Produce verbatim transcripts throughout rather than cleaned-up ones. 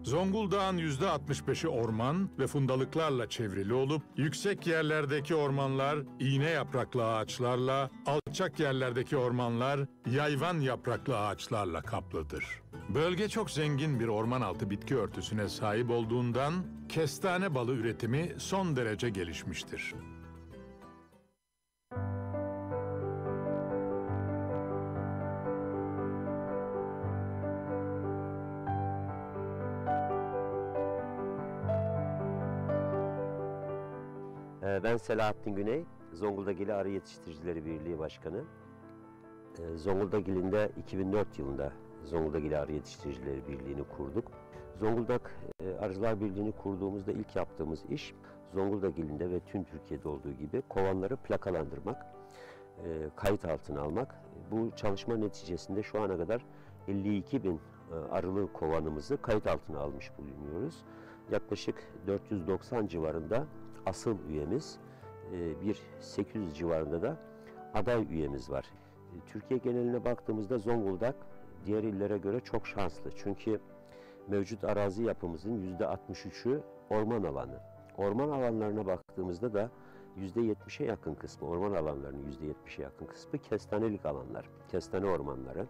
Zonguldak'ın yüzde altmış beşi orman ve fundalıklarla çevrili olup, yüksek yerlerdeki ormanlar iğne yapraklı ağaçlarla, alçak yerlerdeki ormanlar yayvan yapraklı ağaçlarla kaplıdır. Bölge çok zengin bir ormanaltı bitki örtüsüne sahip olduğundan, kestane balı üretimi son derece gelişmiştir. Ben Selahattin Güney, Zonguldak İli Arı Yetiştiricileri Birliği Başkanı. Zonguldak İli'nde iki bin dört yılında Zonguldak İli Arı Yetiştiricileri Birliği'ni kurduk. Zonguldak Arıcılar Birliği'ni kurduğumuzda ilk yaptığımız iş, Zonguldak İli'nde ve tüm Türkiye'de olduğu gibi kovanları plakalandırmak, kayıt altına almak. Bu çalışma neticesinde şu ana kadar elli iki bin arılı kovanımızı kayıt altına almış bulunuyoruz. Yaklaşık dört yüz doksan civarında asıl üyemiz, bir sekiz yüz civarında da aday üyemiz var. Türkiye geneline baktığımızda Zonguldak diğer illere göre çok şanslı. Çünkü mevcut arazi yapımızın yüzde altmış üçü orman alanı. Orman alanlarına baktığımızda da yüzde yetmişe yakın kısmı, orman alanlarının yüzde yetmişe yakın kısmı kestanelik alanlar, kestane ormanları.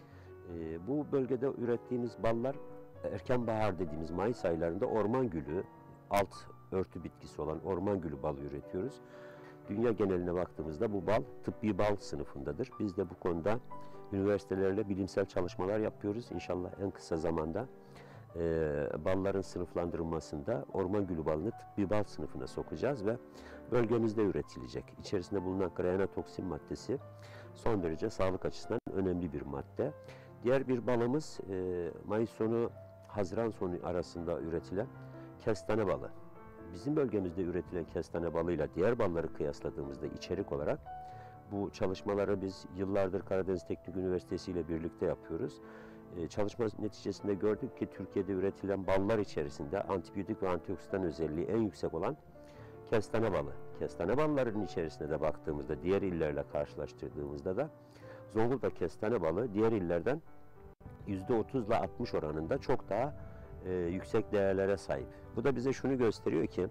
Bu bölgede ürettiğimiz ballar erken bahar dediğimiz Mayıs aylarında orman gülü, alt örtü bitkisi olan orman gülü balı üretiyoruz. Dünya geneline baktığımızda bu bal tıbbi bal sınıfındadır. Biz de bu konuda üniversitelerle bilimsel çalışmalar yapıyoruz. İnşallah en kısa zamanda e, balların sınıflandırılmasında orman gülü balını tıbbi bal sınıfına sokacağız ve bölgemizde üretilecek. İçerisinde bulunan grayanotoksin maddesi son derece sağlık açısından önemli bir madde. Diğer bir balımız e, Mayıs sonu Haziran sonu arasında üretilen kestane balı. Bizim bölgemizde üretilen kestane balıyla diğer balları kıyasladığımızda içerik olarak bu çalışmaları biz yıllardır Karadeniz Teknik Üniversitesi ile birlikte yapıyoruz. Ee, çalışma neticesinde gördük ki Türkiye'de üretilen ballar içerisinde antibiyotik ve antioksidan özelliği en yüksek olan kestane balı. Kestane ballarının içerisine de baktığımızda diğer illerle karşılaştırdığımızda da Zonguldak kestane balı diğer illerden yüzde otuz ile altmış oranında çok daha e, yüksek değerlere sahip. Bu da bize şunu gösteriyor ki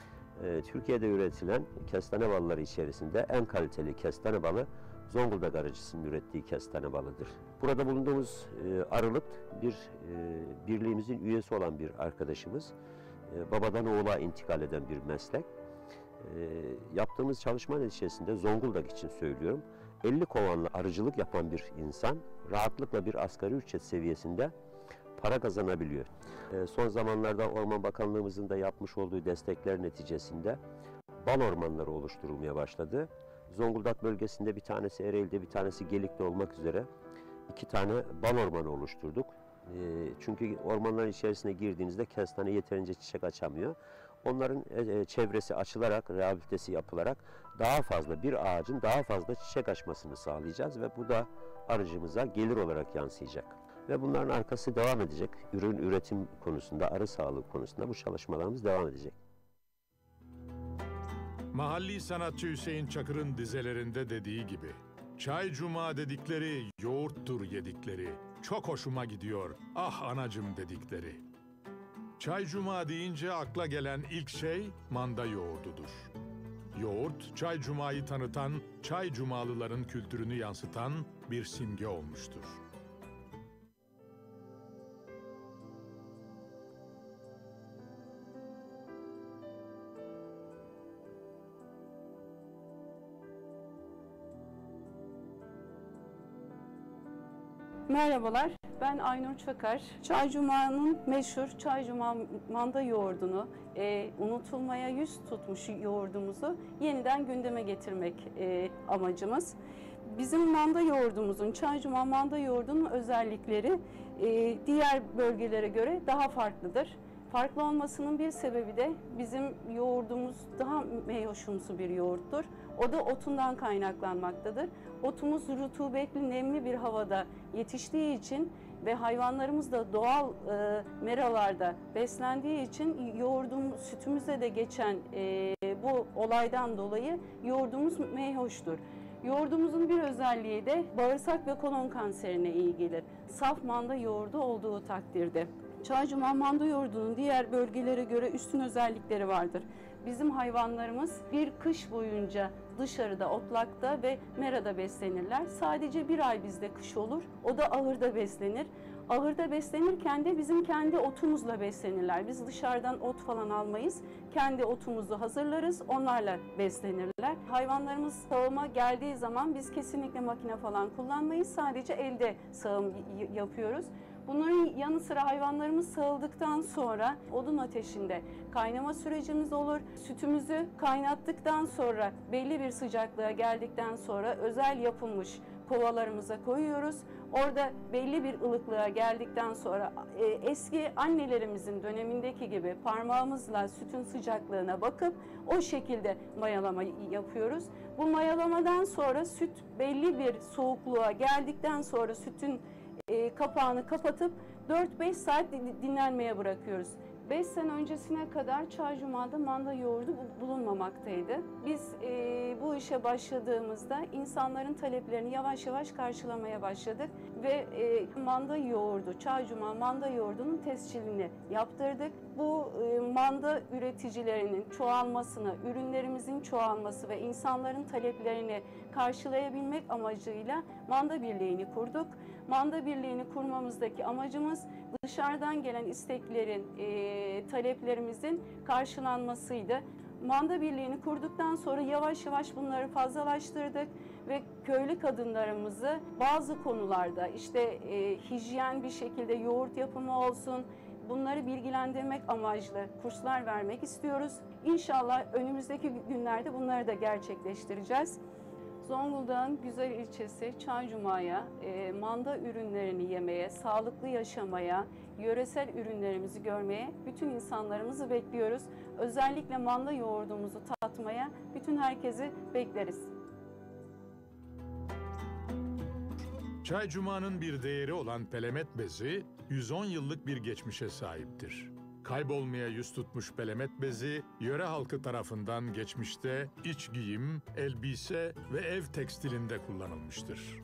e, Türkiye'de üretilen kestane balları içerisinde en kaliteli kestane balı Zonguldak arıcısının ürettiği kestane balıdır. Burada bulunduğumuz e, arılık bir e, birliğimizin üyesi olan bir arkadaşımız. E, babadan oğula intikal eden bir meslek. E, yaptığımız çalışma neticesinde Zonguldak için söylüyorum, elli kovanla arıcılık yapan bir insan rahatlıkla bir asgari ücret seviyesinde para kazanabiliyor. E, son zamanlarda Orman Bakanlığımızın da yapmış olduğu destekler neticesinde bal ormanları oluşturulmaya başladı. Zonguldak bölgesinde bir tanesi Ereğli'de, bir tanesi Gelik'te olmak üzere iki tane bal ormanı oluşturduk. E, çünkü ormanların içerisine girdiğinizde kestane yeterince çiçek açamıyor. Onların e, çevresi açılarak, rehabilitesi yapılarak daha fazla bir ağacın daha fazla çiçek açmasını sağlayacağız ve bu da arıcımıza gelir olarak yansıyacak. Ve bunların arkası devam edecek. Ürün üretim konusunda, arı sağlığı konusunda bu çalışmalarımız devam edecek. Mahalli sanatçı Hüseyin Çakır'ın dizelerinde dediği gibi, çay cuma dedikleri yoğurttur yedikleri, çok hoşuma gidiyor, ah anacım dedikleri. Çay cuma deyince akla gelen ilk şey manda yoğurdudur. Yoğurt, Çay Cuma'yı tanıtan, Çay Cumalıların kültürünü yansıtan bir simge olmuştur. Merhabalar, ben Aynur Çakar. Çay Cuma'nın meşhur Çay Cuma manda yoğurdunu, e, unutulmaya yüz tutmuş yoğurdumuzu yeniden gündeme getirmek e, amacımız. Bizim manda yoğurdumuzun, Çay Cuma manda yoğurdunun özellikleri e, diğer bölgelere göre daha farklıdır. Farklı olmasının bir sebebi de bizim yoğurdumuz daha meyhoşumsu bir yoğurttur. O da otundan kaynaklanmaktadır. Otumuz rutubetli, nemli bir havada yetiştiği için ve hayvanlarımız da doğal e, meralarda beslendiği için yoğurdumuz, sütümüze de geçen e, bu olaydan dolayı yoğurdumuz meyhoştur. Yoğurdumuzun bir özelliği de bağırsak ve kolon kanserine iyi gelir. Saf manda yoğurdu olduğu takdirde. Çaycuma manda yoğurdunun diğer bölgelere göre üstün özellikleri vardır. Bizim hayvanlarımız bir kış boyunca dışarıda, otlakta ve merada beslenirler. Sadece bir ay bizde kış olur, o da ahırda beslenir. Ahırda beslenirken de bizim kendi otumuzla beslenirler. Biz dışarıdan ot falan almayız. Kendi otumuzu hazırlarız, onlarla beslenirler. Hayvanlarımız sağıma geldiği zaman biz kesinlikle makine falan kullanmayız. Sadece elde sağım yapıyoruz. Bunların yanı sıra hayvanlarımız sağıldıktan sonra odun ateşinde kaynama sürecimiz olur. Sütümüzü kaynattıktan sonra belli bir sıcaklığa geldikten sonra özel yapılmış kovalarımıza koyuyoruz. Orada belli bir ılıklığa geldikten sonra e, eski annelerimizin dönemindeki gibi parmağımızla sütün sıcaklığına bakıp o şekilde mayalama yapıyoruz. Bu mayalamadan sonra süt belli bir soğukluğa geldikten sonra sütün e, kapağını kapatıp dört beş saat dinlenmeye bırakıyoruz. beş sene öncesine kadar Çaycuma'da manda yoğurdu bulunmamaktaydı. Biz e, bu işe başladığımızda insanların taleplerini yavaş yavaş karşılamaya başladık ve e, manda yoğurdu, Çaycuma manda yoğurdunun tescilini yaptırdık. Bu e, manda üreticilerinin çoğalmasını, ürünlerimizin çoğalması ve insanların taleplerini karşılayabilmek amacıyla Manda Birliği'ni kurduk. Manda Birliği'ni kurmamızdaki amacımız dışarıdan gelen isteklerin, e, taleplerimizin karşılanmasıydı. Manda Birliği'ni kurduktan sonra yavaş yavaş bunları fazlalaştırdık ve köylü kadınlarımızı bazı konularda işte e, hijyen bir şekilde yoğurt yapımı olsun, bunları bilgilendirmek amaçlı kurslar vermek istiyoruz. İnşallah önümüzdeki günlerde bunları da gerçekleştireceğiz. Zonguldak'ın güzel ilçesi Çaycuma'ya, e, manda ürünlerini yemeye, sağlıklı yaşamaya, yöresel ürünlerimizi görmeye bütün insanlarımızı bekliyoruz. Özellikle manda yoğurdumuzu tatmaya bütün herkesi bekleriz. Çaycuma'nın bir değeri olan pelemet bezi yüz on yıllık bir geçmişe sahiptir. Kaybolmaya yüz tutmuş pelemet bezi, yöre halkı tarafından geçmişte iç giyim, elbise ve ev tekstilinde kullanılmıştır.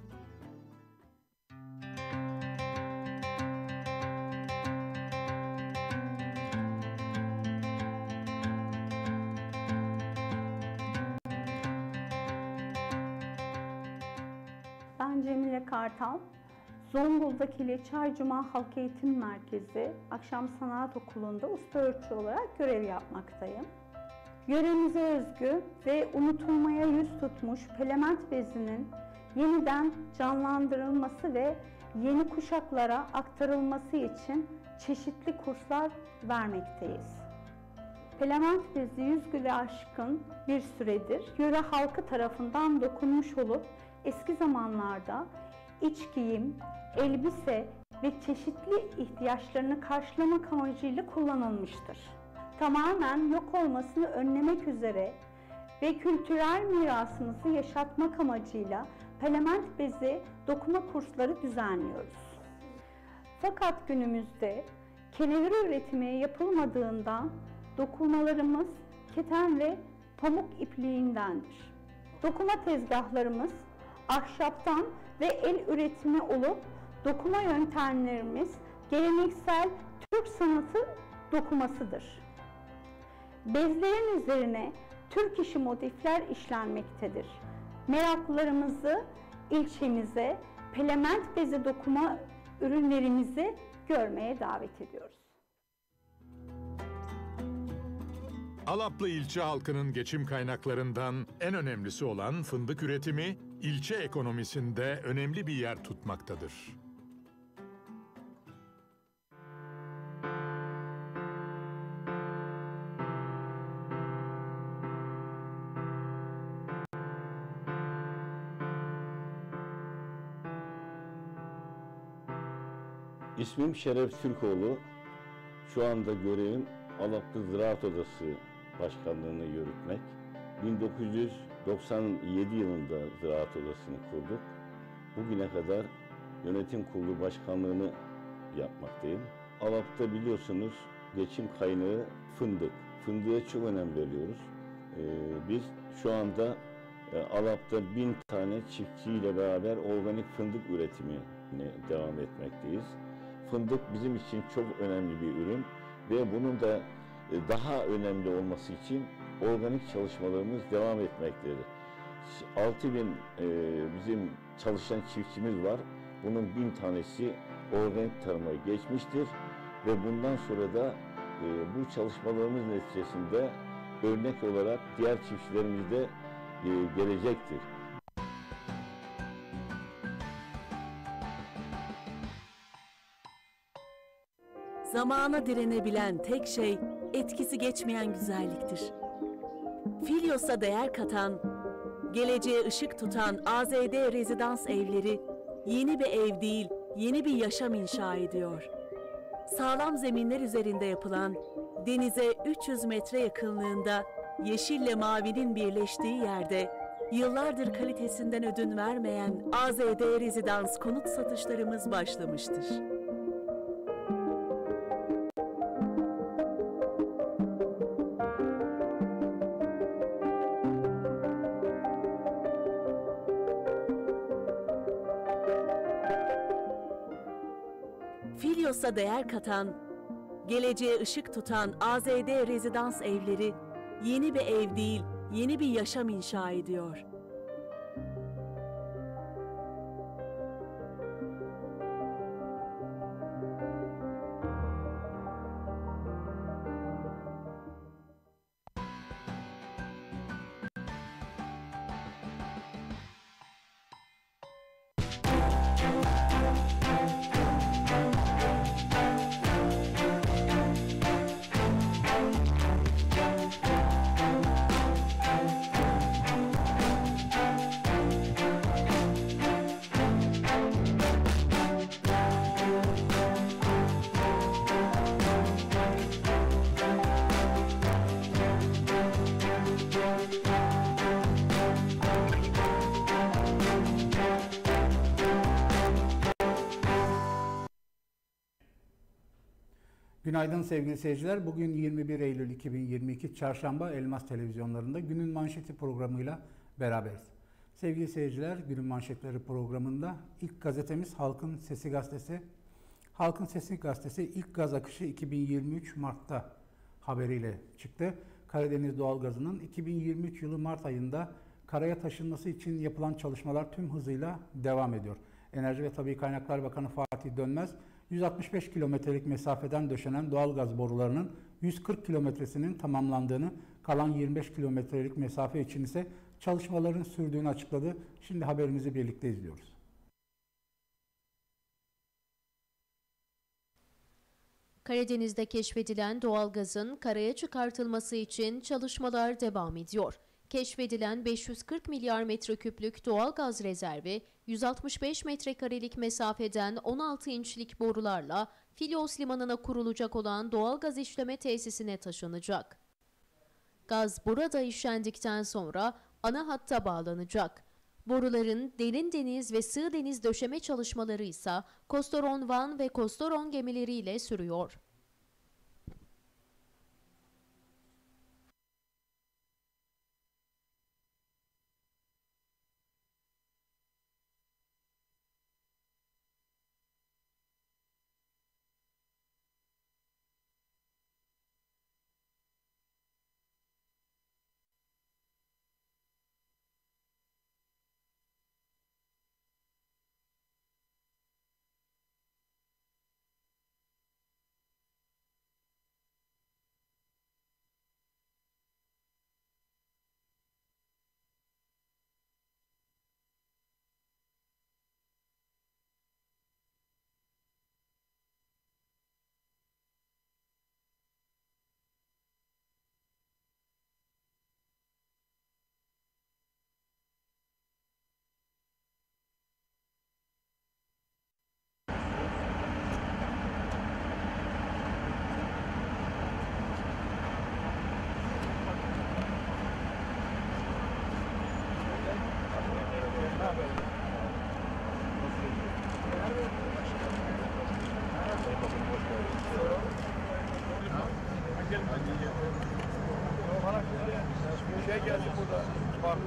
Ben Cemile Kartal, Zonguldak ili Çaycuma Halk Eğitim Merkezi Akşam Sanat Okulu'nda usta öğretçi olarak görev yapmaktayım. Yöremize özgü ve unutulmaya yüz tutmuş pelemet bezinin yeniden canlandırılması ve yeni kuşaklara aktarılması için çeşitli kurslar vermekteyiz. Pelemet bezi yüz güle aşkın bir süredir yöre halkı tarafından dokunmuş olup eski zamanlarda iç giyim, elbise ve çeşitli ihtiyaçlarını karşılamak amacıyla kullanılmıştır. Tamamen yok olmasını önlemek üzere ve kültürel mirasımızı yaşatmak amacıyla pelemet bezi dokuma kursları düzenliyoruz. Fakat günümüzde kenevir üretimi yapılmadığından dokumalarımız keten ve pamuk ipliğindendir. Dokuma tezgahlarımız ahşaptan ve el üretimi olup dokuma yöntemlerimiz geleneksel Türk sanatı dokumasıdır. Bezlerin üzerine Türk işi motifler işlenmektedir. Meraklılarımızı ilçemize pelemet bezi dokuma ürünlerimizi görmeye davet ediyoruz. Alaplı ilçe halkının geçim kaynaklarından en önemlisi olan fındık üretimi, ilçe ekonomisinde önemli bir yer tutmaktadır. İsmim Şeref Türkoğlu. Şu anda görevim Alaplı Ziraat Odası Başkanlığını yürütmek. bin dokuz yüz doksan yedi yılında Ziraat Odası'nı kurduk. Bugüne kadar yönetim kurulu başkanlığını yapmaktayım. Alap'ta biliyorsunuz geçim kaynağı fındık. Fındığa çok önem veriyoruz. Ee, biz şu anda e, Alap'ta bin tane çiftçiyle beraber organik fındık üretimine devam etmekteyiz. fındık bizim için çok önemli bir ürün ve bunun da daha önemli olması için organik çalışmalarımız devam etmektedir. altı bin e, bizim çalışan çiftçimiz var. Bunun bin tanesi organik tarıma geçmiştir ve bundan sonra da e, bu çalışmalarımız neticesinde örnek olarak diğer çiftçilerimiz de e, gelecektir. Zamana direnebilen tek şey etkisi geçmeyen güzelliktir. Filyos'a değer katan, geleceğe ışık tutan A Z D Rezidans Evleri yeni bir ev değil, yeni bir yaşam inşa ediyor. Sağlam zeminler üzerinde yapılan, denize üç yüz metre yakınlığında yeşille mavinin birleştiği yerde yıllardır kalitesinden ödün vermeyen A Z D Rezidans konut satışlarımız başlamıştır. Filyos'a değer katan, geleceğe ışık tutan A Z D Rezidans Evleri yeni bir ev değil, yeni bir yaşam inşa ediyor. Günaydın sevgili seyirciler. Bugün yirmi bir Eylül iki bin yirmi iki Çarşamba Elmas Televizyonlarında Günün Manşeti programıyla beraberiz. Sevgili seyirciler, Günün Manşetleri programında ilk gazetemiz Halkın Sesi Gazetesi. Halkın Sesi Gazetesi ilk gaz akışı iki bin yirmi üç Mart'ta haberiyle çıktı. Karadeniz doğalgazının iki bin yirmi üç yılı Mart ayında karaya taşınması için yapılan çalışmalar tüm hızıyla devam ediyor. Enerji ve Tabii Kaynaklar Bakanı Fatih Dönmez, yüz altmış beş kilometrelik mesafeden döşenen doğalgaz borularının yüz kırk kilometresinin tamamlandığını, kalan yirmi beş kilometrelik mesafe için ise çalışmaların sürdüğünü açıkladı. Şimdi haberimizi birlikte izliyoruz. Karadeniz'de keşfedilen doğalgazın karaya çıkartılması için çalışmalar devam ediyor. Keşfedilen beş yüz kırk milyar metreküplük doğalgaz rezervi, yüz altmış beş metrekarelik mesafeden on altı inçlik borularla Filyos Limanı'na kurulacak olan doğalgaz işleme tesisine taşınacak. Gaz burada işlendikten sonra ana hatta bağlanacak. Boruların derin deniz ve sığ deniz döşeme çalışmaları ise Kostoron Van ve Kostoron gemileriyle sürüyor.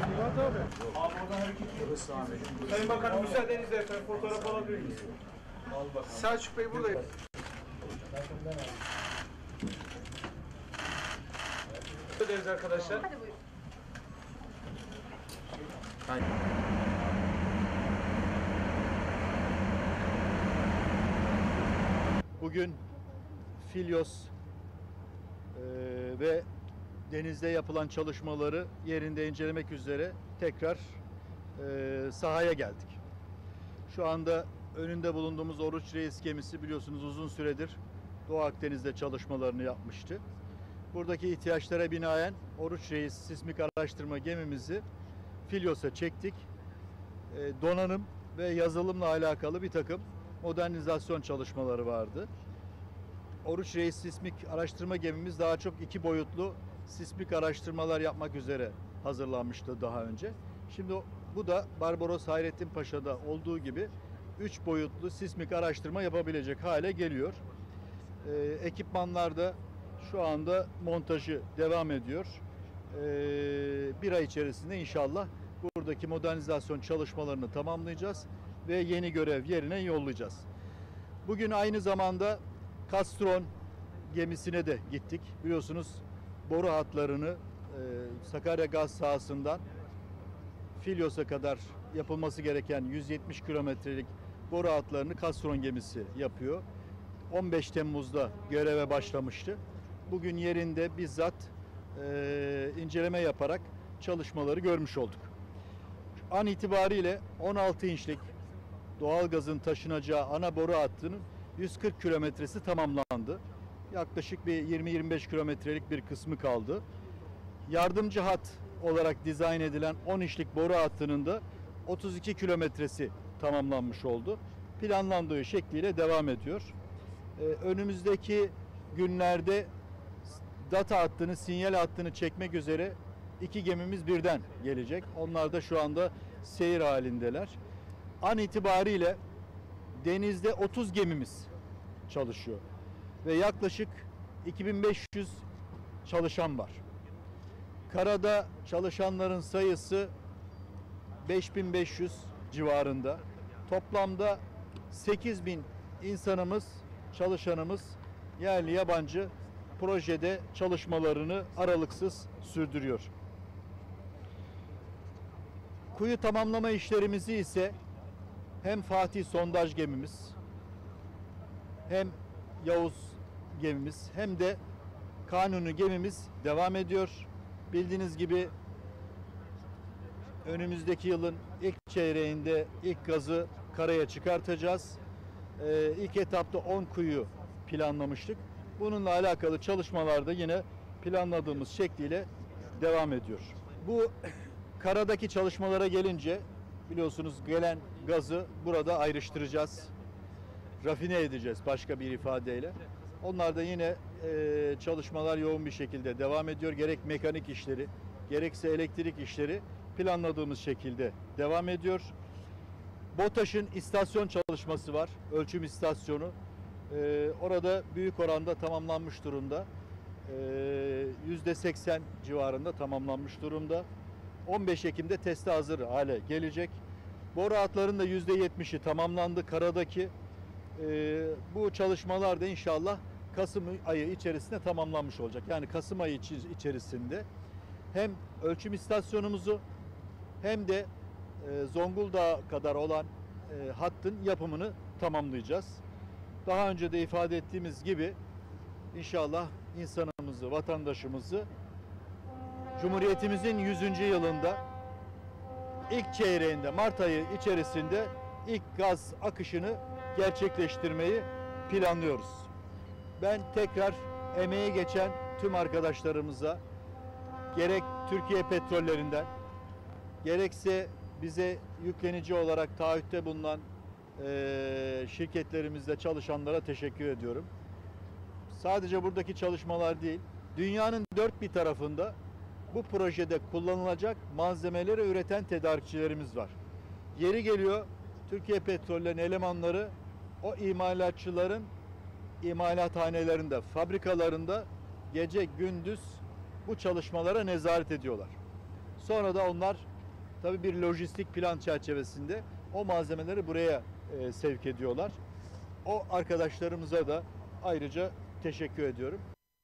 Sayın Bakanım müsaadenizle efendim fotoğraf alabilir miyiz? Selçuk Bey buradayım. Ederiz arkadaşlar. Hadi buyurun. Bugün Filyos e, ve denizde yapılan çalışmaları yerinde incelemek üzere tekrar e, sahaya geldik. Şu anda önünde bulunduğumuz Oruç Reis gemisi biliyorsunuz uzun süredir Doğu Akdeniz'de çalışmalarını yapmıştı. Buradaki ihtiyaçlara binaen Oruç Reis sismik araştırma gemimizi Filyos'a çektik. E, donanım ve yazılımla alakalı bir takım modernizasyon çalışmaları vardı. Oruç Reis sismik araştırma gemimiz daha çok iki boyutlu sismik araştırmalar yapmak üzere hazırlanmıştı daha önce. Şimdi bu da Barbaros Hayrettin Paşa'da olduğu gibi üç boyutlu sismik araştırma yapabilecek hale geliyor. Ee, ekipmanlar da şu anda montajı devam ediyor. Ee, bir ay içerisinde inşallah buradaki modernizasyon çalışmalarını tamamlayacağız ve yeni görev yerine yollayacağız. Bugün aynı zamanda Kastron gemisine de gittik. Biliyorsunuz boru hatlarını e, Sakarya gaz sahasından Filyos'a kadar yapılması gereken yüz yetmiş kilometrelik boru hatlarını Kastron gemisi yapıyor. on beş Temmuz'da göreve başlamıştı. Bugün yerinde bizzat e, inceleme yaparak çalışmaları görmüş olduk. An itibariyle on altı inçlik doğalgazın taşınacağı ana boru hattının yüz kırk kilometresi tamamlandı. Yaklaşık bir yirmi yirmi beş kilometrelik bir kısmı kaldı. Yardımcı hat olarak dizayn edilen on inçlik boru hattının da otuz iki kilometresi tamamlanmış oldu. Planlandığı şekliyle devam ediyor. Ee, önümüzdeki günlerde data hattını, sinyal hattını çekmek üzere iki gemimiz birden gelecek. Onlar da şu anda seyir halindeler. An itibariyle denizde otuz gemimiz çalışıyor ve yaklaşık iki bin beş yüz çalışan var. Karada çalışanların sayısı beş bin beş yüz civarında. Toplamda sekiz bin insanımız, çalışanımız yerli yabancı projede çalışmalarını aralıksız sürdürüyor. Kuyu tamamlama işlerimizi ise hem Fatih sondaj gemimiz, hem Yavuz gemimiz, hem de Kanuni gemimiz devam ediyor. Bildiğiniz gibi önümüzdeki yılın ilk çeyreğinde ilk gazı karaya çıkartacağız. Ee, ilk etapta on kuyu planlamıştık. Bununla alakalı çalışmalar da yine planladığımız şekliyle devam ediyor. Bu karadaki çalışmalara gelince biliyorsunuz gelen gazı burada ayrıştıracağız. Rafine edeceğiz başka bir ifadeyle. Onlar da yine e, çalışmalar yoğun bir şekilde devam ediyor. Gerek mekanik işleri, gerekse elektrik işleri planladığımız şekilde devam ediyor. BOTAŞ'ın istasyon çalışması var, ölçüm istasyonu. E, orada büyük oranda tamamlanmış durumda. E, yüzde seksen civarında tamamlanmış durumda. on beş Ekim'de teste hazır hale gelecek. Boru hatlarının da yüzde yetmişi tamamlandı karadaki. E, bu çalışmalar da inşallah Kasım ayı içerisinde tamamlanmış olacak. Yani Kasım ayı içerisinde hem ölçüm istasyonumuzu hem de e, Zonguldak'a kadar olan e, hattın yapımını tamamlayacağız. Daha önce de ifade ettiğimiz gibi inşallah insanımızı, vatandaşımızı Cumhuriyetimizin yüzüncü yılında ilk çeyreğinde Mart ayı içerisinde ilk gaz akışını gerçekleştirmeyi planlıyoruz. Ben tekrar emeği geçen tüm arkadaşlarımıza gerek Türkiye Petrollerinden gerekse bize yüklenici olarak taahhütte bulunan e, şirketlerimizde çalışanlara teşekkür ediyorum. Sadece buradaki çalışmalar değil, dünyanın dört bir tarafında bu projede kullanılacak malzemeleri üreten tedarikçilerimiz var. Yeri geliyor Türkiye Petrolleri'nin elemanları o imalatçıların imalathanelerinde, fabrikalarında gece gündüz bu çalışmalara nezaret ediyorlar. Sonra da onlar tabii bir lojistik plan çerçevesinde o malzemeleri buraya e, sevk ediyorlar. O arkadaşlarımıza da ayrıca teşekkür ediyorum.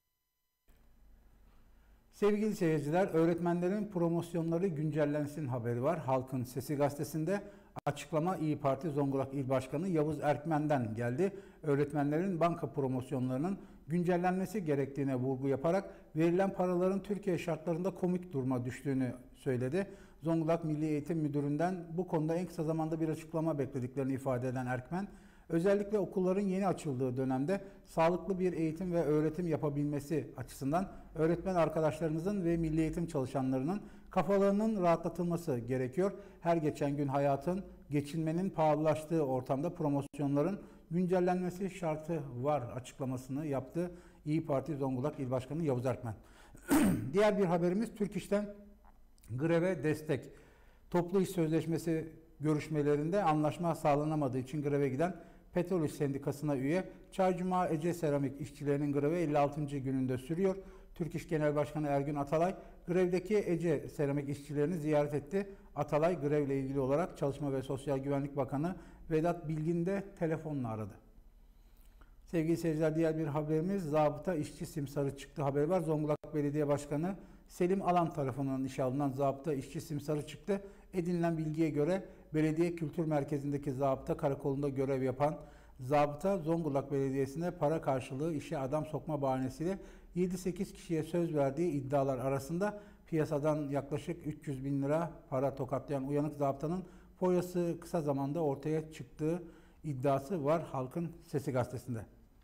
Sevgili seyirciler, öğretmenlerin promosyonları güncellensin haberi var. Halkın Sesi gazetesinde açıklama İYİ Parti Zonguldak İl Başkanı Yavuz Erkmen'den geldi. Öğretmenlerin banka promosyonlarının güncellenmesi gerektiğine vurgu yaparak verilen paraların Türkiye şartlarında komik duruma düştüğünü söyledi. Zonguldak Milli Eğitim Müdürü'nden bu konuda en kısa zamanda bir açıklama beklediklerini ifade eden Erkmen, özellikle okulların yeni açıldığı dönemde sağlıklı bir eğitim ve öğretim yapabilmesi açısından öğretmen arkadaşlarımızın ve milli eğitim çalışanlarının kafalarının rahatlatılması gerekiyor. Her geçen gün hayatın, geçinmenin pahalılaştığı ortamda promosyonların güncellenmesi şartı var açıklamasını yaptı İYİ Parti Zonguldak İl Başkanı Yavuz Erkmen. Diğer bir haberimiz Türk İş'ten greve destek. Toplu iş sözleşmesi görüşmelerinde anlaşma sağlanamadığı için greve giden Petrol İş Sendikası'na üye Çaycuma Ece Seramik işçilerinin grevi elli altıncı gününde sürüyor. Türk İş Genel Başkanı Ergün Atalay grevdeki Ece Seramik işçilerini ziyaret etti. Atalay grevle ilgili olarak Çalışma ve Sosyal Güvenlik Bakanı Vedat Bilgin'i de telefonla aradı. Sevgili seyirciler, diğer bir haberimiz zabıta işçi simsarı çıktı haberi var. Zonguldak Belediye Başkanı Selim Alan tarafından işe alınan zabıta işçi simsarı çıktı. Edinilen bilgiye göre Belediye Kültür Merkezi'ndeki zabıta karakolunda görev yapan zabıta Zonguldak Belediyesi'ne para karşılığı işe adam sokma bahanesiyle yedi sekiz kişiye söz verdiği iddialar arasında piyasadan yaklaşık üç yüz bin lira para tokatlayan uyanık zabıtanın foyası kısa zamanda ortaya çıktığı iddiası var Halkın Sesi gazetesinde.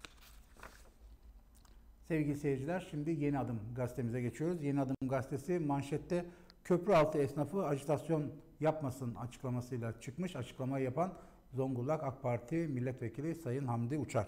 Sevgili seyirciler, şimdi Yeni Adım gazetemize geçiyoruz. Yeni Adım gazetesi manşette köprüaltı esnafı ajitasyon yapmasın açıklamasıyla çıkmış. Açıklamayı yapan Zonguldak AK Parti Milletvekili Sayın Hamdi Uçar.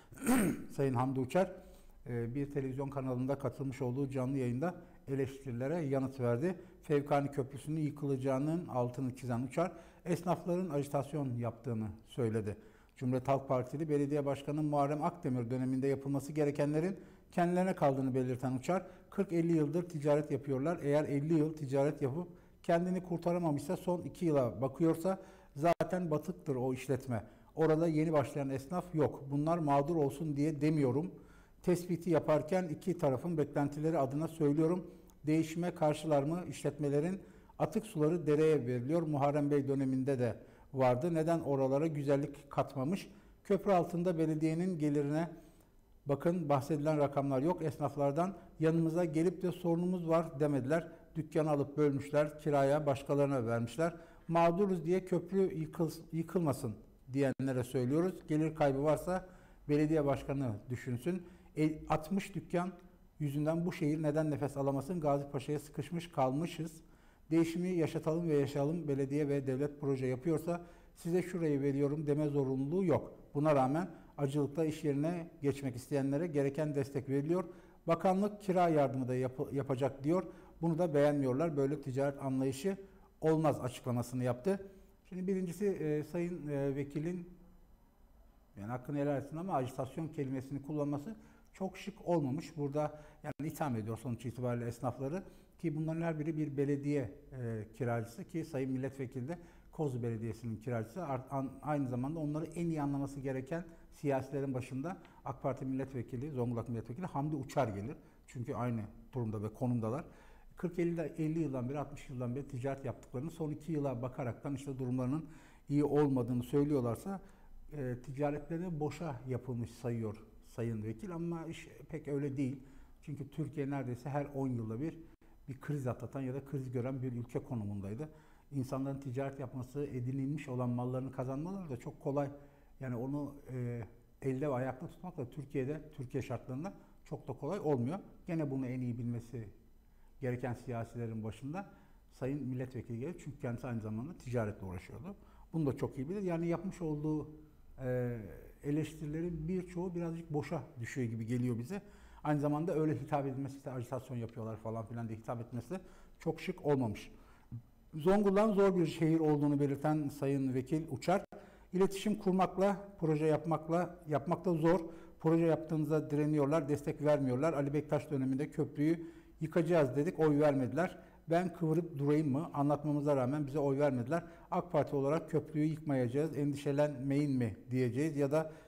Sayın Hamdi Uçar bir televizyon kanalında katılmış olduğu canlı yayında eleştirilere yanıt verdi. Fevkani Köprüsü'nün yıkılacağının altını çizen Uçar, esnafların ajitasyon yaptığını söyledi. Cumhuriyet Halk Partili Belediye Başkanı Muharrem Akdemir döneminde yapılması gerekenlerin kendilerine kaldığını belirten Uçar, kırk elli yıldır ticaret yapıyorlar. Eğer elli yıl ticaret yapıp kendini kurtaramamışsa, son iki yıla bakıyorsa zaten batıktır o işletme. Orada yeni başlayan esnaf yok. Bunlar mağdur olsun diye demiyorum. Tespiti yaparken iki tarafın beklentileri adına söylüyorum. Değişime karşılar mı? İşletmelerin atık suları dereye veriliyor. Muharrem Bey döneminde de vardı. Neden oralara güzellik katmamış? Köprü altında belediyenin gelirine bakın, bahsedilen rakamlar yok. Esnaflardan yanımıza gelip de sorunumuz var demediler. Dükkanı alıp bölmüşler, kiraya başkalarına vermişler. Mağduruz diye köprü yıkıl, yıkılmasın diyenlere söylüyoruz. Gelir kaybı varsa belediye başkanı düşünsün. altmış dükkan yüzünden bu şehir neden nefes alamasın? Gazi Paşa'ya sıkışmış kalmışız. Değişimi yaşatalım ve yaşayalım. Belediye ve devlet proje yapıyorsa size şurayı veriyorum deme zorunluluğu yok. Buna rağmen acılıkla iş yerine geçmek isteyenlere gereken destek veriliyor. Bakanlık kira yardımı da yap yapacak diyor. Bunu da beğenmiyorlar. Böyle ticaret anlayışı olmaz açıklamasını yaptı. Şimdi birincisi e, Sayın e, Vekilin, yani hakkını helal etsin ama ajitasyon kelimesini kullanması çok şık olmamış. Burada yani itham ediyor sonuç itibariyle esnafları, ki bunların her biri bir belediye e, kiracısı, ki Sayın Milletvekili de Kozlu Belediyesi'nin kiracısı. Aynı zamanda onları en iyi anlaması gereken siyasilerin başında AK Parti Milletvekili, Zonguldak Milletvekili Hamdi Uçar gelir. Çünkü aynı durumda ve konumdalar. kırk elli yıldan beri, altmış yıldan beri ticaret yaptıklarını, son iki yıla bakaraktan işte durumlarının iyi olmadığını söylüyorlarsa e, ticaretlerini boşa yapılmış sayıyor Sayın Vekil, ama iş pek öyle değil. Çünkü Türkiye neredeyse her on yılda bir bir kriz atlatan ya da kriz gören bir ülke konumundaydı. İnsanların ticaret yapması, edinilmiş olan mallarını kazanmaları da çok kolay. Yani onu e, elde ve ayakta tutmak da Türkiye'de, Türkiye şartlarında çok da kolay olmuyor. Gene bunu en iyi bilmesi gereken siyasilerin başında Sayın Milletvekili gelir. Çünkü kendisi aynı zamanda ticaretle uğraşıyordu. Bunu da çok iyi bilir. Yani yapmış olduğu e, eleştirilerin birçoğu birazcık boşa düşüyor gibi geliyor bize. Aynı zamanda öyle hitap edilmesi de, ajitasyon yapıyorlar falan filan diye hitap etmesi de çok şık olmamış. Zonguldak'ın zor bir şehir olduğunu belirten Sayın Vekil Uçar, iletişim kurmakla, proje yapmakla, yapmakta zor. Proje yaptığınızda direniyorlar, destek vermiyorlar. Ali Bektaş döneminde köprüyü yıkacağız dedik, oy vermediler. Ben kıvırıp durayım mı? Anlatmamıza rağmen bize oy vermediler. AK Parti olarak köprüyü yıkmayacağız, endişelenmeyin mi diyeceğiz ya da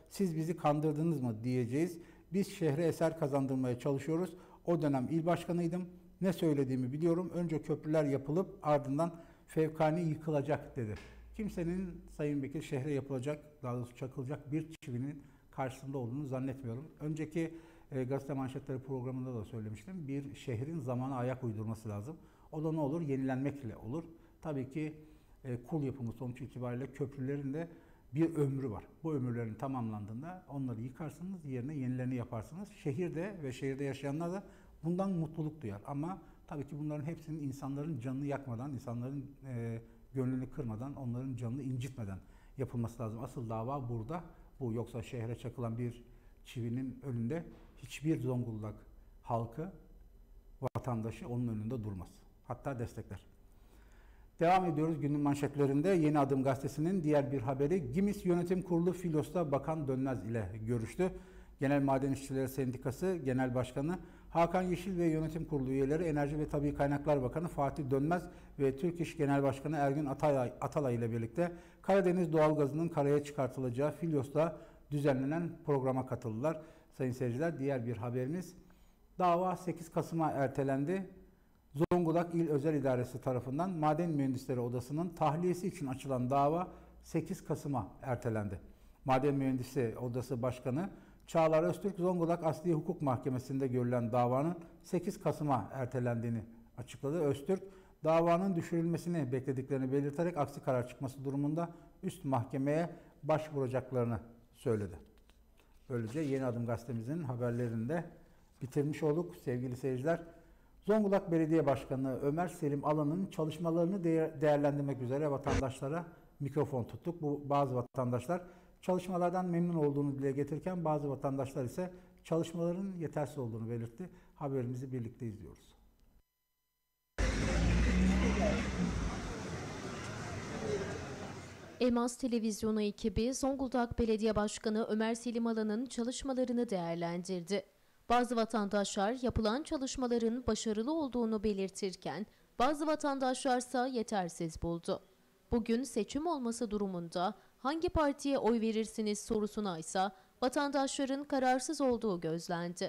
siz bizi kandırdınız mı diyeceğiz. Biz şehre eser kazandırmaya çalışıyoruz. O dönem il başkanıydım. Ne söylediğimi biliyorum. Önce köprüler yapılıp ardından fevkani yıkılacak dedi. Kimsenin Sayın Bekir şehre yapılacak, daha doğrusu çakılacak bir çivinin karşısında olduğunu zannetmiyorum. Önceki e, gazete manşetleri programında da söylemiştim. Bir şehrin zamana ayak uydurması lazım. O da ne olur? Yenilenmekle olur. Tabii ki e, kul yapımı sonuç itibariyle köprülerin de bir ömrü var. Bu ömürlerin tamamlandığında onları yıkarsınız, yerine yenilerini yaparsınız. Şehirde ve şehirde yaşayanlar da bundan mutluluk duyar. Ama tabii ki bunların hepsinin insanların canını yakmadan, insanların e, gönlünü kırmadan, onların canını incitmeden yapılması lazım. Asıl dava burada bu. Yoksa şehre çakılan bir çivinin önünde hiçbir Zonguldak halkı, vatandaşı onun önünde durmaz. Hatta destekler. Devam ediyoruz günün manşetlerinde. Yeni Adım Gazetesi'nin diğer bir haberi, Gimis Yönetim Kurulu Filyos'ta Bakan Dönmez ile görüştü. Genel Maden İşçileri Sendikası Genel Başkanı Hakan Yeşil ve Yönetim Kurulu üyeleri Enerji ve Tabii Kaynaklar Bakanı Fatih Dönmez ve Türk İş Genel Başkanı Ergün Atalay, Atalay ile birlikte Karadeniz doğalgazının karaya çıkartılacağı Filyos'ta düzenlenen programa katıldılar. Sayın seyirciler, diğer bir haberimiz, dava sekiz Kasım'a ertelendi. Zonguldak İl Özel İdaresi tarafından Maden Mühendisleri Odası'nın tahliyesi için açılan dava sekiz Kasım'a ertelendi. Maden Mühendisi Odası Başkanı Çağlar Öztürk, Zonguldak Asliye Hukuk Mahkemesi'nde görülen davanın sekiz Kasım'a ertelendiğini açıkladı. Öztürk, davanın düşürülmesini beklediklerini belirterek aksi karar çıkması durumunda üst mahkemeye başvuracaklarını söyledi. Böylece Yeni Adım Gazetemizin haberlerini de bitirmiş olduk sevgili seyirciler. Zonguldak Belediye Başkanı Ömer Selim Alan'ın çalışmalarını değerlendirmek üzere vatandaşlara mikrofon tuttuk. Bu bazı vatandaşlar çalışmalardan memnun olduğunu dile getirirken bazı vatandaşlar ise çalışmaların yetersiz olduğunu belirtti. Haberimizi birlikte izliyoruz. Elmas Televizyonu ekibi Zonguldak Belediye Başkanı Ömer Selim Alan'ın çalışmalarını değerlendirdi. Bazı vatandaşlar yapılan çalışmaların başarılı olduğunu belirtirken bazı vatandaşlarsa yetersiz buldu. Bugün seçim olması durumunda hangi partiye oy verirsiniz sorusuna ise vatandaşların kararsız olduğu gözlendi.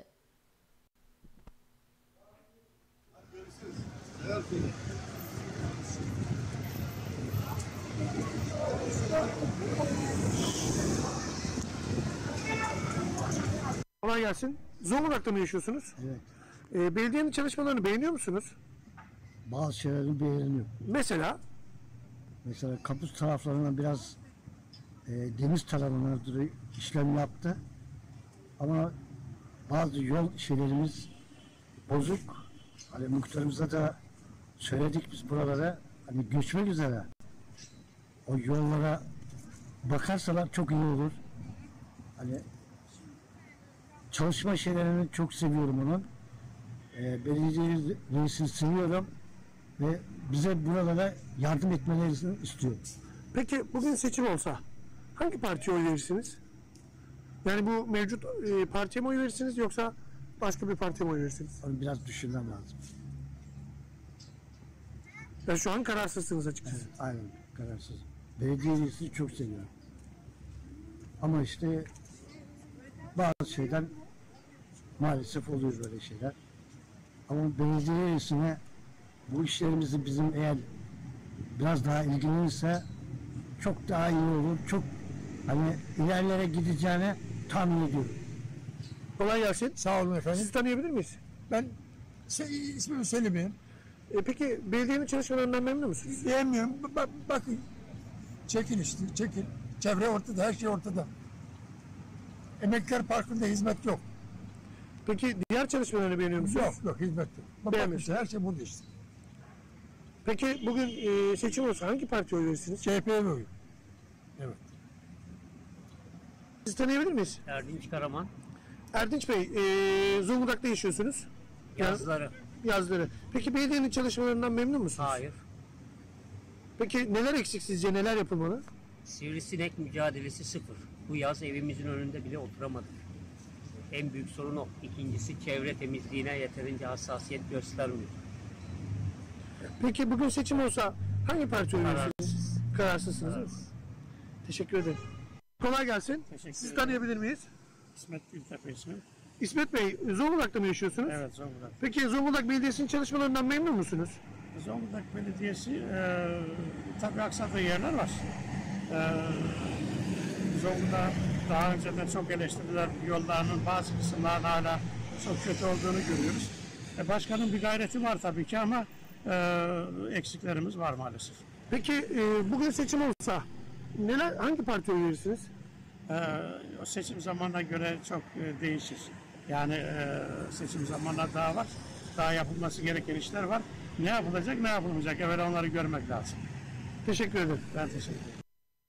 Kolay gelsin. Zonguldak'ta mı yaşıyorsunuz? Evet. Ee, belediyenin çalışmalarını beğeniyor musunuz? Bazı şeyleri beğeniyorum. Mesela? Mesela kaput taraflarına biraz e, deniz tarafına doğru işlem yaptı. Ama bazı yol şeylerimiz bozuk. Hani muhtarımıza da söyledik biz buralara, hani göçmek üzere. O yollara bakarsalar çok iyi olur. Hani çalışma şeylerini çok seviyorum onun. E, belediye reisini seviyorum ve bize buralara yardım etmelerini istiyorum. Peki bugün seçim olsa hangi partiye oy verirsiniz? Yani bu mevcut e, partiye mi oy verirsiniz yoksa başka bir partiye mi oy verirsiniz? Onu biraz düşünmem lazım. Yani şu an kararsızsınız açıkçası. Evet, aynen kararsız. Belediye reisini çok seviyorum. Ama işte bazı şeyler maalesef oluyor böyle şeyler. Ama belediye reisine bu işlerimizi bizim eğer biraz daha ilgilenirse çok daha iyi olur. Çok hani ilerlere gideceğini tahmin ediyorum. Kolay gelsin. Sağ olun efendim. Sizi tanıyabilir miyiz? Ben se- ismimi söylemeyeyim. E, peki belediyenin çalışmalarından memnun musunuz? Beğenmiyorum. Bak, bakın. Çekin işte. Çekin. Çevre ortada. Her şey ortada. Emekliler Parkı'nda hizmet yok. Peki diğer çalışmalarını beğeniyor musunuz? Yok yok hizmet yok. Bak, bakın işte, her şey burada işte. Peki bugün e, seçim olsa hangi partiye oy verirsiniz? C H P'ye mi oy? Evet. Sizi tanıyabilir miyiz? Erdinç Karaman. Erdinç Bey, e, Zonguldak'ta yaşıyorsunuz. Yazları. Yazları. Peki belediyenin çalışmalarından memnun musunuz? Hayır. Peki neler eksik sizce, neler yapılmalı? Sivrisinek mücadelesi sıfır. Bu yaz evimizin önünde bile oturamadık. En büyük sorun o. İkincisi çevre temizliğine yeterince hassasiyet göstermiyor. Peki bugün seçim olsa hangi partiye oy verirsiniz? Kararsızsınız değil mi? Teşekkür ederim. Kolay gelsin. Teşekkür Sizi ederim. tanıyabilir miyiz? İsmet Gültepe ismi. İsmet Bey, Zonguldak'ta mı yaşıyorsunuz? Evet, Zonguldak. Peki Zonguldak Belediyesi'nin çalışmalarından memnun musunuz? Zonguldak Belediyesi e, tabii aksadığı yerler var. E, Zonguldak daha önceden çok eleştiriler, yollarının bazı kısımlarının hala çok kötü olduğunu görüyoruz. E, başkanın bir gayreti var tabii ki ama e, eksiklerimiz var maalesef. Peki e, bugün seçim olsa neler, hangi partiye oy verirsiniz? E, o seçim zamanına göre çok e, değişir. Yani e, seçim zamanına daha var. Daha yapılması gereken işler var. Ne yapılacak, ne yapılmayacak? Evvela onları görmek lazım. Teşekkür ederim. Ben teşekkür ederim.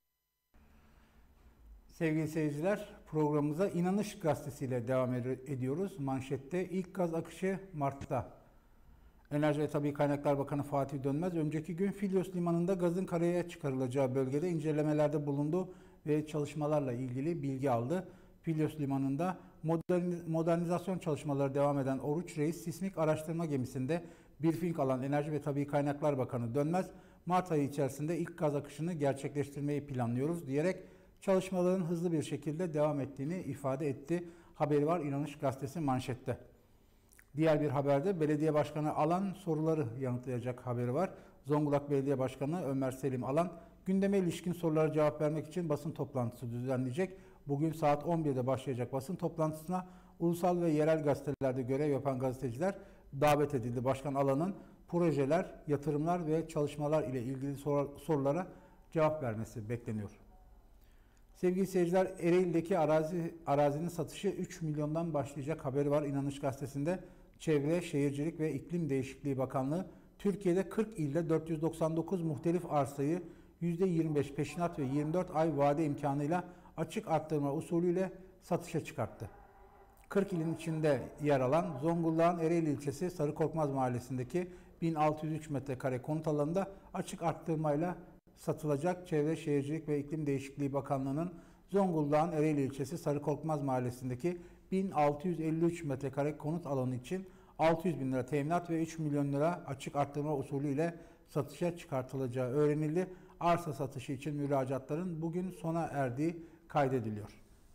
Sevgili seyirciler, programımıza İnanış Gazetesi ile devam ediyoruz. Manşette ilk gaz akışı Mart'ta. Enerji ve Tabii Kaynaklar Bakanı Fatih Dönmez, önceki gün Filyos Limanı'nda gazın karaya çıkarılacağı bölgede incelemelerde bulundu ve çalışmalarla ilgili bilgi aldı. Filyos Limanı'nda modernizasyon çalışmaları devam eden Oruç Reis Sismik Araştırma Gemisi'nde briefing alan Enerji ve Tabii Kaynaklar Bakanı Dönmez, Mart ayı içerisinde ilk gaz akışını gerçekleştirmeyi planlıyoruz diyerek çalışmaların hızlı bir şekilde devam ettiğini ifade etti. Haberi var İnanış Gazetesi manşette. Diğer bir haberde belediye başkanı Alan soruları yanıtlayacak haberi var. Zonguldak Belediye Başkanı Ömer Selim Alan, gündeme ilişkin sorulara cevap vermek için basın toplantısı düzenleyecek. Bugün saat on birde başlayacak basın toplantısına ulusal ve yerel gazetelerde görev yapan gazeteciler davet edildi. Başkan Alan'ın projeler, yatırımlar ve çalışmalar ile ilgili sorulara cevap vermesi bekleniyor. Sevgili seyirciler, Ereğli'deki arazi, arazinin satışı üç milyondan başlayacak haberi var İnanış Gazetesi'nde. Çevre, Şehircilik ve İklim Değişikliği Bakanlığı, Türkiye'de kırk ilde dört yüz doksan dokuz muhtelif arsayı yüzde yirmi beş peşinat ve yirmi dört ay vade imkanıyla açık arttırma usulüyle satışa çıkarttı. kırk ilin içinde yer alan Zonguldak'ın Ereğli ilçesi Sarıkorkmaz mahallesindeki bin altı yüz üç metrekare konut alanında açık arttırmayla satılacak. Çevre, Şehircilik ve İklim Değişikliği Bakanlığı'nın Zonguldak'ın Ereğli ilçesi Sarıkorkmaz mahallesindeki bin altı yüz elli üç metrekare konut alanı için altı yüz bin lira teminat ve üç milyon lira açık arttırma usulüyle satışa çıkartılacağı öğrenildi. Arsa satışı için müracaatların bugün sona erdiği kaydediliyor.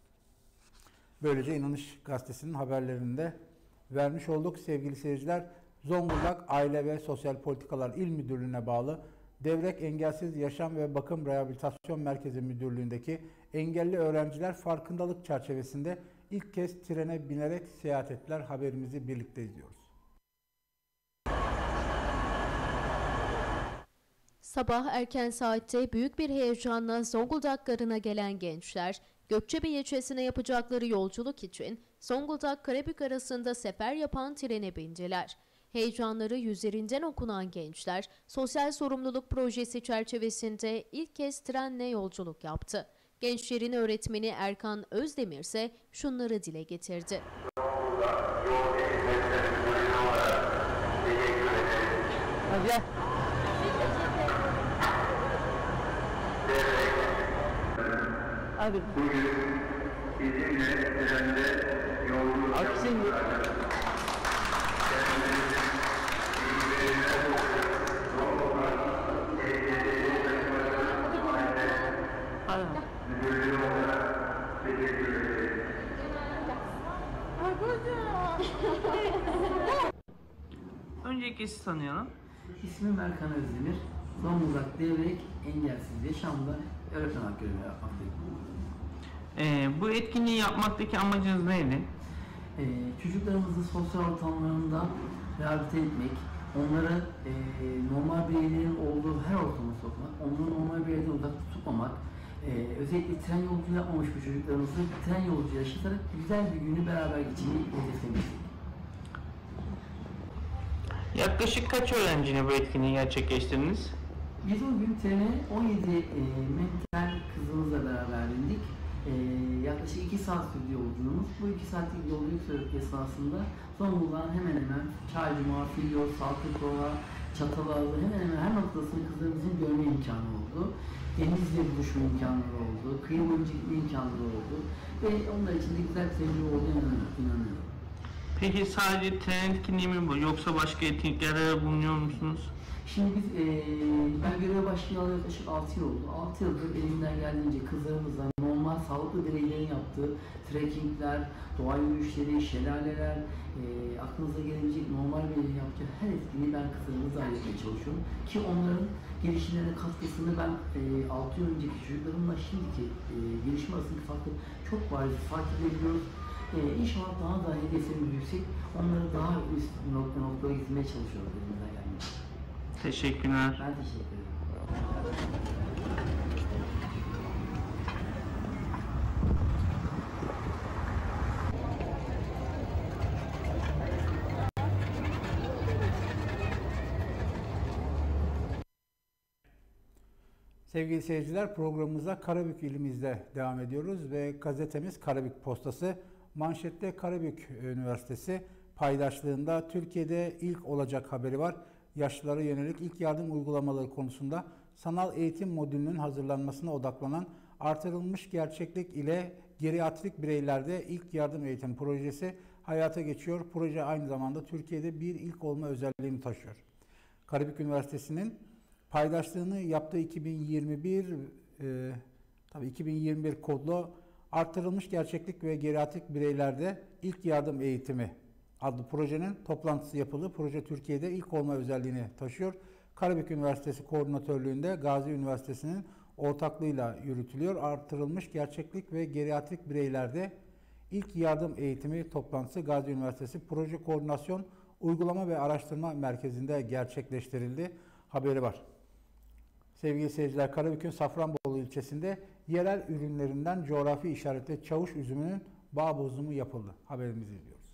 Böylece İnanış Gazetesi'nin haberlerini de vermiş olduk sevgili seyirciler. Zonguldak Aile ve Sosyal Politikalar İl Müdürlüğü'ne bağlı Devrek Engelsiz Yaşam ve Bakım Rehabilitasyon Merkezi Müdürlüğü'ndeki engelli öğrenciler farkındalık çerçevesinde ilk kez trene binerek seyahat ettiler. Haberimizi birlikte izliyoruz. Sabah erken saatte büyük bir heyecanla Zonguldak garına gelen gençler, Gökçebey ilçesine yapacakları yolculuk için Zonguldak-Karabük arasında sefer yapan trene bindiler. Heyecanları yüzlerinden okunan gençler, sosyal sorumluluk projesi çerçevesinde ilk kez trenle yolculuk yaptı. Gençlerin öğretmeni Erkan Özdemir ise şunları dile getirdi. Hadi. Hadi. Bugün bizimle trende yolculuk yapacak. Öncelikle sizi tanıyalım. İsmim Erkan Özdemir. Zonguldak Devrek Engelsiz Yaşam'da öğretmen olarak görev yapmaktayım. Ee, bu etkinliği yapmaktaki amacınız neydi? Ee, çocuklarımızı sosyal ortamlarında rehabilite etmek, onları e, normal bireylerin olduğu her ortama sokmak, onları normal bireyden uzak tutmamak, e, özellikle tren yolculuğu yapmamış bu çocuklarımızı tren yolculuğu yaşatarak güzel bir günü beraber geçirmeyi hedeflemiştik. Yaklaşık kaç öğrenciyle bu etkinliği gerçekleştirdiniz? Biz o gün trene on yedi e, mental kızımızla beraber bindik. E, yaklaşık iki saat sürdü yolculuğumuz. Bu iki saatlik yolculuk süresi esnasında Zonguldak'ın hemen hemen Çaycuma, Filyos, Saltıkova, Çatalazı hemen hemen her noktasını kızlarımızın görme imkanı oldu. Denizle buluşma imkanları oldu, kıyı boyunca gitme imkanları oldu ve onlar için de güzel bir tecrübe olduğuna inanıyorum. Peki sadece tren etkinliği mi bu yoksa başka etkinliklerde bulunuyor musunuz? Şimdi biz, e, ben göreve başlayalı yaklaşık altı yıl oldu. altı yıldır elimden geldiğince kızlarımızla normal normal sağlıklı bireylerin yaptığı trekkingler, doğa yürüyüşleri, şelaleler, e, aklınıza gelebilecek normal bireylerin yaptığı her etkinliği ben kızlarımızla halletmeye çalışıyorum. Ki onların gelişimlerine katkısını ben e, altı yıl önceki çocuklarımla şimdiki e, gelişim arasındaki farkı çok bariz fark edebiliyoruz. E, inşallah daha da hedeflerimiz yüksek, onları daha üst nokta noktaya getirmeye çalışıyoruz elimizden geldiğince. Teşekkürler. Ben teşekkür ederim. Sevgili seyirciler, programımıza Karabük ilimizde devam ediyoruz ve gazetemiz Karabük Postası manşette Karabük Üniversitesi paydaşlığında Türkiye'de ilk olacak haberi var. Yaşlılara yönelik ilk yardım uygulamaları konusunda sanal eğitim modülünün hazırlanmasına odaklanan artırılmış gerçeklik ile geriatrik bireylerde ilk yardım eğitim projesi hayata geçiyor. Proje aynı zamanda Türkiye'de bir ilk olma özelliğini taşıyor. Karabük Üniversitesi'nin paydaşlığını yaptığı iki bin yirmi bir e, tabii iki bin yirmi bir kodlu artırılmış gerçeklik ve geriatrik bireylerde ilk yardım eğitimi adlı projenin toplantısı yapıldı. Proje Türkiye'de ilk olma özelliğini taşıyor. Karabük Üniversitesi koordinatörlüğünde Gazi Üniversitesi'nin ortaklığıyla yürütülüyor. Artırılmış gerçeklik ve geriatrik bireylerde ilk yardım eğitimi toplantısı Gazi Üniversitesi Proje Koordinasyon Uygulama ve Araştırma Merkezi'nde gerçekleştirildi. Haberi var. Sevgili seyirciler, Karabük'ün Safranbolu ilçesinde yerel ürünlerinden coğrafi işaretli çavuş üzümünün bağ bozumu yapıldı. Haberimizi izliyoruz.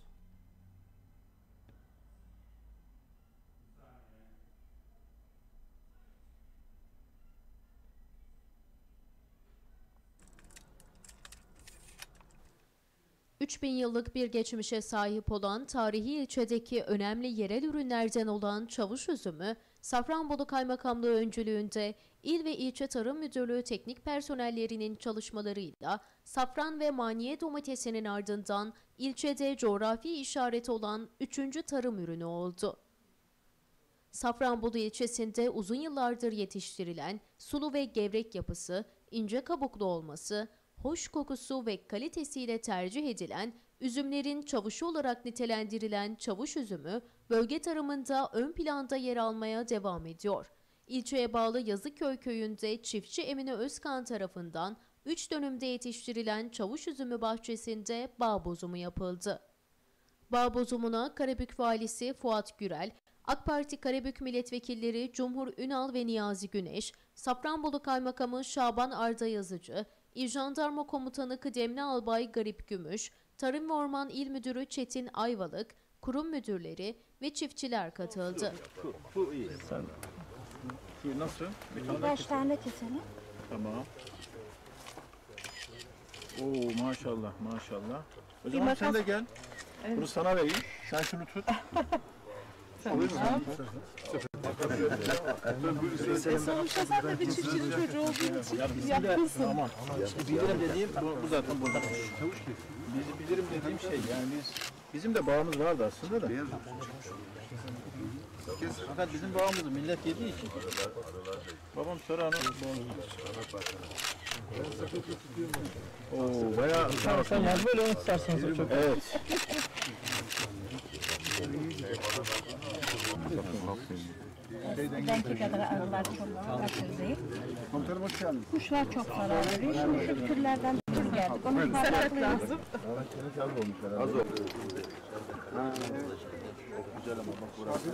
üç bin yıllık bir geçmişe sahip olan tarihi ilçedeki önemli yerel ürünlerden olan çavuş üzümü, Safranbolu Kaymakamlığı öncülüğünde İl ve İlçe Tarım Müdürlüğü teknik personellerinin çalışmalarıyla safran ve maniye domatesinin ardından ilçede coğrafi işareti olan üçüncü tarım ürünü oldu. Safranbolu ilçesinde uzun yıllardır yetiştirilen sulu ve gevrek yapısı, ince kabuklu olması, hoş kokusu ve kalitesiyle tercih edilen üzümlerin çavuşu olarak nitelendirilen çavuş üzümü, bölge tarımında ön planda yer almaya devam ediyor. İlçeye bağlı Yazıköy köyünde çiftçi Emine Özkan tarafından üç dönümde yetiştirilen çavuş üzümü bahçesinde bağ bozumu yapıldı. Bağ bozumuna Karabük Valisi Fuat Gürel, AK Parti Karabük Milletvekilleri Cumhur Ünal ve Niyazi Güneş, Safranbolu Kaymakamı Şaban Arda Yazıcı, İl Jandarma Komutanı Kıdemli Albay Garip Gümüş, Tarım ve Orman İl Müdürü Çetin Ayvalık, kurum müdürleri ve çiftçiler katıldı. Bu, bu iyi. Sen, bu nasıl? Birkaç tane keselim. Tamam. Oo maşallah maşallah. O zaman sen de gel. Evet. Bunu sana vereyim. Sen şunu tut. Olur mu? Sonuçta sen de bir çiftçinin çocuğu olduğun için yapmışsın. Tamam. Bilirim dediğim bu, bu zaten burada. Bizi bilirim dediğim şey yani biz bizim de bağımız vardı aslında da. Fakat bizim bağımızı millet yediği için. Babam sonra onu Oo bayağı sen sen yaz böyle onu tutarsanız çok. Evet. Belki kadar arılar çok kaçır değil. Kuşlar çok zarar veriyor. Şimdi şu türlerden tür geldik. Onu parmak lazım. Az oldu. Güzel ama bak burası.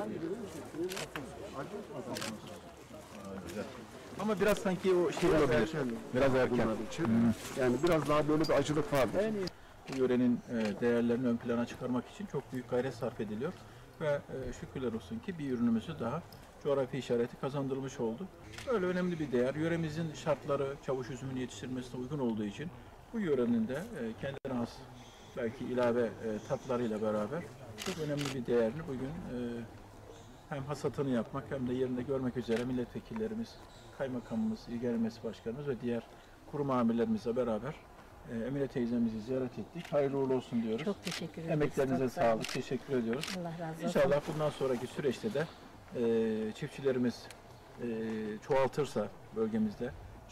Ama biraz sanki o şey olabilir. Biraz erken. Hmm. Yani biraz daha böyle bir acılık vardır. Yani bu yörenin değerlerini ön plana çıkarmak için çok büyük gayret sarf ediliyor. Ve şükürler olsun ki bir ürünümüzü daha coğrafi işareti kazandırılmış oldu. Böyle önemli bir değer. Yöremizin şartları çavuş üzümünü yetiştirmesine uygun olduğu için bu yörenin de kendine has belki ilave tatlarıyla beraber çok önemli bir değerini bugün hem hasatını yapmak hem de yerinde görmek üzere milletvekillerimiz, kaymakamımız, İl Genel Meclis Başkanımız ve diğer kurum amirlerimizle beraber Emine teyzemizi ziyaret ettik. Hayırlı uğurlu olsun diyoruz. Çok teşekkür ederiz. Emeklerinize sağlık. Teşekkür ediyoruz. Allah razı olsun. İnşallah bundan sonraki süreçte de e, çiftçilerimiz e, çoğaltırsa bölgemizde,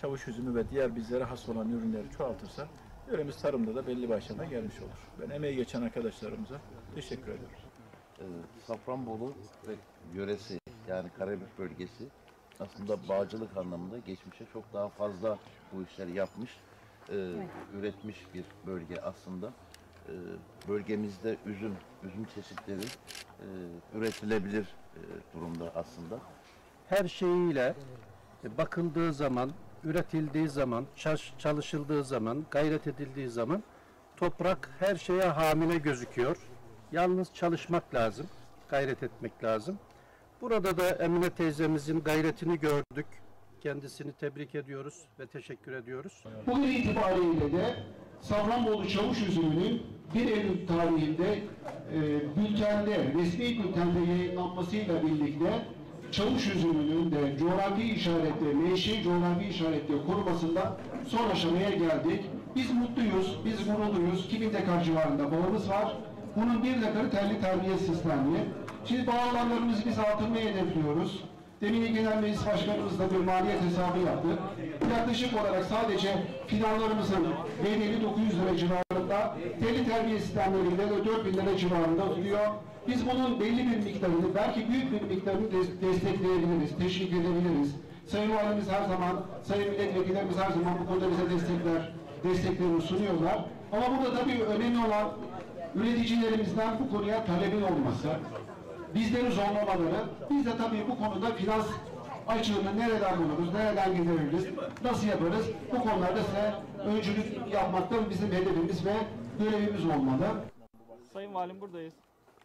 çavuş üzümü ve diğer bizlere has olan ürünleri çoğaltırsa yöremiz tarımda da belli başlarına gelmiş olur. Ben emeği geçen arkadaşlarımıza teşekkür ediyorum. Ee, Safranbolu ve yöresi yani Karabük bölgesi aslında bağcılık anlamında geçmişte çok daha fazla bu işleri yapmış, e, evet. üretmiş bir bölge aslında. E, bölgemizde üzüm, üzüm çeşitleri e, üretilebilir e, durumda aslında. Her şeyiyle bakıldığı zaman, üretildiği zaman, çalışıldığı zaman, gayret edildiği zaman toprak her şeye hamile gözüküyor. Yalnız çalışmak lazım, gayret etmek lazım. Burada da Emine teyzemizin gayretini gördük. Kendisini tebrik ediyoruz ve teşekkür ediyoruz. Bugün itibariyle de Safranbolu çavuş üzümünün bir Eylül tarihinde e, bültende, resmi bültende yayınlanmasıyla birlikte çavuş üzümünün de coğrafi işaretle, menşei coğrafi işaretle korumasında son aşamaya geldik. Biz mutluyuz, biz gururluyuz. Kimin Dekar civarında bağımız var. Bunun bir dekarı telli terbiye sistemli. Şimdi bağ alanlarımızı biz artırmayı hedefliyoruz. Demin Genel Meclis Başkanımızla bir maliyet hesabı yaptık. Yaklaşık olarak sadece fidanlarımızın bedeli dokuz yüz lira civarında, telli terbiye sistemleriyle de dört bin lira civarında tutuyor. Biz bunun belli bir miktarını, belki büyük bir miktarını destekleyebiliriz, teşvik edebiliriz. Sayın Valimiz her zaman, Sayın Milletvekillerimiz her zaman bu konuda bize destekler, desteklerini sunuyorlar. Ama burada tabii önemli olan üreticilerimizden bu konuya talebin olması, bizleri zorlamaları, biz de tabii bu konuda finans açığını nereden buluruz, nereden gideririz, nasıl yaparız, bu konularda size öncülük yapmakta bizim hedefimiz ve görevimiz olmalı. Sayın Valim buradayız.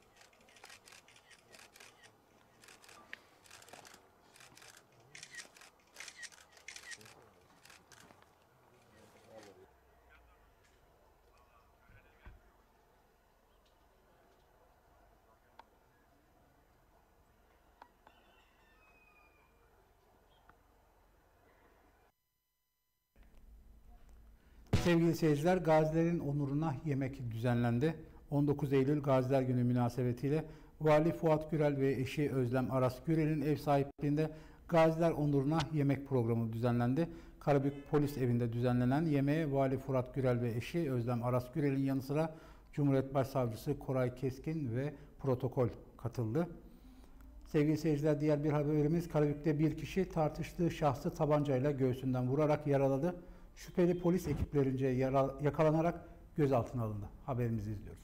Sevgili seyirciler, gazilerin onuruna yemek düzenlendi. on dokuz Eylül Gaziler Günü münasebetiyle Vali Fuat Gürel ve eşi Özlem Aras Gürel'in ev sahipliğinde Gaziler onuruna yemek programı düzenlendi. Karabük Polis Evi'nde düzenlenen yemeğe Vali Fuat Gürel ve eşi Özlem Aras Gürel'in yanı sıra Cumhuriyet Başsavcısı Koray Keskin ve protokol katıldı. Sevgili seyirciler, diğer bir haberimiz, Karabük'te bir kişi tartıştığı şahsı tabancayla göğsünden vurarak yaraladı. Şüpheli polis ekiplerince yara, yakalanarak gözaltına alındı. Haberimizi izliyoruz.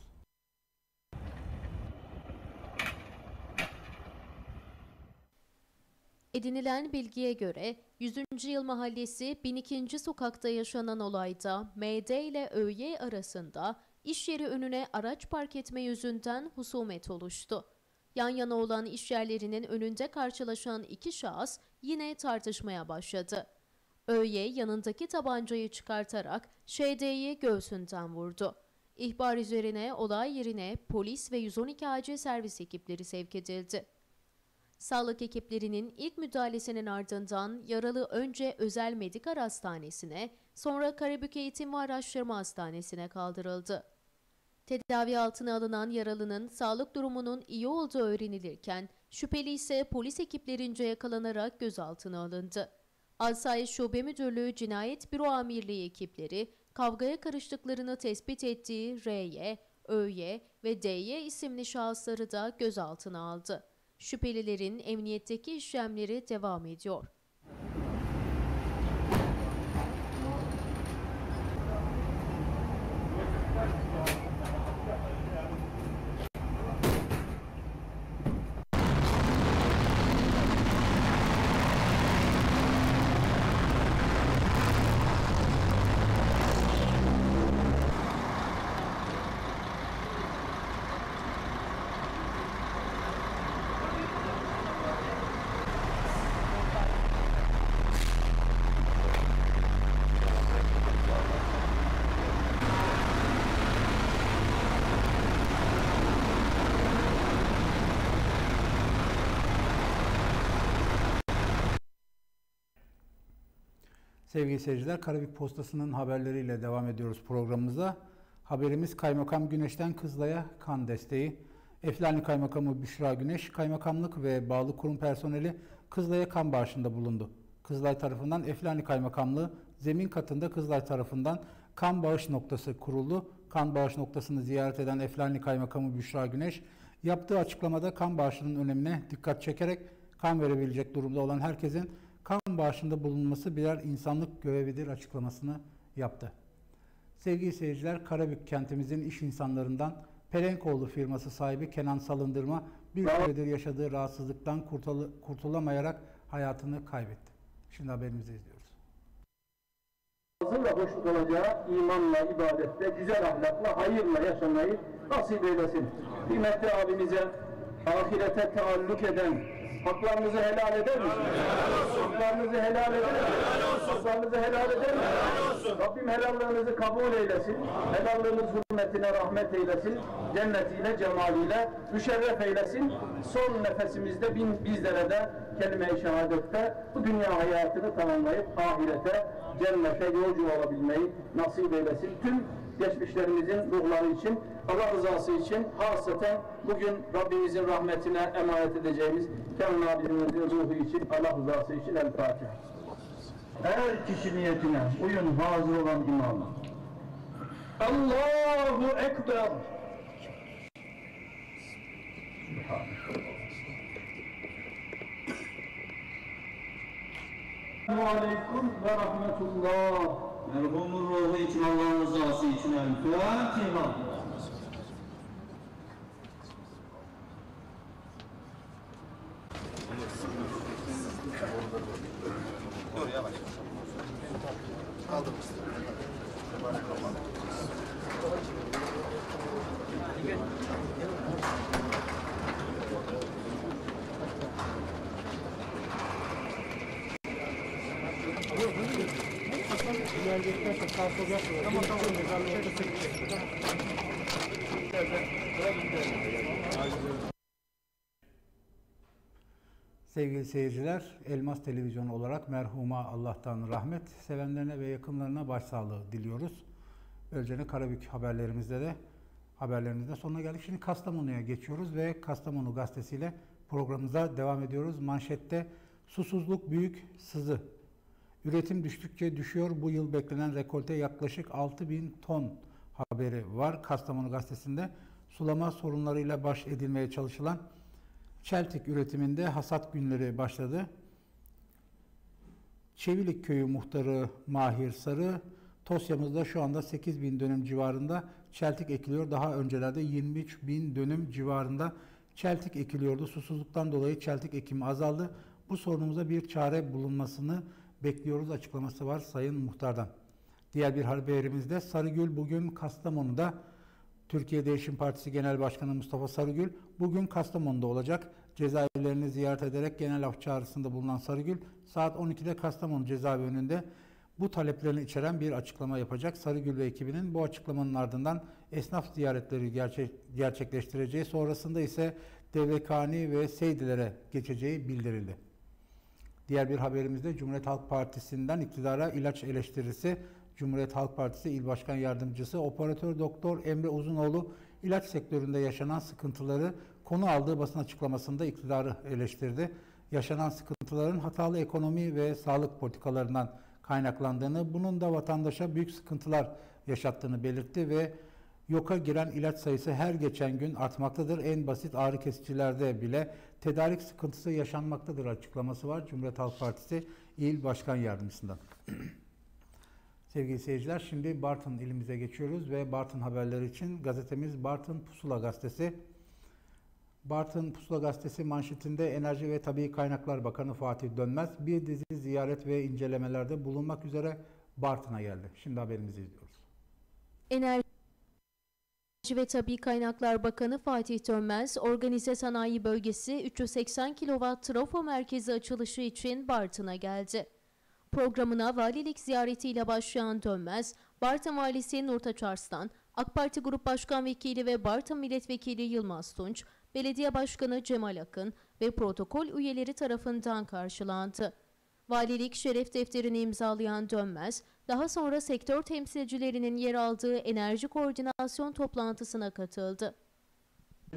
Edinilen bilgiye göre yüzüncü Yıl Mahallesi bin ikinci sokakta yaşanan olayda M D ile ÖY arasında iş yeri önüne araç park etme yüzünden husumet oluştu. Yan yana olan iş yerlerinin önünde karşılaşan iki şahıs yine tartışmaya başladı. ÖY yanındaki tabancayı çıkartarak Ş D'yi göğsünden vurdu. İhbar üzerine olay yerine polis ve yüz on iki acil servis ekipleri sevk edildi. Sağlık ekiplerinin ilk müdahalesinin ardından yaralı önce Özel Medikal Hastanesi'ne, sonra Karabük Eğitim ve Araştırma Hastanesi'ne kaldırıldı. Tedavi altına alınan yaralının sağlık durumunun iyi olduğu öğrenilirken, şüpheli ise polis ekiplerince yakalanarak gözaltına alındı. Asayiş Şube Müdürlüğü Cinayet Büro Amirliği ekipleri, kavgaya karıştıklarını tespit ettiği R Y, Ö Y ve D Y isimli şahısları da gözaltına aldı. Şüphelilerin emniyetteki işlemleri devam ediyor. Sevgili seyirciler, Karabük Postası'nın haberleriyle devam ediyoruz programımıza. Haberimiz Kaymakam Güneş'ten Kızılay'a kan desteği. Eflani Kaymakamı Büşra Güneş, kaymakamlık ve bağlı kurum personeli Kızılay'a kan bağışında bulundu. Kızılay tarafından Eflani Kaymakamlığı zemin katında Kızılay tarafından kan bağış noktası kuruldu. Kan bağış noktasını ziyaret eden Eflani Kaymakamı Büşra Güneş yaptığı açıklamada kan bağışının önemine dikkat çekerek kan verebilecek durumda olan herkesin kan bağışında bulunması birer insanlık görevidir açıklamasını yaptı. Sevgili seyirciler, Karabük kentimizin iş insanlarından Pelenkoğlu firması sahibi Kenan Salındırma bir süredir yaşadığı rahatsızlıktan kurtul kurtulamayarak hayatını kaybetti. Şimdi haberimizi izliyoruz. Ve hoşnut olacağı imanla, ibadette, güzel ahlakla, hayırla yaşamayı nasip eylesin. Kıymetli abimize ahirete taalluk eden haklarınızı helal eder misiniz? Haklarınızı helal eder misiniz? Haklarınızı helal eder misiniz? Rabbim helallığınızı kabul eylesin. Helallığınız hürmetine rahmet eylesin. Cennetiyle, cemaliyle müşerref eylesin. Son nefesimizde bin, bizlere de kelime-i şehadette bu dünya hayatını tamamlayıp ahirete, cennete yolcu olabilmeyi nasip eylesin. Tüm geçmişlerimizin ruhları için, Allah rızası için hasreten bugün Rabbimizin rahmetine emanet edeceğimiz Kenan abimizin ruhu için, Allah rızası için El Fatiha. Her kişi niyetine uyun hazır olan imamı. Allahu Ekber. Aleyküm ve rahmetullah. Merhumun ruhu için, Allah'ın rızası için El Fatiha. Dur yavaş. Kaldır. Sevgili seyirciler, Elmas Televizyonu olarak merhuma Allah'tan rahmet, sevenlerine ve yakınlarına başsağlığı diliyoruz. Böylece Karabük haberlerimizde de haberlerimizde sonuna geldik. Şimdi Kastamonu'ya geçiyoruz ve Kastamonu gazetesiyle programımıza devam ediyoruz. Manşette susuzluk büyük sızı. Üretim düştükçe düşüyor. Bu yıl beklenen rekolte yaklaşık altı bin ton haberi var. Kastamonu gazetesinde sulama sorunlarıyla baş edilmeye çalışılan Çeltik üretiminde hasat günleri başladı. Çevilik Köyü muhtarı Mahir Sarı, Tosya'mızda şu anda sekiz bin dönüm civarında çeltik ekiliyor. Daha öncelerde yirmi üç bin dönüm civarında çeltik ekiliyordu. Susuzluktan dolayı çeltik ekimi azaldı. Bu sorunumuza bir çare bulunmasını bekliyoruz açıklaması var Sayın Muhtar'dan. Diğer bir haberimizde Sarıgül bugün Kastamonu'da. Türkiye Değişim Partisi Genel Başkanı Mustafa Sarıgül bugün Kastamonu'da olacak. Cezaevlerini ziyaret ederek genel af çağrısında bulunan Sarıgül saat on ikide Kastamonu cezaevi önünde bu taleplerini içeren bir açıklama yapacak. Sarıgül ve ekibinin bu açıklamanın ardından esnaf ziyaretleri gerçek, gerçekleştireceği, sonrasında ise Devlekhani ve Seydilere geçeceği bildirildi. Diğer bir haberimizde Cumhuriyet Halk Partisi'nden iktidara ilaç eleştirisi. Cumhuriyet Halk Partisi İl Başkan Yardımcısı Operatör Doktor Emre Uzunoğlu ilaç sektöründe yaşanan sıkıntıları konu aldığı basın açıklamasında iktidarı eleştirdi. Yaşanan sıkıntıların hatalı ekonomi ve sağlık politikalarından kaynaklandığını, bunun da vatandaşa büyük sıkıntılar yaşattığını belirtti ve yoka giren ilaç sayısı her geçen gün artmaktadır. En basit ağrı kesicilerde bile tedarik sıkıntısı yaşanmaktadır açıklaması var Cumhuriyet Halk Partisi İl Başkan Yardımcısından. Sevgili seyirciler, şimdi Bartın ilimize geçiyoruz ve Bartın haberleri için gazetemiz Bartın Pusula Gazetesi. Bartın Pusula Gazetesi manşetinde Enerji ve Tabii Kaynaklar Bakanı Fatih Dönmez bir dizi ziyaret ve incelemelerde bulunmak üzere Bartın'a geldi. Şimdi haberimizi izliyoruz. Enerji ve Tabii Kaynaklar Bakanı Fatih Dönmez, Organize Sanayi Bölgesi üç yüz seksen kilowatt trafo merkezi açılışı için Bartın'a geldi. Programına valilik ziyaretiyle başlayan Dönmez, Bartın Valisi Nurtaç Arslan, AK Parti Grup Başkan Vekili ve Bartın Milletvekili Yılmaz Tunç, Belediye Başkanı Cemal Akın ve protokol üyeleri tarafından karşılandı. Valilik şeref defterini imzalayan Dönmez, daha sonra sektör temsilcilerinin yer aldığı enerji koordinasyon toplantısına katıldı. Evet,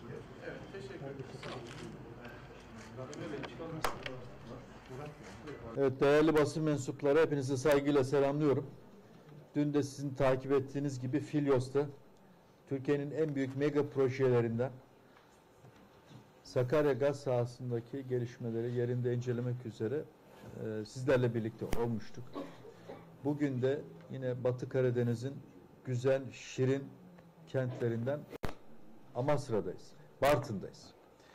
teşekkür ederim. Evet, değerli basın mensupları, hepinizi saygıyla selamlıyorum. Dün de sizin takip ettiğiniz gibi Filyos'ta Türkiye'nin en büyük mega projelerinden Sakarya gaz sahasındaki gelişmeleri yerinde incelemek üzere e, sizlerle birlikte olmuştuk. Bugün de yine Batı Karadeniz'in güzel, şirin kentlerinden Amasra'dayız, Bartın'dayız.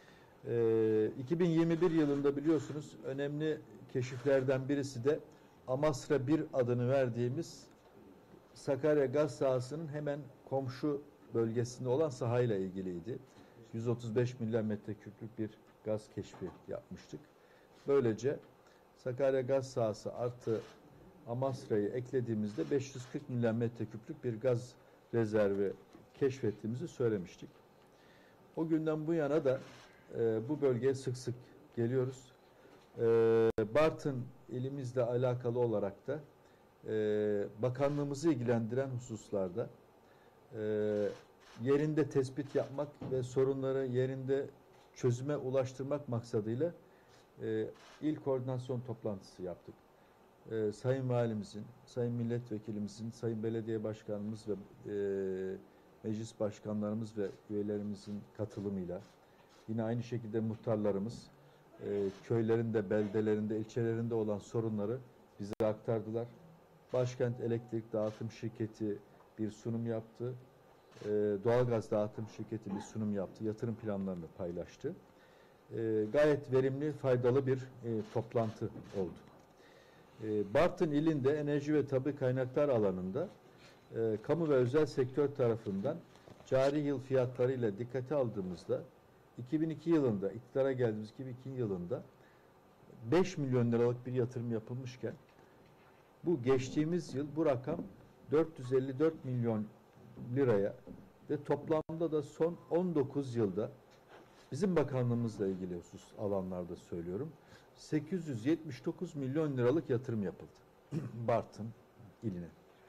E, iki bin yirmi bir yılında biliyorsunuz önemli keşiflerden birisi de Amasra bir adını verdiğimiz Sakarya gaz sahasının hemen komşu bölgesinde olan sahayla ilgiliydi. yüz otuz beş milyar metreküplük bir gaz keşfi yapmıştık. Böylece Sakarya gaz sahası artı Amasra'yı eklediğimizde beş yüz kırk milyar metreküplük bir gaz rezervi keşfettiğimizi söylemiştik. O günden bu yana da e, bu bölgeye sık sık geliyoruz. E, Bartın ilimizle alakalı olarak da e, bakanlığımızı ilgilendiren hususlarda e, yerinde tespit yapmak ve sorunları yerinde çözüme ulaştırmak maksadıyla e, il koordinasyon toplantısı yaptık. E, Sayın Valimizin, Sayın Milletvekilimizin, Sayın Belediye Başkanımız ve e, meclis başkanlarımız ve üyelerimizin katılımıyla, yine aynı şekilde muhtarlarımız e, köylerinde, beldelerinde, ilçelerinde olan sorunları bize aktardılar. Başkent Elektrik Dağıtım Şirketi bir sunum yaptı. E, Doğalgaz Dağıtım Şirketi bir sunum yaptı. Yatırım planlarını paylaştı. E, gayet verimli, faydalı bir e, toplantı oldu. E, Bartın ilinde enerji ve tabi kaynaklar alanında e, kamu ve özel sektör tarafından cari yıl fiyatlarıyla dikkate aldığımızda iki bin iki yılında, iktidara geldiğimiz iki bin iki yılında beş milyon liralık bir yatırım yapılmışken bu geçtiğimiz yıl bu rakam dört yüz elli dört milyon liraya ve toplamda da son on dokuz yılda bizim bakanlığımızla ilgili husus alanlarda söylüyorum sekiz yüz yetmiş dokuz milyon liralık yatırım yapıldı Bartın iline.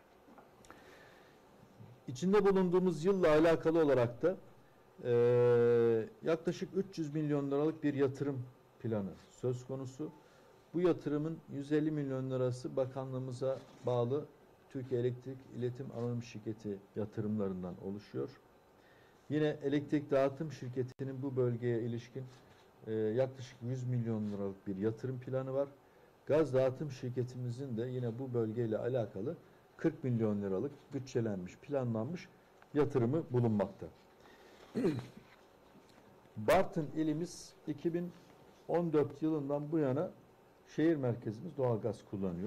İçinde bulunduğumuz yılla alakalı olarak da Ee, yaklaşık üç yüz milyon liralık bir yatırım planı söz konusu. Bu yatırımın yüz elli milyon lirası bakanlığımıza bağlı Türkiye Elektrik İletim Anonim Şirketi yatırımlarından oluşuyor. Yine elektrik dağıtım şirketinin bu bölgeye ilişkin e, yaklaşık yüz milyon liralık bir yatırım planı var. Gaz dağıtım şirketimizin de yine bu bölgeyle alakalı kırk milyon liralık bütçelenmiş, planlanmış yatırımı bulunmakta. Bartın ilimiz iki bin on dört yılından bu yana şehir merkezimiz doğalgaz kullanıyor.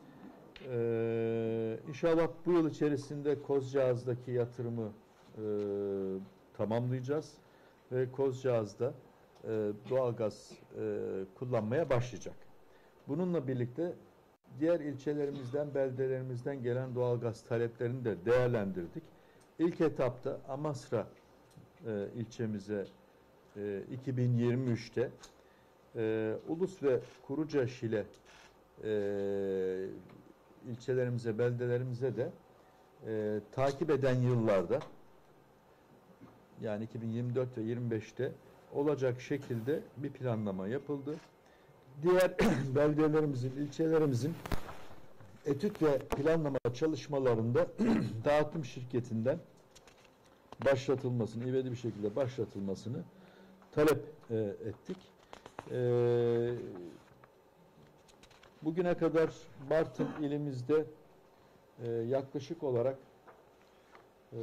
Ee, İnşallah bu yıl içerisinde Kozcağız'daki yatırımı e, tamamlayacağız ve Kozcağız'da e, doğalgaz e, kullanmaya başlayacak. Bununla birlikte diğer ilçelerimizden, beldelerimizden gelen doğalgaz taleplerini de değerlendirdik. İlk etapta Amasra e, ilçemize e, iki bin yirmi üçte e, Ulus ve Kuruca Şile e, ilçelerimize, beldelerimize de e, takip eden yıllarda yani iki bin yirmi dört ve yirmi beşte olacak şekilde bir planlama yapıldı. Diğer beldelerimizin, ilçelerimizin etüt ve planlama çalışmalarında dağıtım şirketinden başlatılmasını, ivedi bir şekilde başlatılmasını talep e, ettik. E, bugüne kadar Bartın ilimizde e, yaklaşık olarak e,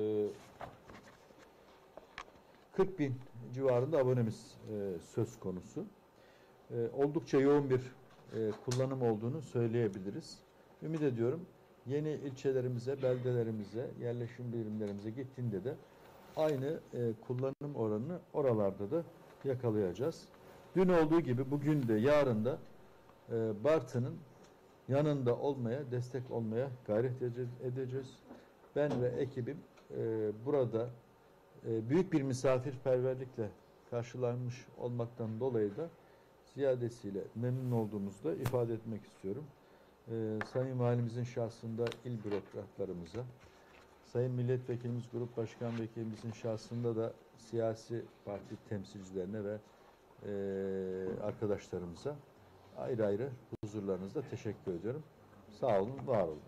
kırk bin civarında abonemiz e, söz konusu. E, oldukça yoğun bir e, kullanım olduğunu söyleyebiliriz. Ümit ediyorum yeni ilçelerimize, beldelerimize, yerleşim birimlerimize gittiğinde de aynı e, kullanım oranını oralarda da yakalayacağız. Dün olduğu gibi bugün de yarın da e, Bartın'ın yanında olmaya, destek olmaya gayret edeceğiz. Ben ve ekibim e, burada e, büyük bir misafirperverlikle karşılanmış olmaktan dolayı da ziyadesiyle memnun olduğumuzu da ifade etmek istiyorum. Ee, Sayın Valimizin şahsında il bürokratlarımıza, Sayın Milletvekilimiz, Grup Başkan Vekilimizin şahsında da siyasi parti temsilcilerine ve e, arkadaşlarımıza ayrı ayrı huzurlarınızda teşekkür ediyorum. Sağ olun, var olun.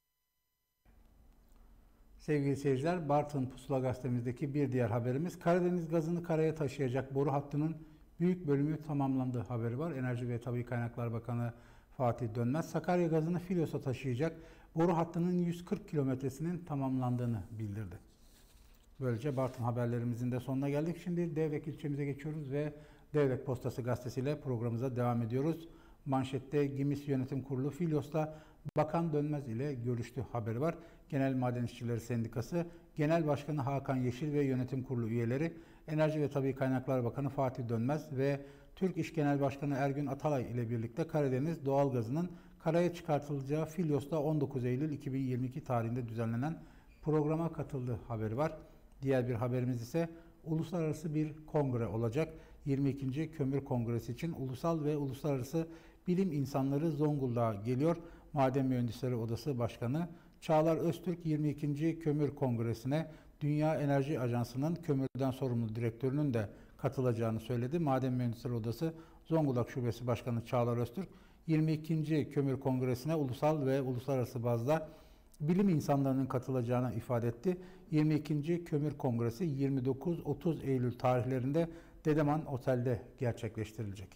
Sevgili seyirciler, Bartın Pusula Gazetemizdeki bir diğer haberimiz, Karadeniz gazını karaya taşıyacak boru hattının büyük bölümü tamamlandı haberi var. Enerji ve Tabii Kaynaklar Bakanı Fatih Dönmez, Sakarya gazını Filyos'a taşıyacak boru hattının yüz kırk kilometresinin tamamlandığını bildirdi. Böylece Bartın haberlerimizin de sonuna geldik. Şimdi Devlek ilçemize geçiyoruz ve Devlek Postası gazetesiyle programımıza devam ediyoruz. Manşette Gimis Yönetim Kurulu Filyos'ta Bakan Dönmez ile görüştü haberi var. Genel Maden İşçileri Sendikası Genel Başkanı Hakan Yeşil ve Yönetim Kurulu üyeleri, Enerji ve Tabii Kaynaklar Bakanı Fatih Dönmez ve Türk İş Genel Başkanı Ergün Atalay ile birlikte Karadeniz doğalgazının karaya çıkartılacağı Filyos'ta on dokuz Eylül iki bin yirmi iki tarihinde düzenlenen programa katıldığı haberi var. Diğer bir haberimiz ise uluslararası bir kongre olacak. yirmi ikinci Kömür Kongresi için ulusal ve uluslararası bilim insanları Zonguldak'a geliyor. Maden Mühendisleri Odası Başkanı Çağlar Öztürk yirmi ikinci Kömür Kongresi'ne Dünya Enerji Ajansı'nın kömürden sorumlu direktörünün de katılacağını söyledi. Maden Mühendisleri Odası Zonguldak Şubesi Başkanı Çağlar Öztürk yirmi ikinci Kömür Kongresi'ne ulusal ve uluslararası bazda bilim insanlarının katılacağını ifade etti. yirmi ikinci Kömür Kongresi yirmi dokuz otuz Eylül tarihlerinde Dedeman Otel'de gerçekleştirilecek.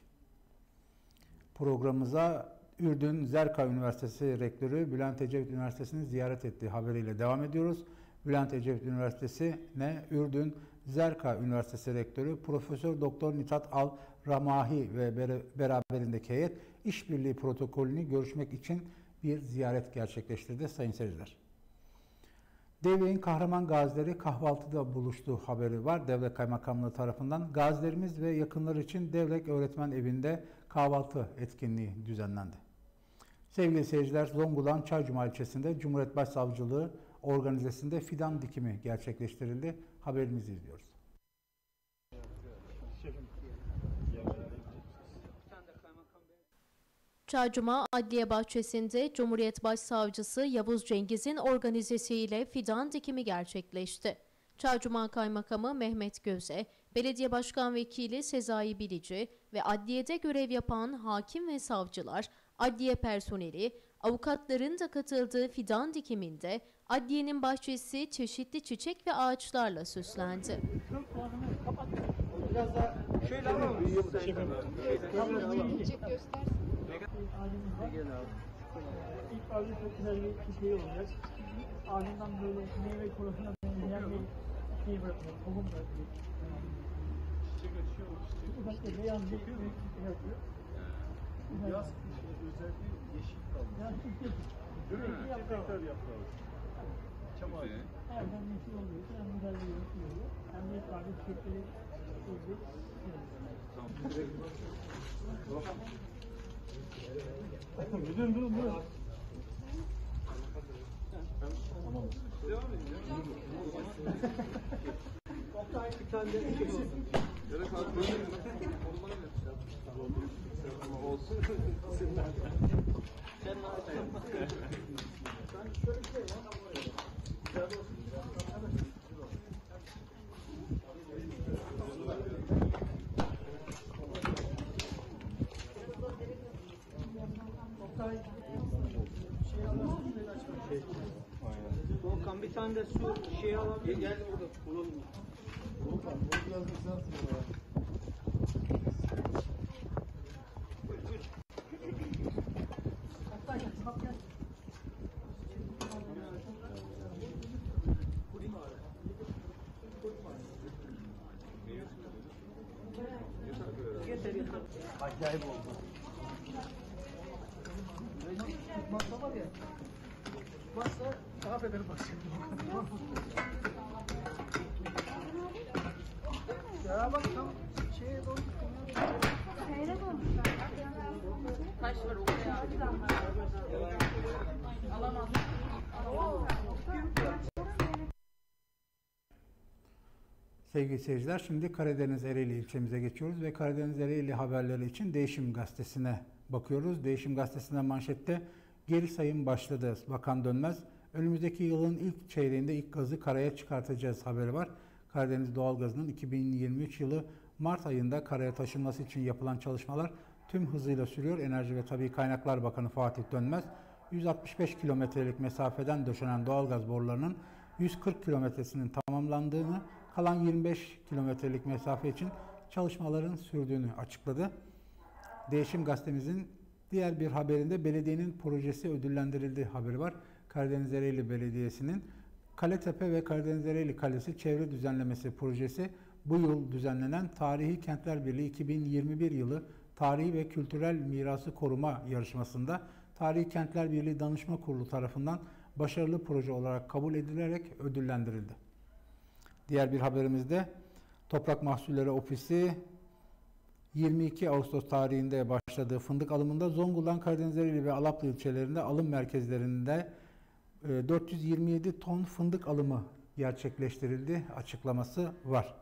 Programımıza Ürdün Zerka Üniversitesi Rektörü Bülent Ecevit Üniversitesi'ni ziyaret ettiği haberiyle devam ediyoruz. Bülent Ecevit Üniversitesi'ne Ürdün Zerka Üniversitesi Rektörü Profesör Doktor Nitat Al Ramahi ve beraberindeki heyet işbirliği protokolünü görüşmek için bir ziyaret gerçekleştirdi sayın seyirciler. Devlek'in kahraman gazileri kahvaltıda buluştuğu haberi var. Devlek Kaymakamlığı tarafından gazilerimiz ve yakınları için Devlek Öğretmen Evi'nde kahvaltı etkinliği düzenlendi. Sevgili seyirciler, Zonguldak'ın Çaycuma ilçesinde Cumhuriyet Başsavcılığı organizasında fidan dikimi gerçekleştirildi. Haberimizi izliyoruz. Çaycuma Adliye Bahçesi'nde Cumhuriyet Başsavcısı Yavuz Cengiz'in organizesiyle fidan dikimi gerçekleşti. Çaycuma Kaymakamı Mehmet Göze, Belediye Başkan Vekili Sezai Bilici ve adliyede görev yapan hakim ve savcılar, adliye personeli, avukatların da katıldığı fidan dikiminde adliyenin bahçesi çeşitli çiçek ve ağaçlarla süslendi. Biraz daha şöyle alalım. İlk ağacı çok güzel bir şey olacak. Ardından böyle meyve konusuna benzeyen bir şey bırakıyor, tohum bırakıyor. Özellikle beyaz bir şey bırakıyor. Yaz özellikle yeşil kaldı. Yani çiçek. Çiçekli yaprağı. Çam ağacı. Her zaman yeşil oluyor. Hem güzel bir yeşil oluyor. Hem de farklı çiçekleri oluyor. Durun durun durun. Tamam. Devam edin. Oktay bir tane de şey olsun. Gerek abi böyle mi? Olmalı mı? Tamam olsun. Sen ne yapacaksın? Ben şöyle bir şey var. Güzel olsun. Oktay şey alalım. Volkan bir tane de su şey alabilir. Gel burada bulalım. Volkan bu biraz da sensin ya. Buyur buyur. Oktay gel bak gel. Kurayım abi. Kurayım abi. Yeter yeter. Acayip oldu. Tutmazsa var ya. Tutmazsa daha bedeli başlıyor. Ya bak tam şeye doğru Seyrek olmuşlar. Kaç var o kadar? Alamaz. Sevgili seyirciler, şimdi Karadeniz Ereğli ilçemize geçiyoruz ve Karadeniz Ereğli haberleri için Değişim Gazetesi'ne bakıyoruz. Değişim Gazetesi'nde manşette geri sayım başladı. Bakan Dönmez, önümüzdeki yılın ilk çeyreğinde ilk gazı karaya çıkartacağız haberi var. Karadeniz doğalgazının iki bin yirmi üç yılı Mart ayında karaya taşınması için yapılan çalışmalar tüm hızıyla sürüyor. Enerji ve Tabii Kaynaklar Bakanı Fatih Dönmez, yüz altmış beş kilometrelik mesafeden döşenen doğalgaz borularının yüz kırk kilometresinin tamamlandığını, kalan yirmi beş kilometrelik mesafe için çalışmaların sürdüğünü açıkladı. Değişim Gazetemizin diğer bir haberinde belediyenin projesi ödüllendirildiği haberi var. Karadeniz Ereğli Belediyesi'nin Kaletepe ve Karadeniz Ereğli Kalesi Çevre Düzenlemesi projesi bu yıl düzenlenen Tarihi Kentler Birliği iki bin yirmi bir yılı Tarihi ve Kültürel Mirası Koruma yarışmasında Tarihi Kentler Birliği Danışma Kurulu tarafından başarılı proje olarak kabul edilerek ödüllendirildi. Diğer bir haberimizde Toprak Mahsulleri Ofisi yirmi iki Ağustos tarihinde başladığı fındık alımında Zonguldak, Karadeniz Ereğli ve Alaplı ilçelerinde alım merkezlerinde dört yüz yirmi yedi ton fındık alımı gerçekleştirildi açıklaması var.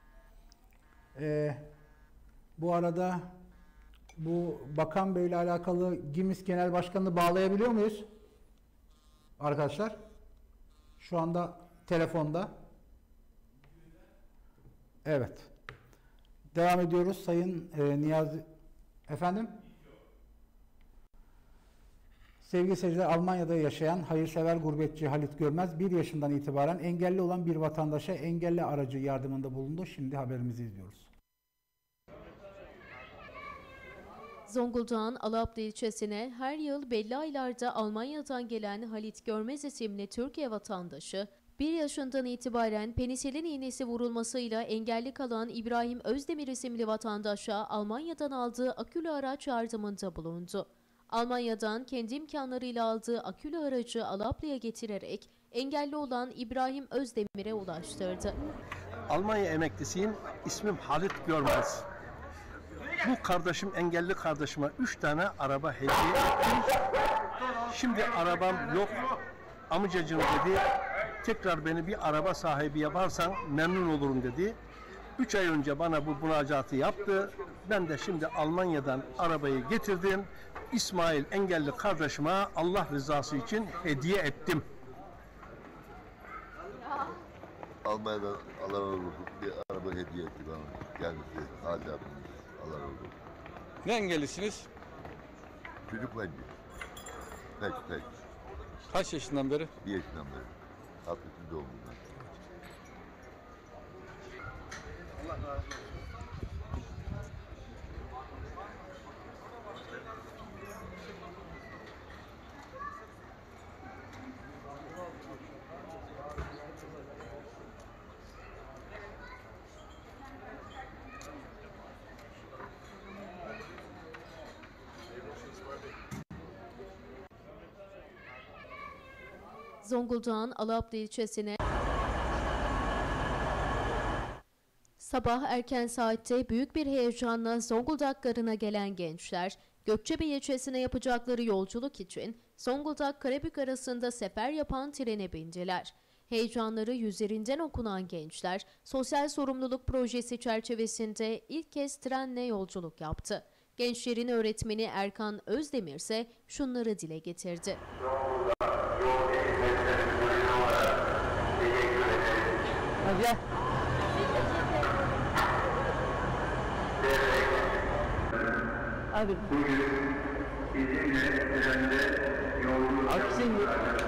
Ee, bu arada bu Bakan Bey ile alakalı GİMİS Genel Başkanı'nı bağlayabiliyor muyuz? Arkadaşlar şu anda telefonda. Evet. Devam ediyoruz. Sayın e, Niyazi efendim. Sevgili seyirciler, Almanya'da yaşayan hayırsever gurbetçi Halit Görmez bir yaşından itibaren engelli olan bir vatandaşa engelli aracı yardımında bulundu. Şimdi haberimizi izliyoruz. Zonguldak'ın Alaplı ilçesine her yıl belli aylarda Almanya'dan gelen Halit Görmez isimli Türkiye vatandaşı, bir yaşından itibaren penisilin iğnesi vurulmasıyla engelli kalan İbrahim Özdemir isimli vatandaşa Almanya'dan aldığı akülü araç yardımında bulundu. Almanya'dan kendi imkanlarıyla aldığı akülü aracı Alaplı'ya getirerek engelli olan İbrahim Özdemir'e ulaştırdı. Almanya emeklisiyim. İsmim Halit Görmez. Bu kardeşim, engelli kardeşime üç tane araba hediye ettim. Şimdi arabam yok. Amcacığım dedi, tekrar beni bir araba sahibi yaparsan memnun olurum dedi. Üç ay önce bana bu müracaatı yaptı. Ben de şimdi Almanya'dan arabayı getirdim. İsmail engelli kardeşime Allah rızası için hediye ettim. Almanya'dan Allah razı olsun bir araba hediye etti bana. Kendisi Hacı abimiz. Allah razı olsun. Ne engellisiniz? Çocukla ilgili. Pek pek. Kaç yaşından beri? Bir yaşından beri. altmış doğumundan. Allah razı olsun. Zonguldak'ın Alaplı ilçesine sabah erken saatte büyük bir heyecanla Zonguldak garına gelen gençler, Gökçebey ilçesine yapacakları yolculuk için Zonguldak-Karabük arasında sefer yapan trene bindiler. Heyecanları yüzlerinden okunan gençler, sosyal sorumluluk projesi çerçevesinde ilk kez trenle yolculuk yaptı. Gençlerin öğretmeni Erkan Özdemir ise şunları dile getirdi. Hadi. Hadi. Bugün bizimle trende yolculuk Aksın.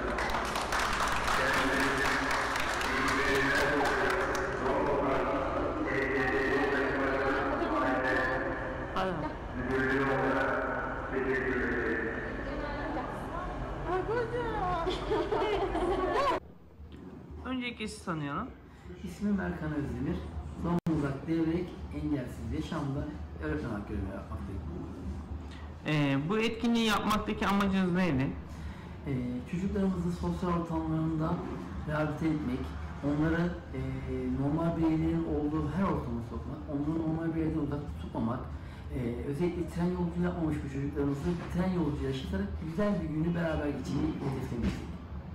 Önceki sizi tanıyalım. İsmim Erkan Özdemir. Zonguldak Devrek Engelsiz Yaşam'da öğretmen olarak görev yapmaktayım. Ee, bu etkinliği yapmaktaki amacınız neydi? Ee, çocuklarımızı sosyal ortamlarında rehabilite etmek, onları e, normal bireylerin olduğu her ortama sokmak, onları normal bireyden uzak tutmamak, e, özellikle tren yolculuğu yapmamış bu çocuklarımızı tren yolculuğu yaşatarak güzel bir günü beraber geçirmeyi hedeflemiştik.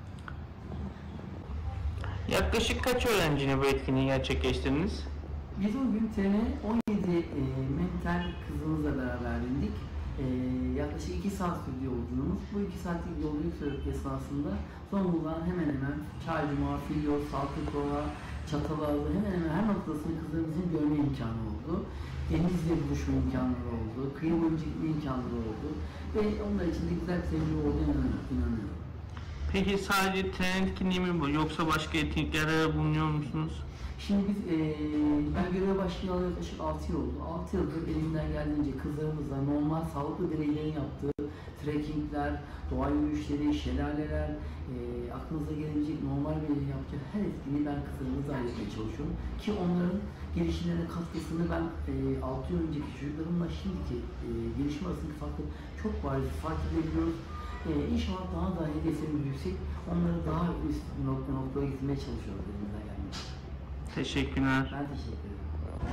Yaklaşık kaç öğrencine bu etkinliği gerçekleştirdiniz? Biz o gün trene on yedi e, mental kızımızla beraber bindik. E, yaklaşık iki saat sürdü yolculuğumuz. Bu iki saatlik yolculuk esnasında Zonguldak'ın hemen hemen Çaycuma, Filyos, Saltıkova, Çatalaz'da hemen hemen her noktasını kızlarımızın görme imkanı oldu. Denizle buluşma imkanları oldu, kıyı boyunca gitme imkanları oldu ve onlar için de güzel bir tecrübe olduğunu inanıyorum. Peki sadece tren etkinliği mi bu yoksa başka etkinliklerde bulunuyor musunuz? Şimdi biz, e, ben göreve başlayalı yaklaşık altı yıl oldu. altı yıldır elimden geldiğince kızlarımızla normal sağlıklı bireylerin yaptığı trekkingler, doğa yürüyüşleri, şelaleler, e, aklınıza gelebilecek normal bireylerin yaptığı her etkinliği ben kızlarımızla halletmeye çalışıyorum. Ki onların gelişimlerine katkısını ben e, altı yıl önceki çocuklarımla şimdiki e, gelişim arasındaki farkı çok bariz fark edebiliyoruz. E, inşallah daha da hedeflerimiz yüksek, onları daha üst nokta noktaya getirmeye çalışıyoruz elimizden geldiğince. Teşekkürler. Ben teşekkür ederim.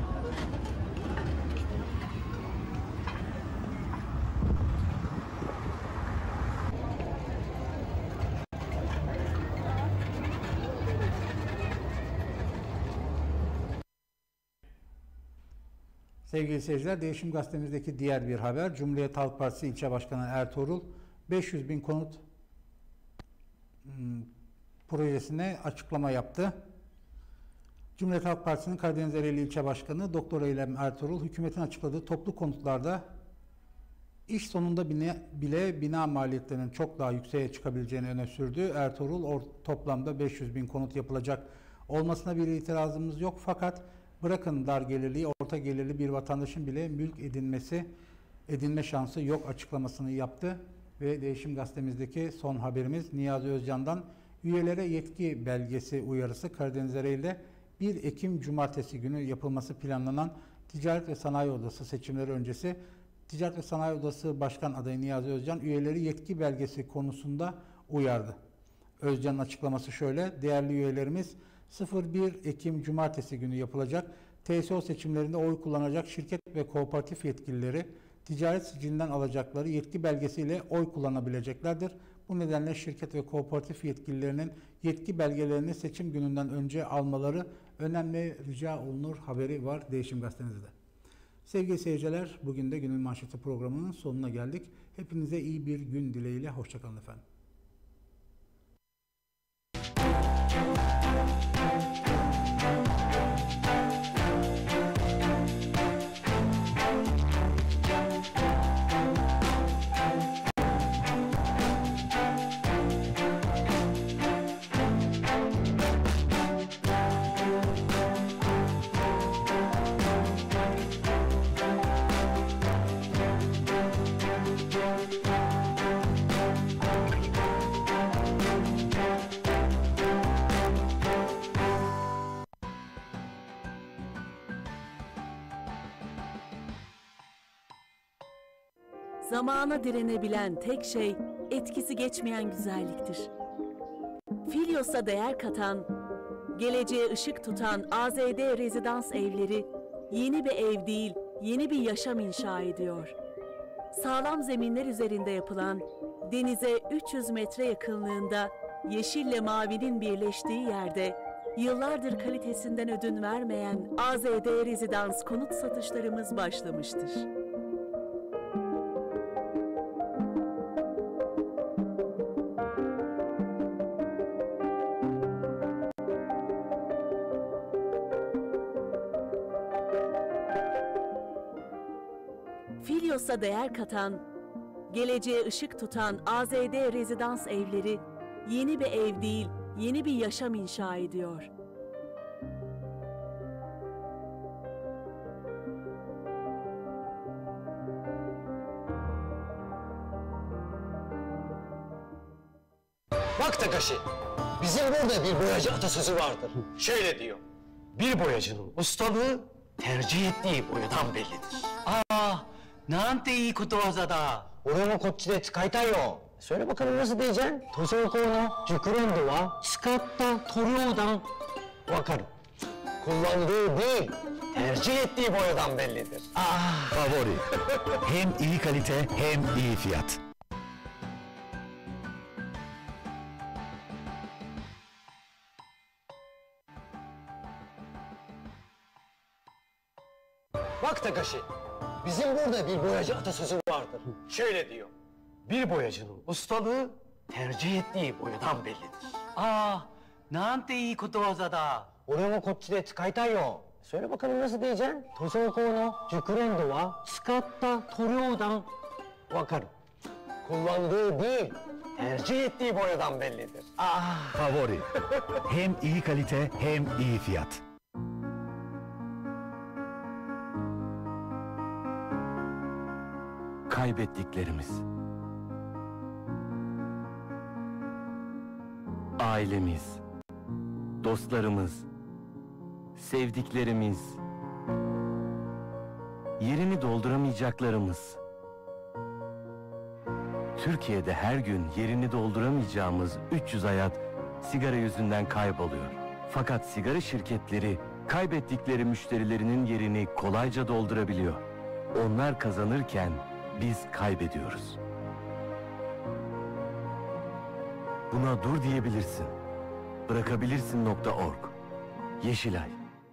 Sevgili seyirciler, Değişim Gazetemizdeki diğer bir haber. Cumhuriyet Halk Partisi İlçe Başkanı Ertuğrul, beş yüz bin konut hmm, projesine açıklama yaptı. Cumhuriyet Halk Partisi'nin Karadeniz Ereğli İlçe Başkanı Doktor Eylem Ertuğrul, hükümetin açıkladığı toplu konutlarda iş sonunda bine, bile bina maliyetlerinin çok daha yükseğe çıkabileceğini öne sürdü. Ertuğrul, or, toplamda beş yüz bin konut yapılacak olmasına bir itirazımız yok, fakat bırakın dar gelirli, orta gelirli bir vatandaşın bile mülk edinmesi, edinme şansı yok açıklamasını yaptı. Ve Değişim Gazetemizdeki son haberimiz Niyazi Özcan'dan üyelere yetki belgesi uyarısı. Karadeniz Ereğli'de bir Ekim Cumartesi günü yapılması planlanan Ticaret ve Sanayi Odası seçimleri öncesi Ticaret ve Sanayi Odası Başkan adayı Niyazi Özcan üyeleri yetki belgesi konusunda uyardı. Özcan'ın açıklaması şöyle: değerli üyelerimiz, sıfır bir Ekim Cumartesi günü yapılacak T S O seçimlerinde oy kullanacak şirket ve kooperatif yetkilileri ticaret sicilinden alacakları yetki belgesiyle oy kullanabileceklerdir. Bu nedenle şirket ve kooperatif yetkililerinin yetki belgelerini seçim gününden önce almaları önemli rica olunur haberi var Değişim Gazetemizde. Sevgili seyirciler, bugün de günün manşeti programının sonuna geldik. Hepinize iyi bir gün dileğiyle hoşçakalın efendim. Zamana direnebilen tek şey, etkisi geçmeyen güzelliktir. Filyos'a değer katan, geleceğe ışık tutan A Z D Rezidans Evleri, yeni bir ev değil, yeni bir yaşam inşa ediyor. Sağlam zeminler üzerinde yapılan, denize üç yüz metre yakınlığında, yeşille mavinin birleştiği yerde, yıllardır kalitesinden ödün vermeyen A Z D Rezidans konut satışlarımız başlamıştır. Filyos'a değer katan, geleceğe ışık tutan A Z D Rezidans Evleri, yeni bir ev değil, yeni bir yaşam inşa ediyor. Bak Takashi, bizim burada bir boyacı atasözü vardır. Şöyle diyor: bir boyacının ustalığı tercih ettiği boyadan bellidir. Aa, nante iyi kutu waza da. 俺もこっちで使いたいよ. Söyle bakalım nasıl diyeceksin? 塗装工の熟練度は使った塗料dan. わかる. Kullandığı değil, tercih ettiği boyadan bellidir. Ah, favori. Hem iyi kalite hem iyi fiyat. Bak Takashi, bizim burada bir boyacı atasözü vardır. Şöyle diyor: bir boyacının ustalığı tercih ettiği boyadan bellidir. Aa, なんていいことわざだ。俺もこっちで使いたいよ。Söyle bakalım nasıl diyeceksin? Tosokono, Jukurondo wa çıkartta Toryou'dan vakarım. Kullandığı değil, tercih ettiği boyadan bellidir. Ah. Favori. Hem iyi kalite hem iyi fiyat. Kaybettiklerimiz. Ailemiz, dostlarımız, sevdiklerimiz, yerini dolduramayacaklarımız. Türkiye'de her gün yerini dolduramayacağımız üç yüz hayat sigara yüzünden kayboluyor. Fakat sigara şirketleri kaybettikleri müşterilerinin yerini kolayca doldurabiliyor. Onlar kazanırken biz kaybediyoruz. Buna dur diyebilirsin. Bırakabilirsin nokta org. Yeşilay.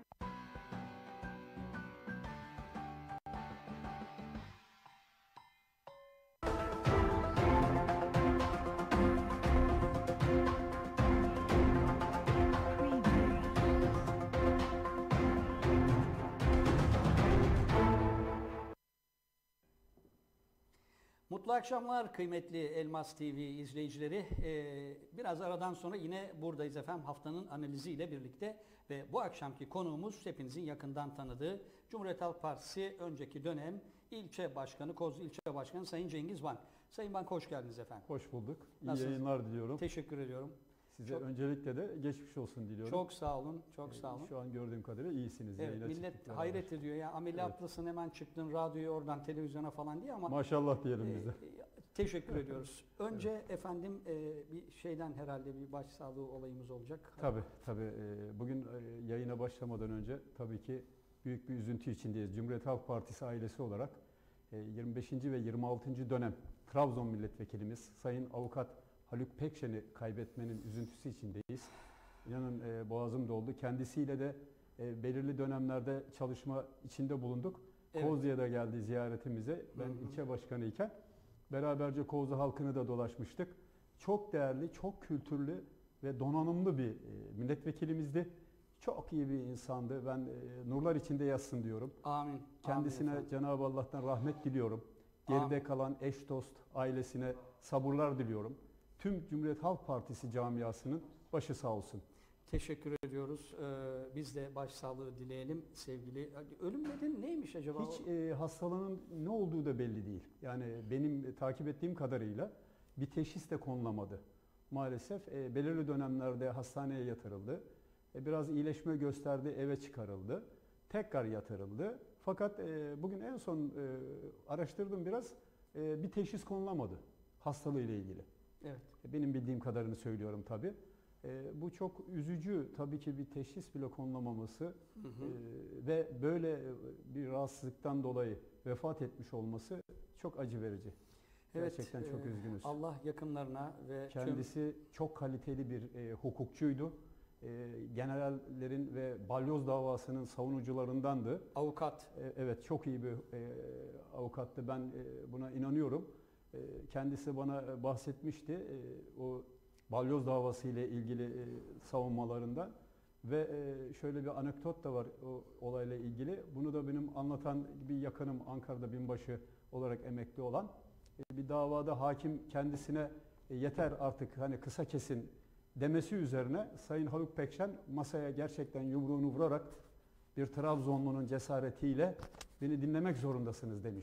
Mutlu akşamlar kıymetli Elmas T V izleyicileri. Ee, biraz aradan sonra yine buradayız efendim haftanın analiziyle birlikte. Ve bu akşamki konuğumuz hepinizin yakından tanıdığı Cumhuriyet Halk Partisi önceki dönem ilçe başkanı, Kozlu İlçe Başkanı Sayın Cengiz Bank. Sayın Bank hoş geldiniz efendim. Hoş bulduk. İyi Nasılsınız? yayınlar diliyorum. Teşekkür ediyorum. Size Çok- öncelikle de geçmiş olsun diliyorum. Çok sağ olun, çok sağ olun. Şu an gördüğüm kadarıyla iyisiniz. Evet, yayına millet çıktıkları hayret var. ediyor ya ameliyatlısın hemen çıktın radyoya oradan televizyona falan diye ama Maşallah diyelim e, bize. teşekkür ediyoruz. Önce efendim e, bir şeyden herhalde bir başsağlığı olayımız olacak. Tabii tabii. Ee, Bugün e, yayına başlamadan önce tabii ki büyük bir üzüntü içindeyiz. Cumhuriyet Halk Partisi ailesi olarak e, yirmi beşinci ve yirmi altıncı dönem Trabzon milletvekilimiz Sayın Avukat Haluk Pekşen'i kaybetmenin üzüntüsü içindeyiz. İnanın e, boğazım doldu. Kendisiyle de e, belirli dönemlerde çalışma içinde bulunduk. Evet. Kozlu'ya da geldi ziyaretimize. Ben Hı hı. ilçe başkanıyken beraberce Kozlu halkını da dolaşmıştık. Çok değerli, çok kültürlü ve donanımlı bir e, milletvekilimizdi. Çok iyi bir insandı. Ben e, nurlar içinde yatsın diyorum. Amin. Kendisine Amin Cenab-ı Allah'tan rahmet diliyorum. Geride Amin. kalan eş dost ailesine sabırlar diliyorum. Tüm Cumhuriyet Halk Partisi camiasının başı sağ olsun. Teşekkür ediyoruz. Ee, biz de başsağlığı dileyelim sevgili. Ölüm nedeni neymiş acaba? Hiç e, hastalığının ne olduğu da belli değil. Yani benim e, takip ettiğim kadarıyla bir teşhis de konulamadı. Maalesef e, belirli dönemlerde hastaneye yatırıldı. E, biraz iyileşme gösterdi, eve çıkarıldı. Tekrar yatırıldı. Fakat e, bugün en son e, araştırdım biraz, e, bir teşhis konulamadı hastalığıyla ilgili. Evet. E, benim bildiğim kadarını söylüyorum tabii. E, bu çok üzücü tabii ki bir teşhis bile konulamaması Hı hı. e, ve böyle bir rahatsızlıktan dolayı vefat etmiş olması çok acı verici. Evet, Gerçekten çok e, üzgünüz. Allah yakınlarına ve Kendisi çok kaliteli bir e, hukukçuydu. E, generallerin ve balyoz davasının savunucularındandı. Avukat. E, evet, çok iyi bir e, avukattı. Ben e, buna inanıyorum. E, kendisi bana bahsetmişti. E, o balyoz davası ile ilgili e, savunmalarından ve e, şöyle bir anekdot da var o olayla ilgili. Bunu da benim anlatan bir yakınım, Ankara'da binbaşı olarak emekli olan e, bir davada hakim kendisine e, yeter artık hani kısa kesin demesi üzerine Sayın Haluk Pekşen masaya gerçekten yumruğunu vurarak bir Trabzonlu'nun cesaretiyle beni dinlemek zorundasınız demiş.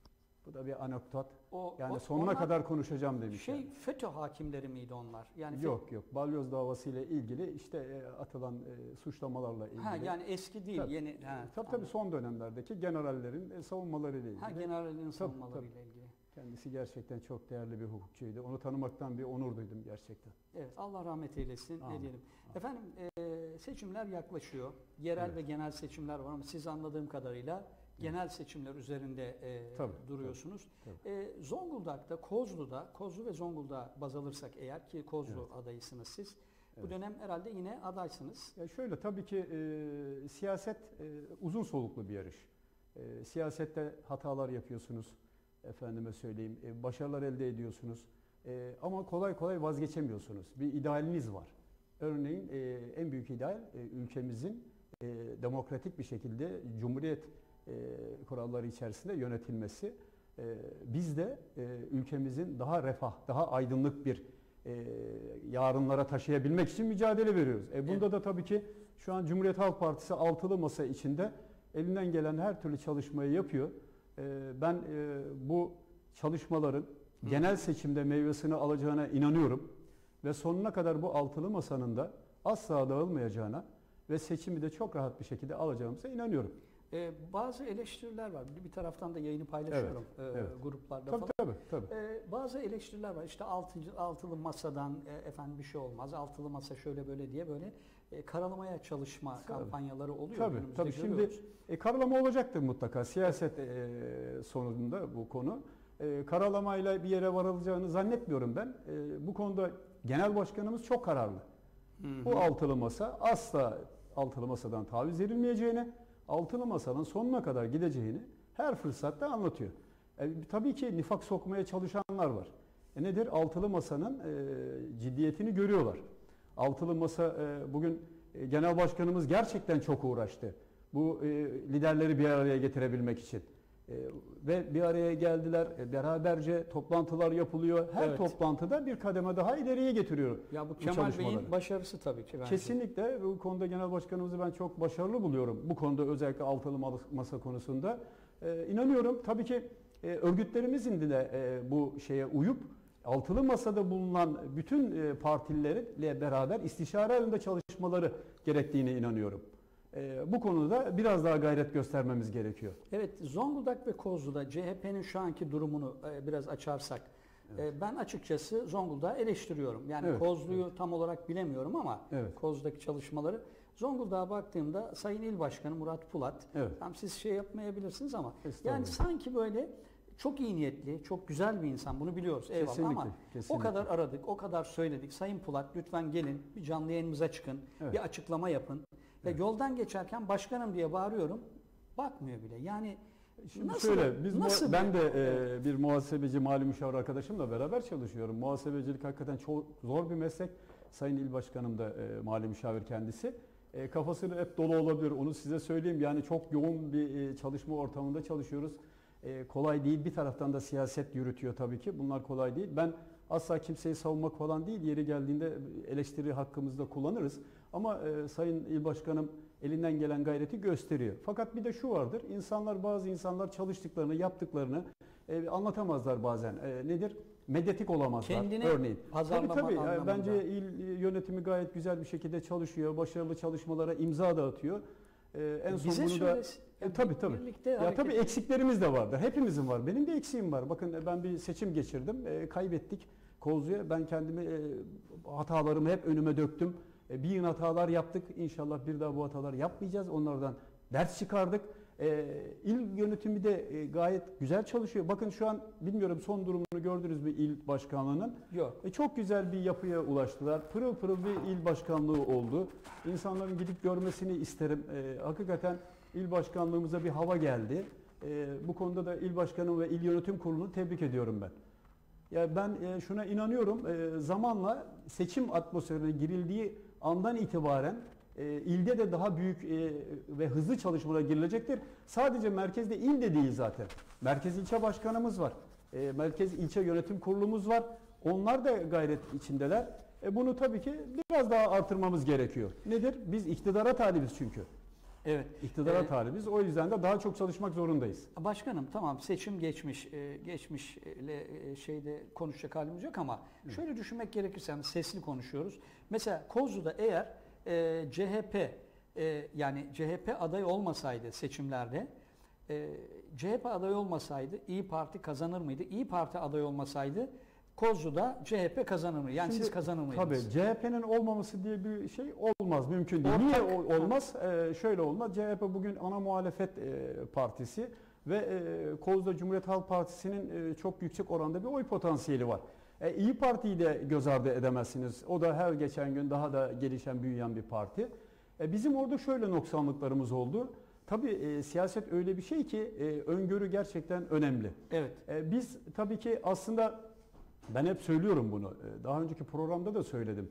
Bu da bir anekdot. O, yani o- sonuna onlar kadar konuşacağım demiş. Şey yani. FETÖ hakimleri miydi onlar? Yani Yok yok. Balyoz davası ile ilgili işte e, atılan e, suçlamalarla ilgili. Ha, yani eski değil, Tabii. yeni- ha, tabii tabii anladım. son dönemlerdeki generallerin e, savunmalarıyla ilgili. Ha, generallerin Tabii, savunmalarıyla tabii. ilgili. Kendisi gerçekten çok değerli bir hukukçuydu. Onu tanımaktan bir onur duydum gerçekten. Evet, Allah rahmet eylesin. Amin. Ne diyelim. Efendim e, seçimler yaklaşıyor. Yerel Evet. ve genel seçimler var ama siz anladığım kadarıyla genel seçimler üzerinde e, Tabii, duruyorsunuz. tabii, E, Zonguldak'ta, Kozlu'da, Kozlu ve Zonguldak'a baz alırsak eğer ki Kozlu Evet. adayısınız siz. Bu Evet. dönem herhalde yine adaysınız. Ya şöyle tabii ki e, siyaset e, uzun soluklu bir yarış. E, siyasette hatalar yapıyorsunuz. Efendime söyleyeyim, e, başarılar elde ediyorsunuz. E, ama kolay kolay vazgeçemiyorsunuz. Bir idealiniz var. Örneğin e, en büyük ideal e, ülkemizin e, demokratik bir şekilde Cumhuriyet e, kuralları içerisinde yönetilmesi. E, biz de e, ülkemizin daha refah, daha aydınlık bir e, yarınlara taşıyabilmek için mücadele veriyoruz. E, bunda evet. da tabii ki şu an Cumhuriyet Halk Partisi altılı masa içinde elinden gelen her türlü çalışmayı yapıyor. E, ben e, bu çalışmaların Hı. genel seçimde meyvesini alacağına inanıyorum. Ve sonuna kadar bu altılı masanın da asla dağılmayacağına ve seçimi de çok rahat bir şekilde alacağımıza inanıyorum. Ee, bazı eleştiriler var. Bir taraftan da yayını paylaşıyorum evet, e, evet. gruplarda tabii, falan. Tabii, tabii. Ee, bazı eleştiriler var. İşte altıncı, altılı masadan e, efendim bir şey olmaz. Altılı masa şöyle böyle diye böyle e, karalamaya çalışma tabii. kampanyaları oluyor. Tabii, tabii. Şimdi e, karalama olacaktır mutlaka. Siyaset e, sonunda bu konu. E, karalamayla bir yere varılacağını zannetmiyorum ben. E, bu konuda Genel Başkanımız çok kararlı. Hı hı. Bu altılı masa asla altılı masadan taviz verilmeyeceğini, altılı masanın sonuna kadar gideceğini her fırsatta anlatıyor. E, tabii ki nifak sokmaya çalışanlar var. E, nedir? Altılı masanın e, ciddiyetini görüyorlar. Altılı masa e, bugün e, Genel Başkanımız gerçekten çok uğraştı. Bu e, liderleri bir araya getirebilmek için. E, ve bir araya geldiler, e, beraberce toplantılar yapılıyor. Her evet. toplantıda bir kademe daha ileriye getiriyor. Ya bu Kemal Bey'in başarısı tabii ki bence. Kesinlikle bu konuda Genel Başkanımızı ben çok başarılı buluyorum. Bu konuda özellikle altılı masa konusunda. E, inanıyorum tabii ki e, örgütlerimizin de e, bu şeye uyup altılı masada bulunan bütün e, partilerle beraber istişare halinde çalışmaları gerektiğine inanıyorum. Ee, bu konuda biraz daha gayret göstermemiz gerekiyor. Evet, Zonguldak ve Kozlu'da C H P'nin şu anki durumunu e, biraz açarsak, evet. e, ben açıkçası Zonguldak'ı eleştiriyorum. Yani evet, Kozlu'yu evet. tam olarak bilemiyorum ama evet. Kozlu'daki çalışmaları. Zonguldak'a baktığımda Sayın İl Başkanı Murat Pulat, evet. tam siz şey yapmayabilirsiniz ama yani sanki böyle çok iyi niyetli, çok güzel bir insan, bunu biliyoruz eyvallah kesinlikle, ama kesinlikle. o kadar aradık, o kadar söyledik. Sayın Pulat lütfen gelin bir canlı yayınımıza çıkın, evet. bir açıklama yapın. Ve evet. yoldan geçerken başkanım diye bağırıyorum, bakmıyor bile. Yani Şimdi nasıl, şöyle, biz nasıl ben de e, bir muhasebeci, mali müşavir arkadaşımla beraber çalışıyorum. Muhasebecilik hakikaten çok zor bir meslek. Sayın İl Başkanım da e, mali müşavir kendisi. E, kafası hep dolu olabilir, onu size söyleyeyim. Yani çok yoğun bir e, çalışma ortamında çalışıyoruz. E, kolay değil. Bir taraftan da siyaset yürütüyor tabii ki. Bunlar kolay değil. Ben asla kimseyi savunmak falan değil. Yeri geldiğinde eleştiri hakkımızı da kullanırız. Ama e, Sayın İl Başkanım elinden gelen gayreti gösteriyor. Fakat bir de şu vardır. İnsanlar, bazı insanlar çalıştıklarını, yaptıklarını e, anlatamazlar bazen. E, nedir? Medyatik olamazlar. Kendini örneğin. Tabii tabii. Yani bence il yönetimi gayet güzel bir şekilde çalışıyor. Başarılı çalışmalara imza dağıtıyor. E, en son Bize bunu da e, tabii tabii. Ya tabii eksiklerimiz de vardır. Hepimizin var. Benim de eksiğim var. Bakın ben bir seçim geçirdim. E, kaybettik Kozlu'ya. Ben kendimi e, hatalarımı hep önüme döktüm. Bir yıl hatalar yaptık. İnşallah bir daha bu hataları yapmayacağız. Onlardan ders çıkardık. E, il yönetimi de e, gayet güzel çalışıyor. Bakın şu an bilmiyorum son durumunu gördünüz mü il başkanlığının? Yok. E, çok güzel bir yapıya ulaştılar. Pırıl pırıl bir il başkanlığı oldu. İnsanların gidip görmesini isterim. E, hakikaten il başkanlığımıza bir hava geldi. E, bu konuda da il başkanı ve il yönetim kurulunu tebrik ediyorum ben. Ya ben e, şuna inanıyorum. E, zamanla seçim atmosferine girildiği andan itibaren e, ilde de daha büyük e, ve hızlı çalışmalara girilecektir. Sadece merkezde il de değil zaten. Merkez ilçe başkanımız var. E, merkez ilçe yönetim kurulumuz var. Onlar da gayret içindeler. E, bunu tabii ki biraz daha artırmamız gerekiyor. Nedir? Biz iktidara talibiz çünkü. Evet. İktidara ee, talibiz. O yüzden de daha çok çalışmak zorundayız. Başkanım tamam seçim geçmiş, e, geçmişle e, şeyde konuşacak halimiz yok ama Hı. şöyle düşünmek gerekirse yani sesli konuşuyoruz. Mesela Kozlu'da eğer e, C H P e, yani C H P aday olmasaydı seçimlerde e, C H P aday olmasaydı İyi Parti kazanır mıydı? İyi Parti aday olmasaydı Kozlu'da C H P kazanır mı? Yani Şimdi, siz kazanır mıydınız? Tabii C H P'nin olmaması diye bir şey olmaz, mümkün değil. Ortak, Niye olmaz? Ee, şöyle olmaz. C H P bugün ana muhalefet e, partisi ve e, Kozlu'da Cumhuriyet Halk Partisi'nin e, çok yüksek oranda bir oy potansiyeli var. E, İyi Parti'yi de göz ardı edemezsiniz. O da her geçen gün daha da gelişen, büyüyen bir parti. E, bizim orada şöyle noksanlıklarımız oldu. Tabii e, siyaset öyle bir şey ki e, öngörü gerçekten önemli. Evet. E, biz tabii ki aslında ben hep söylüyorum bunu. Daha önceki programda da söyledim.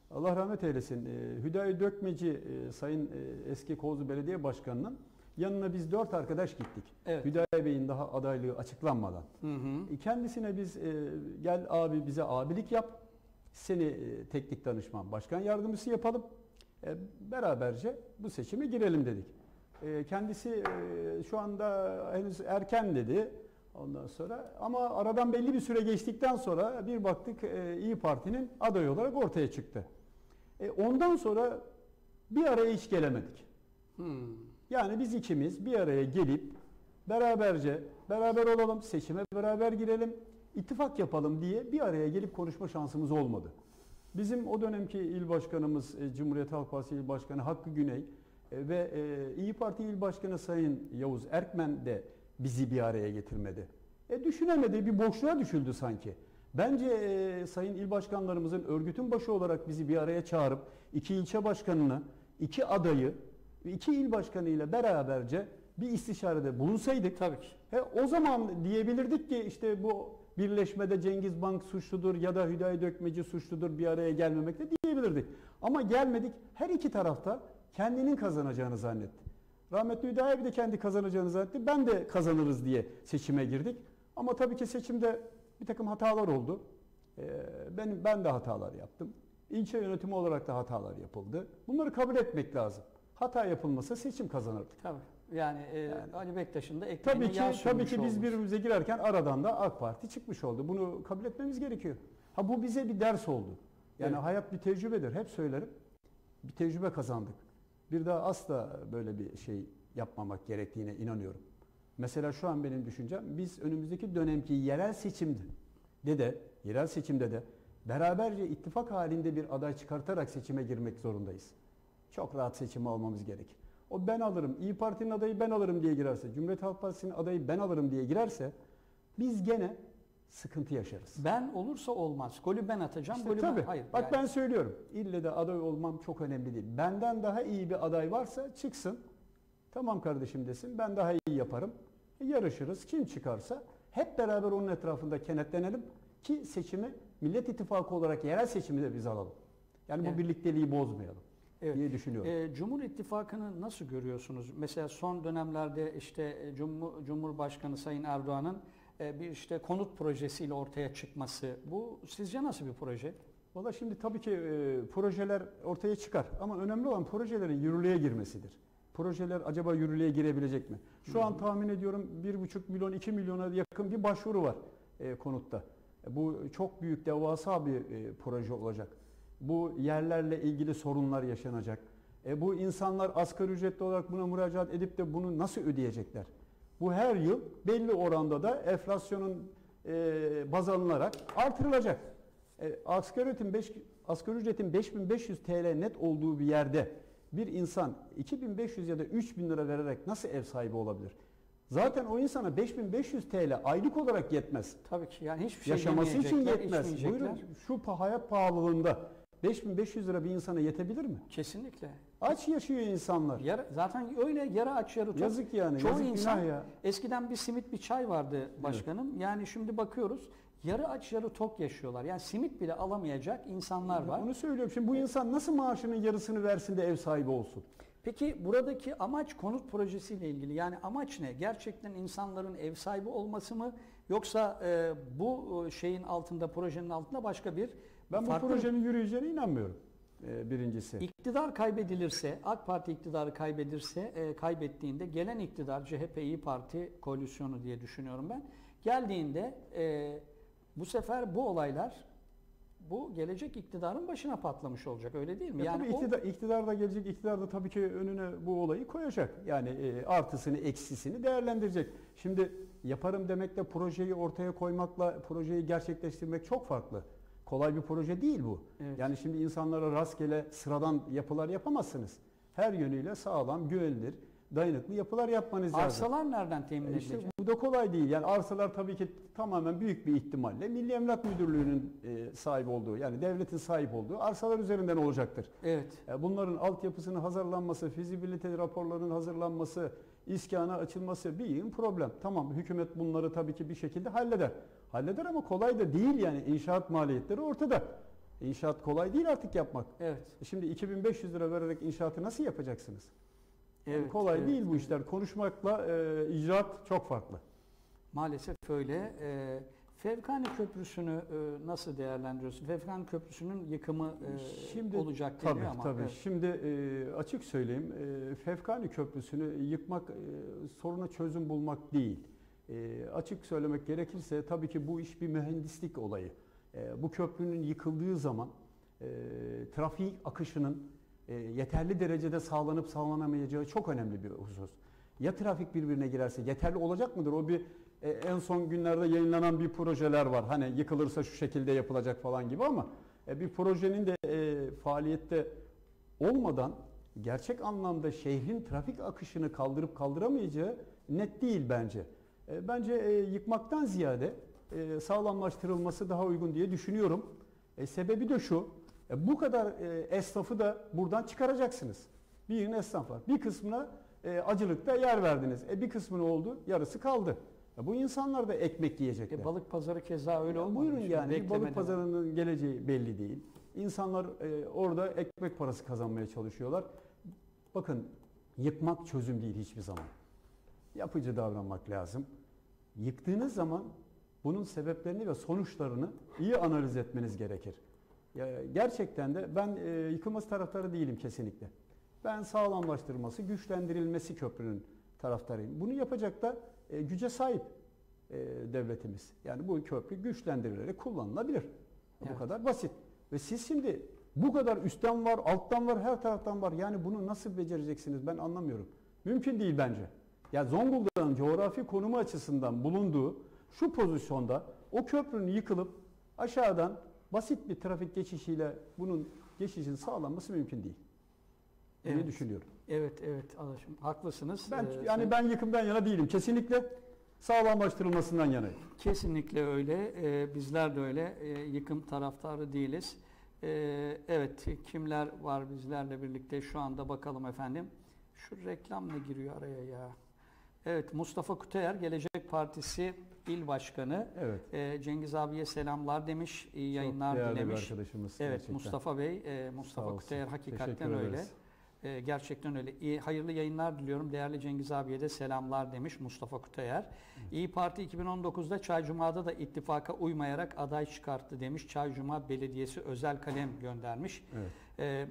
Allah rahmet eylesin. E, Hüdayi Dökmeci e, Sayın e, eski Kozlu Belediye Başkanı'nın yanına biz dört arkadaş gittik. Evet. Hüdayi Bey'in daha adaylığı açıklanmadan. Hı hı. E, kendisine biz e, gel abi bize abilik yap. Seni e, teknik danışman başkan yardımcısı yapalım. E, beraberce bu seçime girelim dedik. E, kendisi e, şu anda henüz erken dedi. Ondan sonra ama aradan belli bir süre geçtikten sonra bir baktık e, İyi Parti'nin adayı olarak ortaya çıktı. E, ondan sonra bir araya hiç gelemedik. Hmm. Yani biz ikimiz bir araya gelip beraberce beraber olalım, seçime beraber girelim, ittifak yapalım diye bir araya gelip konuşma şansımız olmadı. Bizim o dönemki il başkanımız e, Cumhuriyet Halk Partisi İl Başkanı Hakkı Güney e, ve e, İyi Parti İl Başkanı Sayın Yavuz Erkmen de bizi bir araya getirmedi. E düşünemedi, bir boşluğa düşüldü sanki. Bence e, sayın il başkanlarımızın örgütün başı olarak bizi bir araya çağırıp iki ilçe başkanını, iki adayı ve iki il başkanı ile beraberce bir istişarede bulunsaydık. Tabii ki. He, o zaman diyebilirdik ki işte bu birleşmede Cengiz Bank suçludur ya da Hüdayi Dökmeci suçludur, bir araya gelmemekte diyebilirdik. Ama gelmedik, her iki tarafta kendinin kazanacağını zannetti. Rahmetli Hüdayi de kendi kazanacağını zannetti. Ben de kazanırız diye seçime girdik. Ama tabii ki seçimde bir takım hatalar oldu. Ee, ben, ben de hatalar yaptım. İlçe yönetimi olarak da hatalar yapıldı. Bunları kabul etmek lazım. Hata yapılmasa seçim kazanırdık. Tabii. Yani, e, yani Ali Bektaş'ın da tabii ekmeğine ki yağ tabii ki sürmüş biz olmuş. birbirimize girerken aradan da AK Parti çıkmış oldu. Bunu kabul etmemiz gerekiyor. Ha bu bize bir ders oldu. Yani Evet. hayat bir tecrübedir. Hep söylerim. Bir tecrübe kazandık. Bir daha asla böyle bir şey yapmamak gerektiğine inanıyorum. Mesela şu an benim düşüncem, biz önümüzdeki dönemki yerel seçimde de de yerel seçimde de beraberce ittifak halinde bir aday çıkartarak seçime girmek zorundayız. Çok rahat seçim almamız gerekir. O ben alırım, İyi Parti'nin adayı ben alırım diye girerse, Cumhuriyet Halk Partisi'nin adayı ben alırım diye girerse biz gene sıkıntı yaşarız. Ben olursa olmaz. Golü ben atacağım. İşte golü tabii. ben. Hayır. Bak yani. ben söylüyorum. İlle de aday olmam çok önemli değil. Benden daha iyi bir aday varsa çıksın. Tamam kardeşim desin. Ben daha iyi yaparım. E, yarışırız. Kim çıkarsa hep beraber onun etrafında kenetlenelim ki seçimi Millet İttifakı olarak yerel seçimi de biz alalım. Yani bu Evet. birlikteliği bozmayalım Evet. diye düşünüyorum. E, Cumhur İttifakı'nı nasıl görüyorsunuz? Mesela son dönemlerde işte Cumhur, Cumhurbaşkanı Sayın Erdoğan'ın e, bir işte konut projesiyle ortaya çıkması. Bu sizce nasıl bir proje? Valla şimdi tabii ki e, projeler ortaya çıkar ama önemli olan projelerin yürürlüğe girmesidir. Projeler acaba yürürlüğe girebilecek mi? Şu an tahmin ediyorum bir buçuk milyon iki milyona yakın bir başvuru var e, konutta. E, bu çok büyük devasa bir e, proje olacak. Bu yerlerle ilgili sorunlar yaşanacak. E, bu insanlar asgari ücretli olarak buna müracaat edip de bunu nasıl ödeyecekler? Bu her yıl belli oranda da enflasyonun e, baz alınarak artırılacak. E, asgari ücretin beş, asgari ücretin beş bin beş yüz T L net olduğu bir yerde bir insan iki bin beş yüz ya da üç bin lira vererek nasıl ev sahibi olabilir? Zaten o insana beş bin beş yüz T L aylık olarak yetmez. Tabii ki yani hiçbir şey yaşaması için yemeyecekler, yetmez. içmeyecekler. Buyurun, şu pa- hayat pahalılığında beş bin beş yüz lira bir insana yetebilir mi? Kesinlikle. Aç yaşıyor insanlar. Yarı, zaten öyle yarı aç yarı tok. Yazık yani. Çoğu yazık insan günah ya. eskiden bir simit bir çay vardı başkanım. Evet. Yani şimdi bakıyoruz yarı aç yarı tok yaşıyorlar. Yani simit bile alamayacak insanlar var. Onu söylüyorum. Şimdi bu insan nasıl maaşının yarısını versin de ev sahibi olsun? Peki buradaki amaç konut projesiyle ilgili. Yani amaç ne? Gerçekten insanların ev sahibi olması mı? Yoksa e, bu şeyin altında, projenin altında başka bir Ben bu farklı projenin yürüyeceğine inanmıyorum. Ee, birincisi. İktidar kaybedilirse, AK Parti iktidarı kaybedilirse, e, kaybettiğinde gelen iktidar C H P İYİ Parti koalisyonu diye düşünüyorum ben. Geldiğinde e, bu sefer bu olaylar bu gelecek iktidarın başına patlamış olacak, öyle değil mi? Ya Yani tabii o, iktidar, iktidar da gelecek, iktidar da tabii ki önüne bu olayı koyacak. Yani e, artısını, eksisini değerlendirecek. Şimdi yaparım demekle projeyi ortaya koymakla projeyi gerçekleştirmek çok farklı. Kolay bir proje değil bu. Evet. Yani şimdi insanlara rastgele sıradan yapılar yapamazsınız. Her yönüyle sağlam, güvenilir, dayanıklı yapılar yapmanız lazım. arsalar nereden temin E işte edilecek? bu da kolay değil. Yani arsalar tabii ki tamamen büyük bir ihtimalle Milli Emlak Müdürlüğü'nün e, sahip olduğu, yani devletin sahip olduğu arsalar üzerinden olacaktır. Evet. E, bunların altyapısının hazırlanması, fizibilite raporlarının hazırlanması, iskana açılması bir yığın problem. Tamam, hükümet bunları tabii ki bir şekilde halleder. Halleder ama kolay da değil yani, inşaat maliyetleri ortada. İnşaat kolay değil artık yapmak. Evet. Şimdi iki bin beş yüz lira vererek inşaatı nasıl yapacaksınız? Yani Evet, kolay evet, değil bu evet. işler. Konuşmakla e, icraat çok farklı. Maalesef öyle. E, Fevkani Köprüsü'nü e, nasıl değerlendiriyorsun? Fevkani Köprüsü'nün yıkımı e, Şimdi olacak tabii, deniyor ama. Tabii. Evet. Şimdi e, açık söyleyeyim, e, Fevkani Köprüsü'nü yıkmak e, soruna çözüm bulmak değil. E, açık söylemek gerekirse tabii ki bu iş bir mühendislik olayı. E, bu köprünün yıkıldığı zaman e, trafik akışının e, yeterli derecede sağlanıp sağlanamayacağı çok önemli bir husus. Ya trafik birbirine girerse yeterli olacak mıdır? O bir e, en son günlerde yayınlanan bir projeler var. Hani yıkılırsa şu şekilde yapılacak falan gibi ama e, bir projenin de e, faaliyette olmadan gerçek anlamda şehrin trafik akışını kaldırıp kaldıramayacağı net değil bence. E, bence e, yıkmaktan ziyade e, sağlamlaştırılması daha uygun diye düşünüyorum. E, sebebi de şu, e, bu kadar e, esnafı da buradan çıkaracaksınız. Bir yığın esnaf var. Bir kısmına e, acılıkta yer verdiniz. E, bir kısmı ne oldu? Yarısı kaldı. E, bu insanlar da ekmek yiyecekler. E, balık pazarı keza öyle olmadı. Buyurun yani Beklemeden. balık pazarının geleceği belli değil. İnsanlar e, orada ekmek parası kazanmaya çalışıyorlar. Bakın yıkmak çözüm değil hiçbir zaman. Yapıcı davranmak lazım. Yıktığınız zaman bunun sebeplerini ve sonuçlarını iyi analiz etmeniz gerekir. Ya, gerçekten de ben e, yıkılması taraftarı değilim kesinlikle. Ben sağlamlaştırılması, güçlendirilmesi köprünün taraftarıyım. Bunu yapacak da e, güce sahip e, devletimiz. Yani bu köprü güçlendirilerek kullanılabilir. Evet. Bu kadar basit. Ve siz şimdi bu kadar üstten var, alttan var, her taraftan var. Yani bunu nasıl becereceksiniz ben anlamıyorum. Mümkün değil bence. Ya Zonguldak'ın coğrafi konumu açısından bulunduğu şu pozisyonda o köprünün yıkılıp aşağıdan basit bir trafik geçişiyle bunun geçişinin sağlanması mümkün değil. diye Evet. düşünüyorum. Evet, evet Adaşım, haklısınız. Ben Ee, yani sen- ben yıkımdan yana değilim. Kesinlikle sağlamlaştırılmasından yanayım. Kesinlikle öyle. Ee, bizler de öyle. Ee, yıkım taraftarı değiliz. Ee, evet, kimler var bizlerle birlikte şu anda bakalım efendim. Şu reklam ne giriyor araya ya? Evet, Mustafa Kuteyer, Gelecek Partisi İl Başkanı. Evet. Ee, Cengiz abiye selamlar demiş, iyi yayınlar değerli bir dilemiş. arkadaşımız Evet, gerçekten. Mustafa Bey, e, Sağ Mustafa olsun. Kuteyer hakikaten Teşekkür öyle. ederiz. E, gerçekten öyle. İyi, hayırlı yayınlar diliyorum. Değerli Cengiz abiye de selamlar demiş Mustafa Kuteyer. İyi Parti iki bin on dokuzda Çaycuma'da da ittifaka uymayarak aday çıkarttı demiş. Çaycuma Belediyesi özel kalem göndermiş. Evet. E,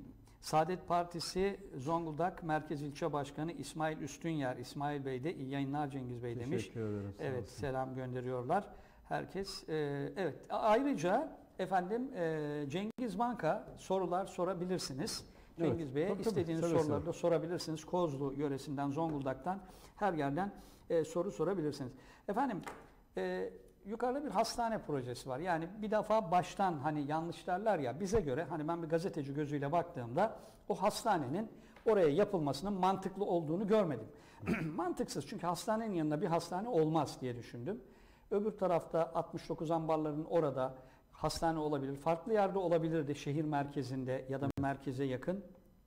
Saadet Partisi Zonguldak Merkez İlçe Başkanı İsmail Üstünyer, İsmail Bey de iyi yayınlar Cengiz Bey demiş. Teşekkür ederim. Sağ Evet, olsun. selam gönderiyorlar. Herkes, e, evet. Ayrıca efendim e, Cengiz Banka sorular sorabilirsiniz. Evet, Cengiz Bey'e tabii, tabii. istediğiniz Seve soruları seve. da sorabilirsiniz. Kozlu yöresinden, Zonguldak'tan her yerden e, soru sorabilirsiniz. Efendim e, yukarıda bir hastane projesi var. Yani bir defa baştan hani yanlış derler ya, bize göre hani ben bir gazeteci gözüyle baktığımda o hastanenin oraya yapılmasının mantıklı olduğunu görmedim. Mantıksız, çünkü hastanenin yanında bir hastane olmaz diye düşündüm. Öbür tarafta altmış dokuz ambarların orada hastane olabilir. Farklı yerde olabilirdi, şehir merkezinde ya da merkeze yakın.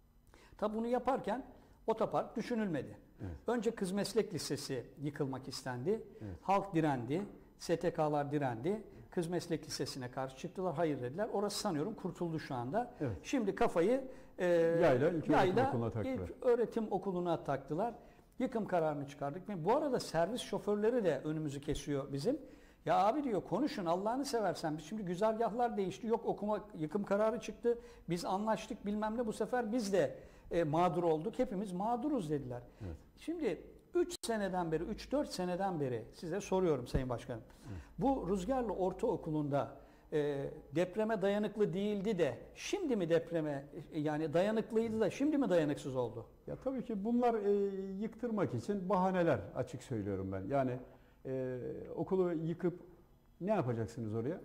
Tabi bunu yaparken otopark düşünülmedi. Evet. Önce Kız Meslek Lisesi yıkılmak istendi. Evet. Halk direndi. S T K'lar direndi. Kız Meslek Lisesi'ne karşı çıktılar. Hayır dediler. Orası sanıyorum kurtuldu şu anda. Evet. Şimdi kafayı e, Yayla İlköğretim Yayla Okulu'na taktılar. İlk Öğretim Okulu'na taktılar. Yıkım kararını çıkardık. Bu arada servis şoförleri de önümüzü kesiyor bizim. Ya abi diyor, konuşun Allah'ını seversen. Biz şimdi güzergahlar değişti. Yok okuma yıkım kararı çıktı. Biz anlaştık bilmem ne, bu sefer biz de e, mağdur olduk. Hepimiz mağduruz dediler. Evet. Şimdi üç seneden beri, üç dört seneden beri size soruyorum Sayın Başkanım. Evet. Bu Rüzgarlı Ortaokulu'nda e, depreme dayanıklı değildi de şimdi mi depreme e, yani dayanıklıydı da şimdi mi dayanıksız oldu? Ya tabii ki bunlar e, yıktırmak için bahaneler, açık söylüyorum ben. Yani e, okulu yıkıp ne yapacaksınız oraya?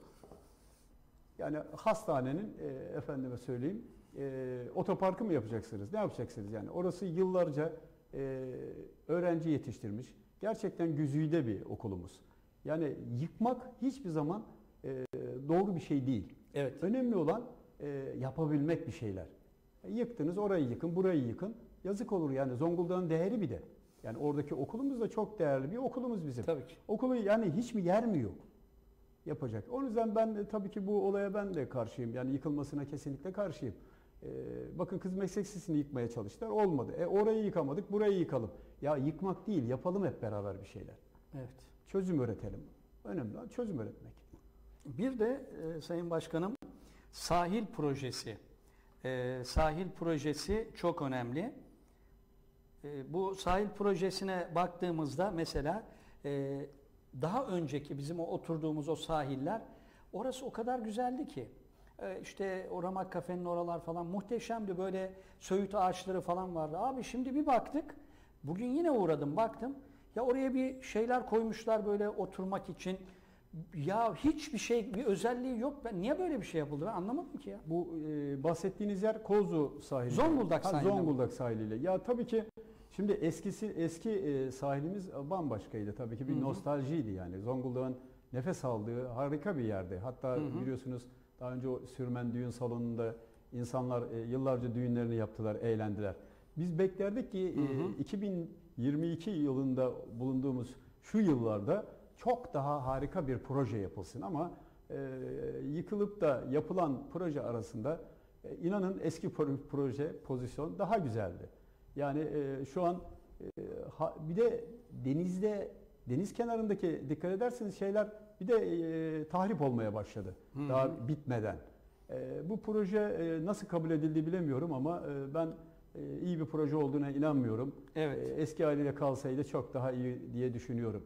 Yani hastanenin e, efendime söyleyeyim e, otoparkı mı yapacaksınız? Ne yapacaksınız yani? Orası yıllarca e, öğrenci yetiştirmiş. Gerçekten güzide bir okulumuz. Yani yıkmak hiçbir zaman e, doğru bir şey değil. Evet. Önemli olan e, yapabilmek bir şeyler. E, yıktınız, orayı yıkın, burayı yıkın. Yazık olur yani. Zonguldak'ın değeri bir de. Yani oradaki okulumuz da çok değerli bir okulumuz bizim. Tabii ki. Okulu yani hiç mi yer mi yok? yapacak. O yüzden ben de, tabii ki bu olaya ben de karşıyım. Yani yıkılmasına kesinlikle karşıyım. Ee, bakın Kız Meslek Lisesi'ni yıkmaya çalıştılar. Olmadı. E, orayı yıkamadık, burayı yıkalım. Ya yıkmak değil, yapalım hep beraber bir şeyler. Evet. Çözüm üretelim. Önemli olan çözüm üretmek. Bir de e, Sayın Başkanım, sahil projesi. E, sahil projesi çok önemli. E, bu sahil projesine baktığımızda mesela e, daha önceki bizim o oturduğumuz o sahiller, orası o kadar güzeldi ki. E, işte o Ramak Kafe'nin oralar falan muhteşemdi, böyle söğüt ağaçları falan vardı. Abi şimdi bir baktık, bugün yine uğradım baktım, ya oraya bir şeyler koymuşlar böyle oturmak için. Ya hiçbir şey, bir özelliği yok. Ben niye böyle bir şey yapıldı ben anlamadım ki ya. Bu e, bahsettiğiniz yer Kozlu sahili. Zonguldak ha, sahili. Zonguldak sahiliyle. Ya tabii ki şimdi eskisi eski e, sahilimiz bambaşkaydı tabii ki bir Hı-hı. nostaljiydi yani. Zonguldak'ın nefes aldığı harika bir yerdi. Hatta Hı-hı. biliyorsunuz daha önce o Sürmen düğün salonunda insanlar e, yıllarca düğünlerini yaptılar, eğlendiler. Biz beklerdik ki e, iki bin yirmi iki yılında bulunduğumuz şu yıllarda çok daha harika bir proje yapılsın ama e, yıkılıp da yapılan proje arasında e, inanın eski proje pozisyon daha güzeldi. Yani e, şu an e, ha, bir de denizde deniz kenarındaki dikkat ederseniz şeyler bir de e, tahrip olmaya başladı. Hı-hı. Daha bitmeden. E, bu proje e, nasıl kabul edildi bilemiyorum ama e, ben e, iyi bir proje olduğuna inanmıyorum. Evet. E, eski haliyle kalsaydı çok daha iyi diye düşünüyorum.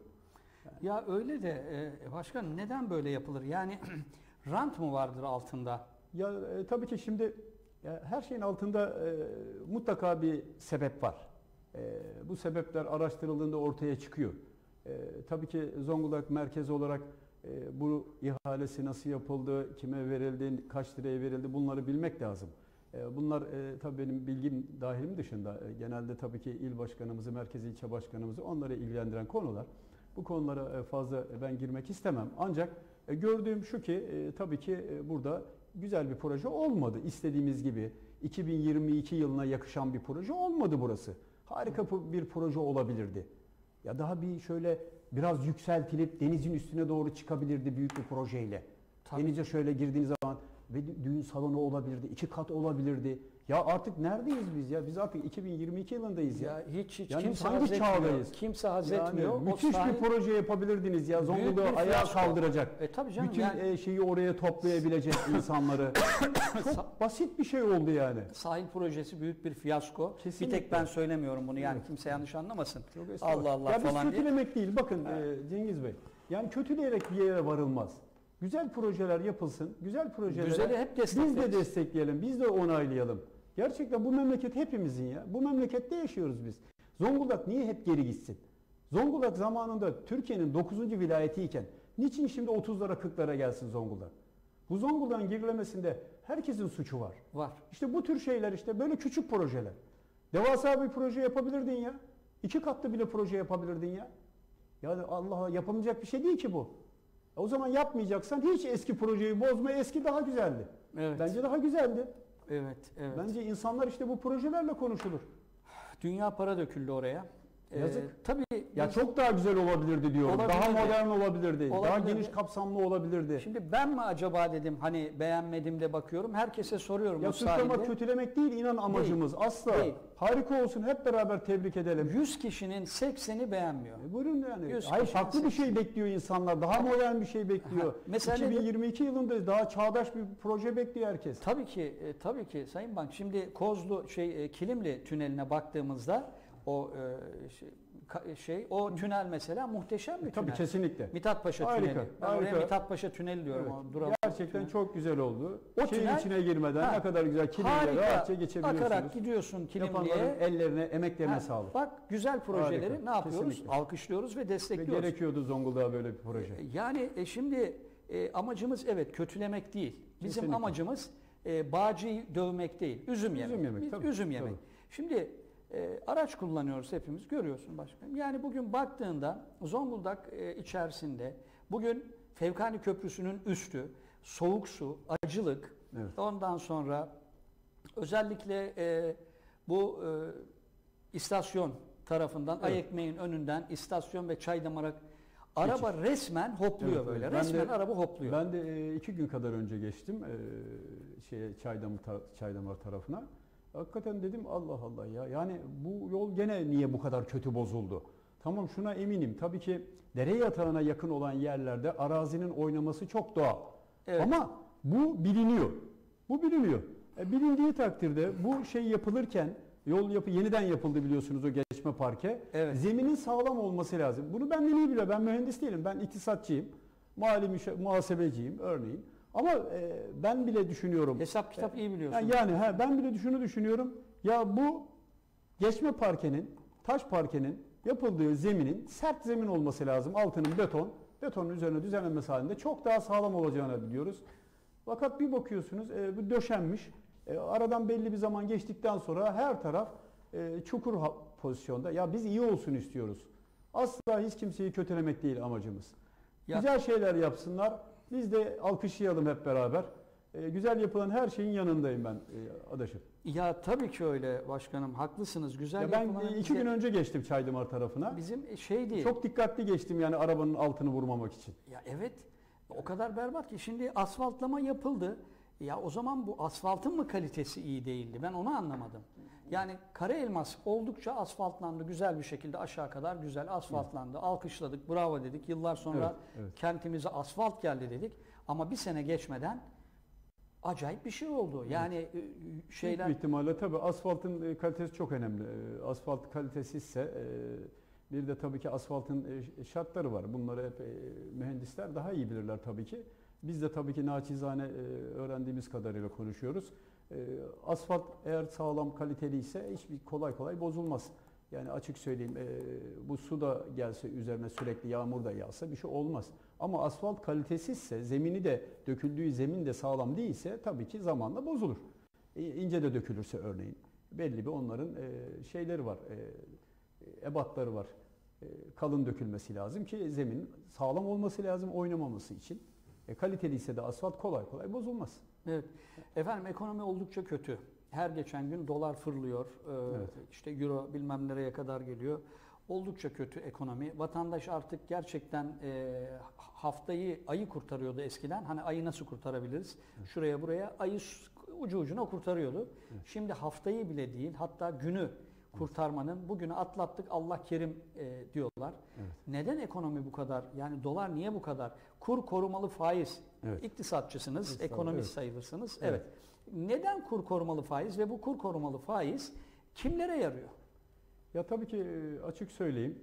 Ya öyle de e, başkan neden böyle yapılır? Yani rant mı vardır altında? Ya e, tabii ki şimdi ya, her şeyin altında e, mutlaka bir sebep var. E, bu sebepler araştırıldığında ortaya çıkıyor. E, tabii ki Zonguldak merkezi olarak e, bu ihalesi nasıl yapıldı, kime verildi, kaç liraya verildi bunları bilmek lazım. E, bunlar e, tabii benim bilgim dahilim dışında. E, genelde tabii ki il başkanımızı, merkezi ilçe başkanımızı onları ilgilendiren konular. Bu konulara fazla ben girmek istemem. Ancak gördüğüm şu ki tabii ki burada güzel bir proje olmadı. İstediğimiz gibi iki bin yirmi iki yılına yakışan bir proje olmadı burası. Harika bir proje olabilirdi. Ya daha bir şöyle biraz yükseltilip denizin üstüne doğru çıkabilirdi büyük bir projeyle. Tabii. Denize şöyle girdiğiniz zaman ve düğün salonu olabilirdi, iki kat olabilirdi. Ya artık neredeyiz biz ya? Biz artık iki bin yirmi iki yılındayız ya. Ya hiç hiç yani kimse hangi haz etmiyor. çağdayız? Kimse haz yani etmiyor. Müthiş sahil... bir proje yapabilirdiniz ya. Zonguldak'ı ayağa kaldıracak. E, tabii canım, bütün yani... şeyi oraya toplayabilecek insanları. Çok basit bir şey oldu yani. Sahil projesi büyük bir fiyasko. Kesinlikle. Bir tek ben söylemiyorum bunu yani, kimse yanlış anlamasın. Çok Allah Allah ya falan biz kötülemek diye. değil. Bakın e, Cengiz Bey. Yani kötüleyerek bir yere varılmaz. Güzel projeler yapılsın. Güzel projeler. Güzeli hep biz de destekleyelim. Biz de onaylayalım. Gerçekten bu memleket hepimizin ya. Bu memlekette yaşıyoruz biz. Zonguldak niye hep geri gitsin? Zonguldak zamanında Türkiye'nin dokuzuncu vilayetiyken niçin şimdi otuzlara kırklara gelsin Zonguldak? Bu Zonguldak'ın gerilemesinde herkesin suçu var. Var. İşte bu tür şeyler işte böyle küçük projeler. Devasa bir proje yapabilirdin ya. İki katlı bile proje yapabilirdin ya. Yani Allah yapamayacak bir şey değil ki bu. O zaman yapmayacaksan hiç eski projeyi bozma. Eski daha güzeldi. Evet. Bence daha güzeldi. Evet, evet. Bence insanlar işte bu projelerle konuşulur. Dünya para döküldü oraya. Yazık. Ee, tabii. Ya çok daha güzel olabilirdi diyorum. Olabilirdi. Daha modern olabilirdi. Olabilirdi. Daha geniş kapsamlı olabilirdi. Şimdi ben mi acaba dedim, hani beğenmedim de bakıyorum. Herkese soruyorum. Ya suçlamak, kötülemek değil inan amacımız. Değil. Asla. Değil. Harika olsun, hep beraber tebrik edelim. yüz kişinin sekseni beğenmiyor. E buyurun yani. Hayır, farklı bir şey bekliyor insanlar. Daha modern bir şey bekliyor. Ha, mesela iki bin yirmi iki yılında daha çağdaş bir proje bekliyor herkes. Tabii ki, e, tabii ki Sayın Bank. Şimdi Kozlu şey e, Kilimli tüneline baktığımızda o e, şey, şey o tünel mesela muhteşem bir tünel. Tabii kesinlikle. Mithat Paşa harika, tüneli. Ben harika. oraya Mithat Paşa tüneli diyorum. Evet. O gerçekten tünel. Çok güzel oldu. O Şeyin tünel, içine girmeden ha, ne kadar güzel Kilimli'ye rahatça geçebiliyorsunuz. Akarak gidiyorsun Kilimli'ye. Ellerine, emeklerine ha, sağlık. Bak güzel projeleri harika, ne yapıyoruz? Kesinlikle. Alkışlıyoruz ve destekliyoruz. Ve gerekiyordu Zonguldak'a böyle bir proje. Yani e, şimdi e, amacımız evet kötülemek değil. Bizim kesinlikle. Amacımız e, bağcıyı dövmek değil. Üzüm yemek. Üzüm yemek. Biz, tabii, üzüm yemek. Tabii. Şimdi E, araç kullanıyoruz hepimiz, görüyorsun başkanım. Yani bugün baktığında Zonguldak e, içerisinde bugün Fevkani Köprüsü'nün üstü, soğuk su, acılık, evet. Ondan sonra özellikle e, bu e, istasyon tarafından, evet. Ayekmeğin önünden istasyon ve Çaydamar'a Araba geçiş. resmen hopluyor Evet, böyle. ben Resmen de- araba hopluyor. Ben de e, iki gün kadar önce geçtim e, şeye Çaydamar, tar- Çaydamar tarafına. Hakikaten dedim Allah Allah ya. Yani bu yol gene niye bu kadar kötü bozuldu? Tamam şuna eminim. Tabii ki dere yatağına yakın olan yerlerde arazinin oynaması çok doğal. Evet. Ama bu biliniyor. Bu biliniyor. E, bilindiği takdirde bu şey yapılırken yol yapı yeniden yapıldı biliyorsunuz o geçme parke. Evet. Zeminin sağlam olması lazım. Bunu benden iyi biliyor. Ben mühendis değilim. Ben iktisatçıyım. Mali müşa- muhasebeciyim örneğin. Ama e, ben bile düşünüyorum. Hesap kitap iyi biliyorsun. Yani, yani he, ben bile şunu düşünüyorum. Ya bu geçme parkenin, taş parkenin yapıldığı zeminin sert zemin olması lazım. Altının beton, betonun üzerine düzenlenmesi halinde çok daha sağlam olacağını biliyoruz. Fakat bir bakıyorsunuz e, bu döşenmiş. E, aradan belli bir zaman geçtikten sonra her taraf e, çukur ha- pozisyonda. Ya biz iyi olsun istiyoruz. Asla hiç kimseyi kötülemek değil amacımız. Ya- Güzel şeyler yapsınlar. Biz de alkışlayalım hep beraber. E, güzel yapılan her şeyin yanındayım ben e, adaşım. Ya tabii ki öyle başkanım. Haklısınız. Güzel Ya ben yapılan e, iki bize- gün önce geçtim Çaydamar tarafına. Bizim şey değil. Çok dikkatli geçtim yani arabanın altını vurmamak için. Ya evet. O kadar berbat ki şimdi asfaltlama yapıldı. Ya o zaman bu asfaltın mı kalitesi iyi değildi? Ben onu anlamadım. Yani Karaelmas oldukça asfaltlandı. Güzel bir şekilde aşağı kadar güzel asfaltlandı. Alkışladık, bravo dedik. Yıllar sonra Evet, evet. kentimize asfalt geldi dedik. Ama bir sene geçmeden acayip bir şey oldu. Yani e, şeyler... Büyük ihtimalle tabii asfaltın e, kalitesi çok önemli. E, Asfalt kalitesi ise e, bir de tabii ki asfaltın e, şartları var. Bunları hep e, mühendisler daha iyi bilirler tabii ki. Biz de tabii ki naçizane e, öğrendiğimiz kadarıyla konuşuyoruz. E, Asfalt eğer sağlam kaliteli ise hiçbir kolay kolay bozulmaz. Yani açık söyleyeyim e, bu su da gelse üzerine sürekli yağmur da yağsa bir şey olmaz. Ama asfalt kalitesizse zemini de döküldüğü zemin de sağlam değilse tabii ki zamanla bozulur. E, ince de dökülürse örneğin belli bir onların e, şeyleri var, e, ebatları var. E, kalın dökülmesi lazım ki zemin sağlam olması lazım oynamaması için. E, kaliteli ise de asfalt kolay kolay bozulmaz. Evet. Efendim ekonomi oldukça kötü. Her geçen gün dolar fırlıyor. Ee, Evet. işte euro bilmem nereye kadar geliyor. Oldukça kötü ekonomi. Vatandaş artık gerçekten e, haftayı, ayı kurtarıyordu eskiden. Hani ayı nasıl kurtarabiliriz? Şuraya buraya ayı ucu ucuna kurtarıyordu. Şimdi haftayı bile değil, hatta günü kurtarmanın, bugünü atlattık Allah kerim e, diyorlar. Evet. Neden ekonomi bu kadar? Yani dolar niye bu kadar? Kur korumalı faiz. Evet. İktisatçısınız, İktisat, ekonomist evet. sayılırsınız. Evet. Evet. Neden kur korumalı faiz ve bu kur korumalı faiz kimlere yarıyor? Ya tabii ki e, açık söyleyeyim,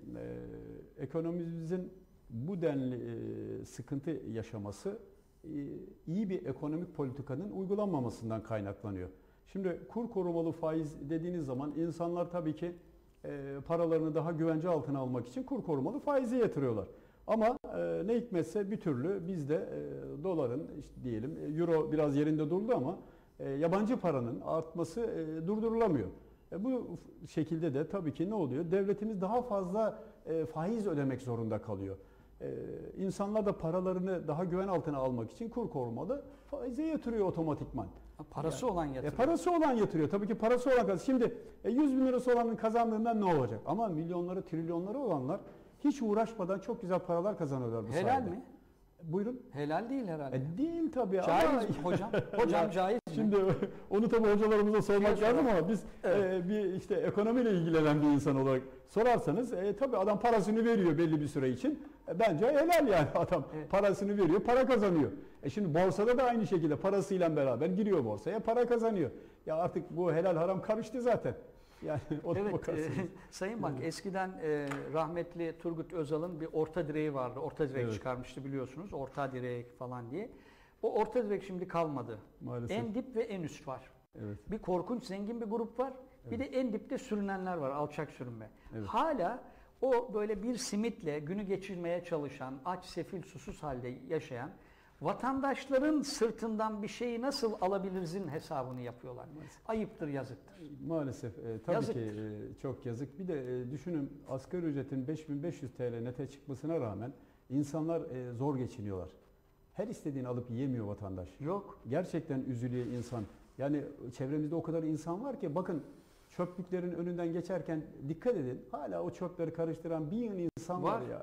e, ekonomimizin bu denli e, sıkıntı yaşaması e, iyi bir ekonomik politikanın uygulanmamasından kaynaklanıyor. Şimdi kur korumalı faiz dediğiniz zaman insanlar tabii ki e, paralarını daha güvence altına almak için kur korumalı faize yatırıyorlar. Ama e, ne hikmetse bir türlü bizde e, doların işte diyelim euro biraz yerinde durdu ama e, yabancı paranın artması e, durdurulamıyor. E, bu şekilde de tabii ki ne oluyor? Devletimiz daha fazla e, faiz ödemek zorunda kalıyor. E, insanlar da paralarını daha güven altına almak için kur korumalı faize yatırıyor otomatikman. Parası Yani, olan e, yatırıyor. parası olan yatırıyor. Tabii ki parası olan kazanıyor. Şimdi e, yüz bin lirası olanın kazandığından ne olacak? Ama milyonları, trilyonları olanlar hiç uğraşmadan çok güzel paralar kazanıyorlar bu Helal sayede. mi? Buyurun. Helal değil herhalde. E, değil tabii. Caiz ama... mi hocam? Hocam Ya, caiz mi? Şimdi onu tabii hocalarımıza sormak Diye lazım soralım. ama biz Evet. e, bir işte ekonomiyle ilgilenen bir insan olarak sorarsanız e, tabii adam parasını veriyor belli bir süre için. E, bence helal yani adam Evet. parasını veriyor, para kazanıyor. E şimdi borsada da aynı şekilde parasıyla beraber giriyor borsaya, para kazanıyor. Ya artık bu helal haram karıştı zaten. Yani ona Evet, bakarsınız. e, Sayın Bak eskiden e, rahmetli Turgut Özal'ın bir orta direği vardı. Orta direk Evet. çıkarmıştı biliyorsunuz. Orta direk falan diye. O orta direk şimdi kalmadı. Maalesef. En dip ve en üst var. Evet. Bir korkunç zengin bir grup var. Bir de en dipte sürünenler var. Alçak sürünme. Evet. Hala o böyle bir simitle günü geçirmeye çalışan, aç, sefil, susuz halde yaşayan vatandaşların sırtından bir şeyi nasıl alabilirizin hesabını yapıyorlar. Ayıptır, yazıktır. Maalesef e, tabii Yazıktır. ki e, çok yazık. Bir de e, düşünün asgari ücretin beş bin beş yüz T L nete çıkmasına rağmen insanlar e, zor geçiniyorlar. Her istediğini alıp yiyemiyor vatandaş. Yok. Gerçekten üzülüyor insan. Yani çevremizde o kadar insan var ki bakın çöplüklerin önünden geçerken dikkat edin. Hala o çöpleri karıştıran bir yığın insan var, Var. ya.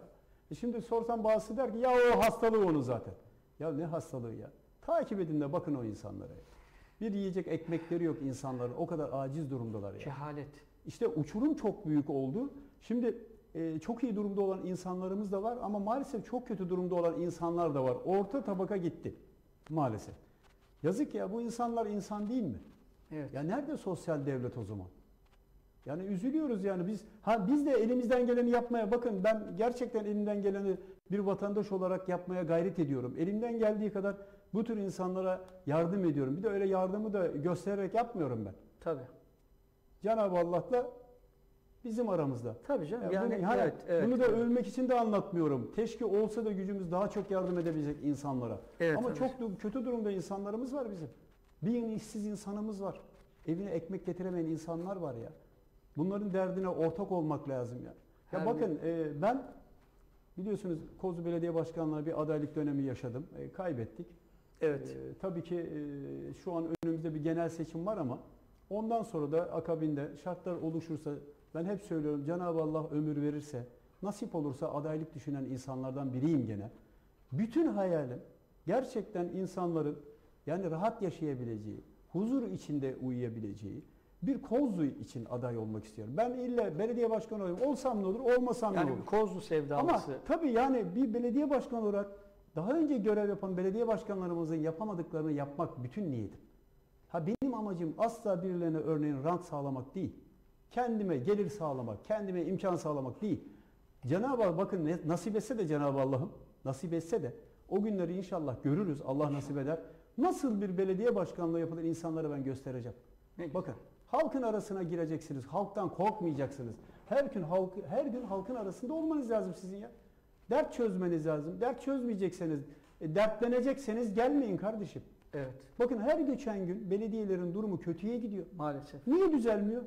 E şimdi sorsam bazısı der ki ya o hastalığı onun zaten. Ya ne hastalığı ya? Takip edin de bakın o insanlara. Bir yiyecek ekmekleri yok insanların. O kadar aciz durumdalar ya. Cehalet. İşte uçurum çok büyük oldu. Şimdi e, çok iyi durumda olan insanlarımız da var ama maalesef çok kötü durumda olan insanlar da var. Orta tabaka gitti maalesef. Yazık ya, bu insanlar insan değil mi? Evet. Ya nerede sosyal devlet o zaman? Yani üzülüyoruz yani biz. Ha biz de elimizden geleni yapmaya, bakın ben gerçekten elimden geleni bir vatandaş olarak yapmaya gayret ediyorum. Elimden geldiği kadar bu tür insanlara yardım ediyorum. Bir de öyle yardımı da göstererek yapmıyorum ben. Tabii. Cenab-ı Allah'la bizim aramızda. Tabii canım. Yani, Yani, bunu, hani, evet, evet, bunu da evet. övmek için de anlatmıyorum. Keşke olsa da gücümüz daha çok yardım edebilecek insanlara. Evet, Ama evet. çok kötü durumda insanlarımız var bizim. Bir yeni işsiz insanımız var. Evine ekmek getiremeyen insanlar var ya. Bunların derdine ortak olmak lazım ya. Ya Her bakın e, ben biliyorsunuz Kozlu Belediye Başkanlığı bir adaylık dönemi yaşadım. E, kaybettik. Evet. E, tabii ki e, şu an önümüzde bir genel seçim var ama ondan sonra da akabinde şartlar oluşursa, ben hep söylüyorum, Cenab-ı Allah ömür verirse, nasip olursa adaylık düşünen insanlardan biriyim gene. Bütün hayalim gerçekten insanların yani rahat yaşayabileceği, huzur içinde uyuyabileceği bir Kozlu için aday olmak istiyorum. Ben illa belediye başkanı olayım. Olsam ne olur, olmasam Yani ne olur? bir Kozlu sevdalısı. Ama tabii yani bir belediye başkanı olarak daha önce görev yapan belediye başkanlarımızın yapamadıklarını yapmak bütün niyetim. Ha benim amacım asla birilerine örneğin rant sağlamak değil. Kendime gelir sağlamak, kendime imkan sağlamak değil. Cenab-ı Allah bakın ne, nasip etse de Cenab-ı Allah'ım nasip etse de o günleri inşallah görürüz. Allah nasip eder. Nasıl bir belediye başkanlığı yapılır insanlara ben göstereceğim. Ne bakın halkın arasına gireceksiniz. Halktan korkmayacaksınız. Her gün halk her gün halkın arasında olmanız lazım sizin ya. Dert çözmeniz lazım. Dert çözmeyecekseniz, e, dertlenecekseniz gelmeyin kardeşim. Evet. Bakın her geçen gün belediyelerin durumu kötüye gidiyor. Maalesef. Niye düzelmiyor?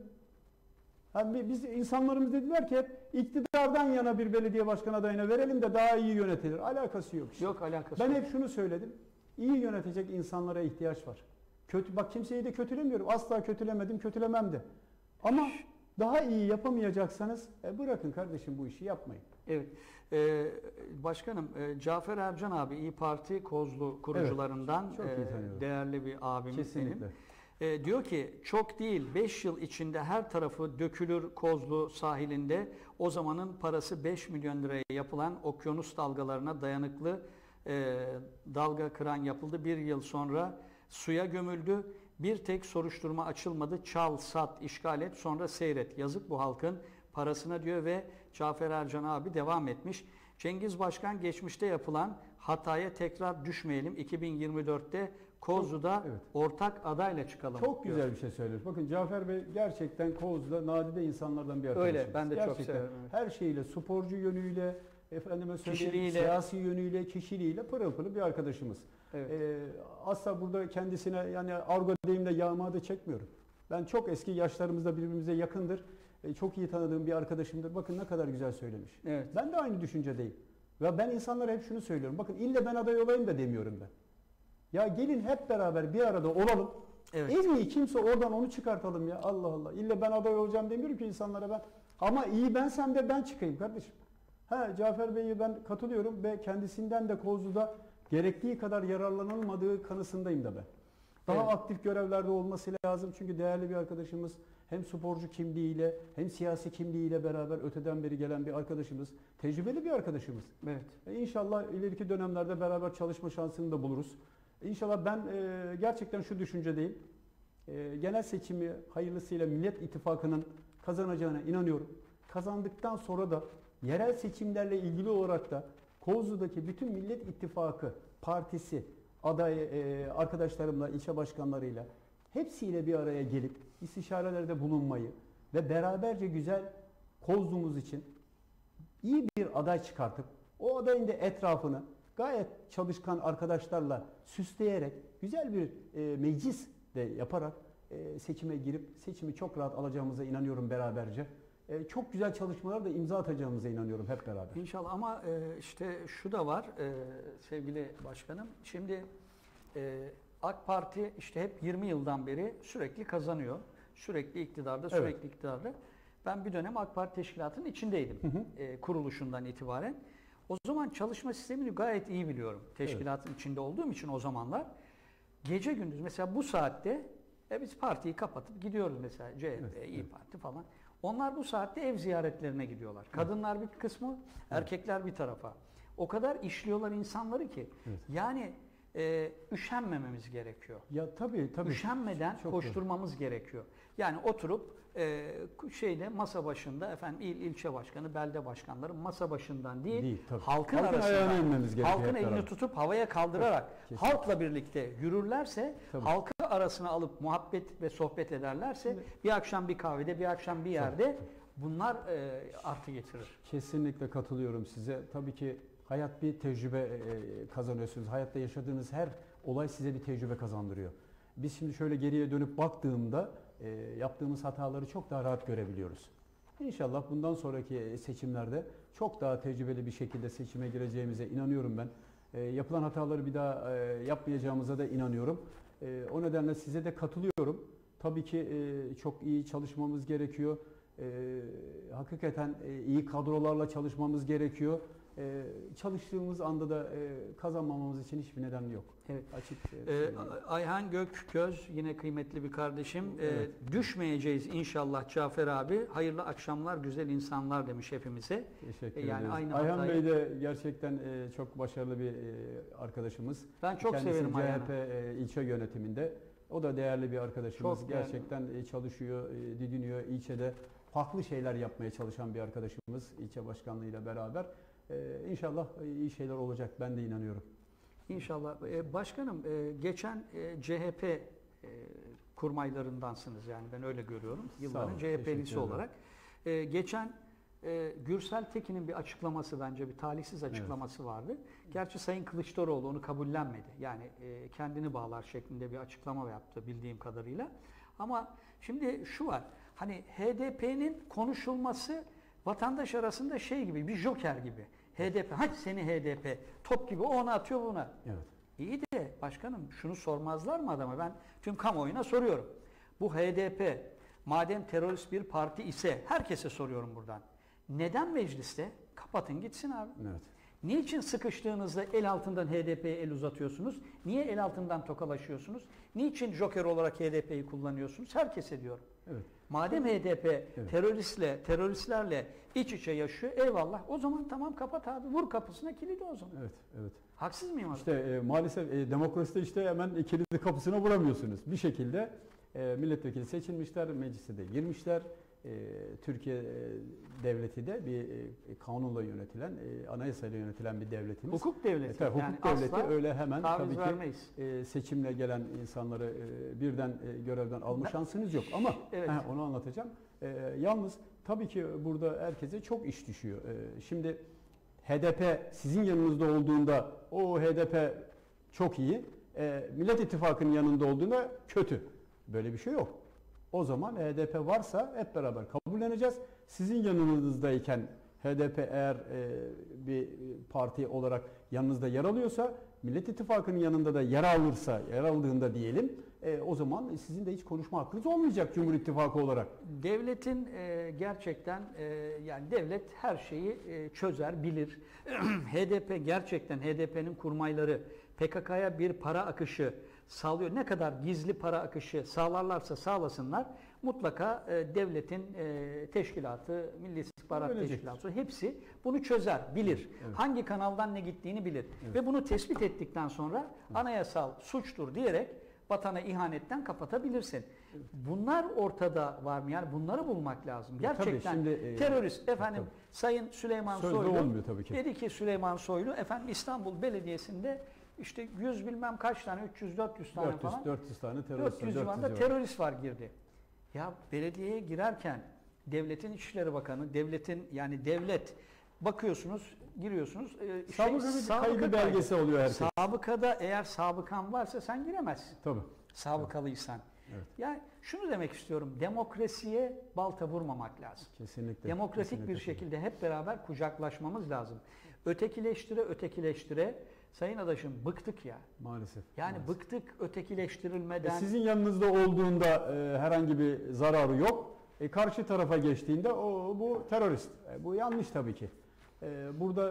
Yani biz insanlarımız dediler ki hep iktidardan yana bir belediye başkan adayına verelim de daha iyi yönetilir. Alakası yok. Işte. Yok alakası Ben yok. hep şunu söyledim. İyi yönetecek insanlara ihtiyaç var. Kötü, bak kimseyi de kötülemiyorum. Asla kötülemedim, kötülemem de. Ama daha iyi yapamayacaksanız e, bırakın kardeşim bu işi yapmayın. Evet. Ee, başkanım e, Cafer Ercan abi İyi Parti Kozlu kurucularından Evet, çok iyi tanıyorum. e, değerli bir abimiz Kesinlikle. benim. E, diyor ki çok değil beş yıl içinde her tarafı dökülür Kozlu sahilinde. O zamanın parası beş milyon liraya yapılan okyanus dalgalarına dayanıklı e, dalga kıran yapıldı. Bir yıl sonra suya gömüldü. Bir tek soruşturma açılmadı. Çal, sat, işgal et, sonra seyret. Yazık bu halkın parasına diyor ve Cafer Ercan abi devam etmiş. Cengiz Başkan geçmişte yapılan hataya tekrar düşmeyelim. iki bin yirmi dörtte Kozlu'da Evet. ortak adayla çıkalım. Çok diyor. güzel bir şey söylüyor. Bakın Cafer Bey gerçekten Kozlu'da nadide insanlardan bir arkadaşımız. Öyle, ben de çok Gerçekten severim, evet. her şeyiyle, sporcu yönüyle, efendime söyleyeyim, Kişiliğiyle. siyasi yönüyle, kişiliğiyle pırıl pırıl bir arkadaşımız. Evet. Ee, asla burada kendisine yani argo deyimle yağma da çekmiyorum. Ben çok eski yaşlarımızda birbirimize yakındır. Ee, çok iyi tanıdığım bir arkadaşımdır. Bakın ne kadar güzel söylemiş. Evet. Ben de aynı düşüncedeyim. Ve ben insanlara hep şunu söylüyorum. Bakın ille ben aday olayım da demiyorum ben. Ya gelin hep beraber bir arada olalım. Evet. En iyi kimse oradan onu çıkartalım ya. Allah Allah. İlle ben aday olacağım demiyorum ki insanlara ben. Ama iyi bensem de ben çıkayım kardeşim. Ha Cafer Bey'e ben katılıyorum ve kendisinden de Kozlu'da gerektiği kadar yararlanılmadığı kanısındayım da ben. Daha Evet. aktif görevlerde olması lazım çünkü değerli bir arkadaşımız, hem sporcu kimliğiyle hem siyasi kimliğiyle beraber öteden beri gelen bir arkadaşımız, tecrübeli bir arkadaşımız. Evet. E İnşallah ileriki dönemlerde beraber çalışma şansını da buluruz. İnşallah ben e, gerçekten şu düşüncedeyim. E, genel seçimi hayırlısıyla Millet İttifakı'nın kazanacağına inanıyorum. Kazandıktan sonra da yerel seçimlerle ilgili olarak da Kozlu'daki bütün Millet İttifakı partisi aday e, arkadaşlarımla, ilçe başkanlarıyla hepsiyle bir araya gelip istişarelerde bulunmayı ve beraberce güzel Kozlu'muz için iyi bir aday çıkartıp o adayın da etrafını gayet çalışkan arkadaşlarla süsleyerek güzel bir e, meclis de yaparak e, seçime girip seçimi çok rahat alacağımıza inanıyorum beraberce. E, çok güzel çalışmalar da imza atacağımıza inanıyorum hep beraber. İnşallah ama e, işte şu da var e, sevgili başkanım. Şimdi e, AK Parti işte hep yirmi yıldan beri sürekli kazanıyor. Sürekli iktidarda, sürekli Evet. iktidarda. Ben bir dönem AK Parti teşkilatının içindeydim. Hı hı. E, kuruluşundan itibaren. O zaman çalışma sistemini gayet iyi biliyorum. Teşkilatın evet. içinde olduğum için o zamanlar. Gece gündüz mesela bu saatte e biz partiyi kapatıp gidiyoruz mesela C H P, evet, İYİ evet. Parti falan. Onlar bu saatte ev ziyaretlerine gidiyorlar. Kadınlar bir kısmı, evet. erkekler bir tarafa. O kadar işliyorlar insanları ki. Evet. Yani e, üşenmememiz gerekiyor. Ya tabii tabii. Üşenmeden çok koşturmamız doğru. gerekiyor. Yani oturup e, şeyde masa başında efendim il ilçe başkanı, belde başkanları masa başından değil, değil halkın, halkın arasında halkın elini tarafı. tutup havaya kaldırarak evet, halkla birlikte yürürlerse, tabii. halkı arasına alıp muhabbet ve sohbet ederlerse evet. bir akşam bir kahvede, bir akşam bir yerde tabii. bunlar e, artı getirir. Kesinlikle katılıyorum size. Tabii ki hayat bir tecrübe e, kazanıyorsunuz. Hayatta yaşadığınız her olay size bir tecrübe kazandırıyor. Biz şimdi şöyle geriye dönüp baktığımda e, yaptığımız hataları çok daha rahat görebiliyoruz. İnşallah bundan sonraki seçimlerde çok daha tecrübeli bir şekilde seçime gireceğimize inanıyorum ben. E, yapılan hataları bir daha e, yapmayacağımıza da inanıyorum. E, o nedenle size de katılıyorum. Tabii ki e, çok iyi çalışmamız gerekiyor. E, hakikaten e, iyi kadrolarla çalışmamız gerekiyor. Ee, çalıştığımız anda da e, kazanmamamız için hiçbir neden yok. Evet. Açık. Ee, Ayhan Gökköz yine kıymetli bir kardeşim. Evet. Ee, düşmeyeceğiz inşallah Cafer abi. Hayırlı akşamlar güzel insanlar demiş hepimize. Teşekkür ee, yani ederiz. aynı Ayhan hatayı... Bey de gerçekten e, çok başarılı bir e, arkadaşımız. Ben çok Kendisi severim Ayhan'ı. C H P e, ilçe yönetiminde. O da değerli bir arkadaşımız. Çok gerçekten e, çalışıyor, e, didiniyor. İlçede farklı şeyler yapmaya çalışan bir arkadaşımız ilçe başkanlığıyla beraber. Ee, İnşallah iyi şeyler olacak. Ben de inanıyorum. İnşallah. Ee, başkanım e, geçen e, C H P e, kurmaylarındansınız yani ben öyle görüyorum. Yılların C H P'lisi olarak. E, geçen e, Gürsel Tekin'in bir açıklaması bence bir talihsiz açıklaması evet. vardı. Gerçi Sayın Kılıçdaroğlu onu kabullenmedi. Yani e, kendini bağlar şeklinde bir açıklama yaptı bildiğim kadarıyla. Ama şimdi şu var. Hani H D P'nin konuşulması vatandaş arasında şey gibi, bir joker gibi. H D P, hadi seni H D P, top gibi o ona atıyor buna. Evet. İyi de başkanım şunu sormazlar mı adama? Ben tüm kamuoyuna soruyorum. Bu H D P madem terörist bir parti ise, herkese soruyorum buradan. Neden mecliste? Kapatın gitsin abi. Evet. Niçin sıkıştığınızda el altından H D P'ye el uzatıyorsunuz? Niye el altından tokalaşıyorsunuz? Niçin joker olarak H D P'yi kullanıyorsunuz? Herkese diyorum. Evet. Madem H D P evet. teröristle, teröristlerle iç içe yaşıyor, eyvallah. O zaman tamam kapat abi, vur kapısına kilidi o zaman. Evet, evet. Haksız mıyım abi? İşte e, maalesef e, demokraside işte hemen kilidi kapısına vuramıyorsunuz. Bir şekilde e, milletvekili seçilmişler, meclise de girmişler. E, Türkiye e, devleti de bir e, kanunla yönetilen, e, anayasayla yönetilen bir devletimiz. Hukuk devleti. E, tabii, yani hukuk devleti öyle hemen tabii vermeyiz. ki e, seçimle gelen insanları e, birden e, görevden alma şansınız yok. Ama evet. he, onu anlatacağım. E, yalnız tabii ki burada herkese çok iş düşüyor. E, şimdi H D P sizin yanınızda olduğunda o H D P çok iyi. E, Millet İttifakı'nın yanında olduğunda kötü. Böyle bir şey yok. O zaman H D P varsa hep beraber kabulleneceğiz. Sizin yanınızdayken H D P eğer e, bir parti olarak yanınızda yer alıyorsa, Millet İttifakı'nın yanında da yer alırsa, yer aldığında diyelim, e, o zaman sizin de hiç konuşma hakkınız olmayacak Cumhur İttifakı olarak. Devletin e, gerçekten e, yani devlet her şeyi e, çözer, bilir. H D P gerçekten H D P'nin kurmayları P K K'ya bir para akışı sağlıyor. Ne kadar gizli para akışı sağlarlarsa sağlasınlar mutlaka e, devletin e, teşkilatı, Milli İstihbarat Öylece. Teşkilatı hepsi bunu çözer, bilir. Evet. Hangi kanaldan ne gittiğini bilir. Evet. Ve bunu tespit ettikten sonra evet. anayasal suçtur diyerek vatana ihanetten kapatabilirsin. Evet. Bunlar ortada var mı? Yani bunları bulmak lazım. Gerçekten şimdi, e, terörist efendim tabii. Sayın Süleyman Sözde Soylu tabii ki. dedi ki Süleyman Soylu efendim İstanbul Belediyesi'nde İşte yüz bilmem kaç tane, üç yüz dört yüz tane dört yüz, falan. dört yüz tane terörist. dört yüz civarında terörist var girdi. Ya belediyeye girerken devletin İçişleri Bakanı, devletin yani devlet bakıyorsunuz, giriyorsunuz. E, işte sabıka kaydı belgesi oluyor herkes. Sabıkada eğer sabıkan varsa sen giremezsin. Tabii. Sabıkalıysan. Evet. Yani şunu demek istiyorum. Demokrasiye balta vurmamak lazım. Kesinlikle. Demokratik kesinlikle. bir şekilde hep beraber kucaklaşmamız lazım. Ötekileştire, ötekileştire Sayın adaşım bıktık ya. Maalesef. Yani maalesef. bıktık ötekileştirilmeden. E sizin yanınızda olduğunda e, herhangi bir zararı yok. E, karşı tarafa geçtiğinde o bu terörist. E, bu yanlış tabii ki. E, burada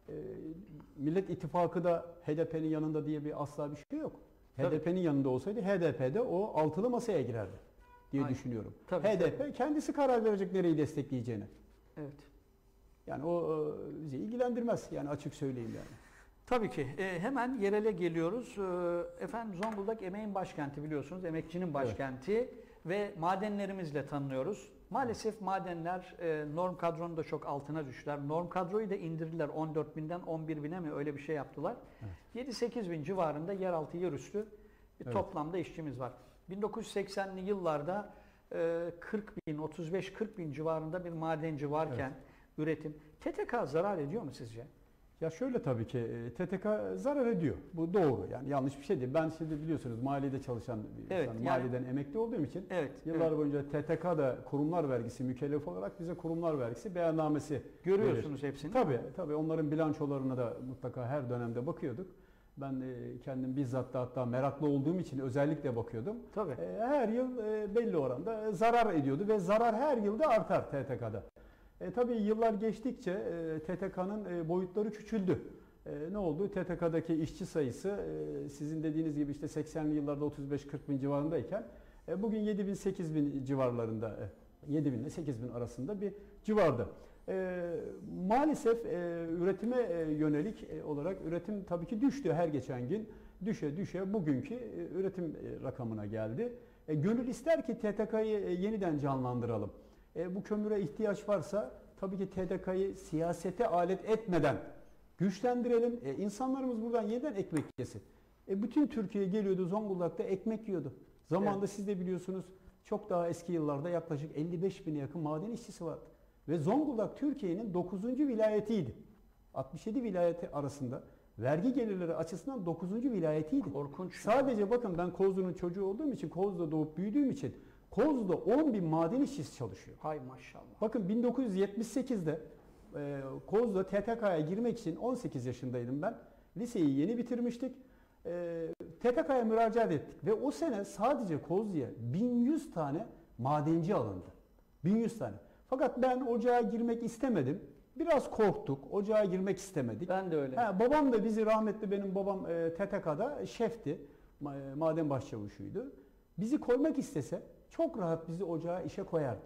E, Millet İttifakı da H D P'nin yanında diye bir asla bir şey yok. Tabii. H D P'nin yanında olsaydı H D P'de o altılı masaya girerdi diye Aynen. düşünüyorum. Tabii, H D P tabii. kendisi karar verecek nereyi destekleyeceğini. Evet. Yani o e, bizi ilgilendirmez. Yani açık söyleyeyim yani. Tabii ki. E, hemen yerele geliyoruz. E, efendim Zonguldak emeğin başkenti biliyorsunuz. Emekçinin başkenti evet. Ve madenlerimizle tanınıyoruz. Maalesef madenler e, norm kadronun da çok altına düştüler. Norm kadroyu da indirdiler. on dört binden on bir bine mi öyle bir şey yaptılar. Evet. yedi sekiz bin civarında yeraltı yerüstü evet. Toplamda işçimiz var. bin dokuz yüz seksenli yıllarda e, kırk bin, otuz beş kırk bin civarında bir madenci varken evet. Üretim. T T K zarar ediyor mu sizce? Ya şöyle tabii ki T T K zarar ediyor. Bu doğru. Yani yanlış bir şey değil. Ben şimdi biliyorsunuz maliyede çalışan bir evet, insanım. Yani, maliyeden emekli olduğum için evet, yıllar evet. boyunca T T K'da kurumlar vergisi mükellef olarak bize kurumlar vergisi beyannamesi görüyorsunuz verir. Hepsini. Tabii tabii onların bilançolarına da mutlaka her dönemde bakıyorduk. Ben kendim bizzat da hatta meraklı olduğum için özellikle bakıyordum. Tabii. Her yıl belli oranda zarar ediyordu ve zarar her yılda artar T T K'da. E, tabii yıllar geçtikçe e, T T K'nın e, boyutları küçüldü. E, ne oldu? T T K'daki işçi sayısı e, sizin dediğiniz gibi işte seksenli yıllarda otuz beş kırk bin civarındayken e, bugün yedi bin sekiz bin civarlarında, e, yedi bin ile sekiz bin arasında bir civarda. E, maalesef e, üretime e, yönelik e, olarak üretim tabii ki düştü her geçen gün. Düşe düşe bugünkü e, üretim e, rakamına geldi. E, gönül ister ki T T K'yı e, yeniden canlandıralım. E, bu kömüre ihtiyaç varsa tabii ki T T K'yı siyasete alet etmeden güçlendirelim. E, insanlarımız buradan yeniden ekmek yesin. E, bütün Türkiye geliyordu Zonguldak'ta ekmek yiyordu. Zamanında evet. Siz de biliyorsunuz çok daha eski yıllarda yaklaşık elli beş bine yakın maden işçisi vardı. Ve Zonguldak Türkiye'nin dokuzuncu vilayetiydi. altmış yedi vilayeti arasında vergi gelirleri açısından dokuzuncu vilayetiydi. Korkunç. Sadece bakın ben Kozlu'nun çocuğu olduğum için, Kozlu'da doğup büyüdüğüm için Kozlu'da on bin maden işçisi çalışıyor. Hay maşallah. Bakın bin dokuz yüz yetmiş sekizde e, Kozlu'da T T K'ya girmek için on sekiz yaşındaydım ben. Liseyi yeni bitirmiştik. E, T T K'ya müracaat ettik ve o sene sadece Kozlu'ya bin yüz tane madenci alındı. bin yüz tane. Fakat ben ocağa girmek istemedim. Biraz korktuk. Ocağa girmek istemedik. Ben de öyle. Ha, babam da bizi rahmetli benim babam e, T T K'da şefti. Maden başçavuşuydu. Bizi koymak istese çok rahat bizi ocağa işe koyardı.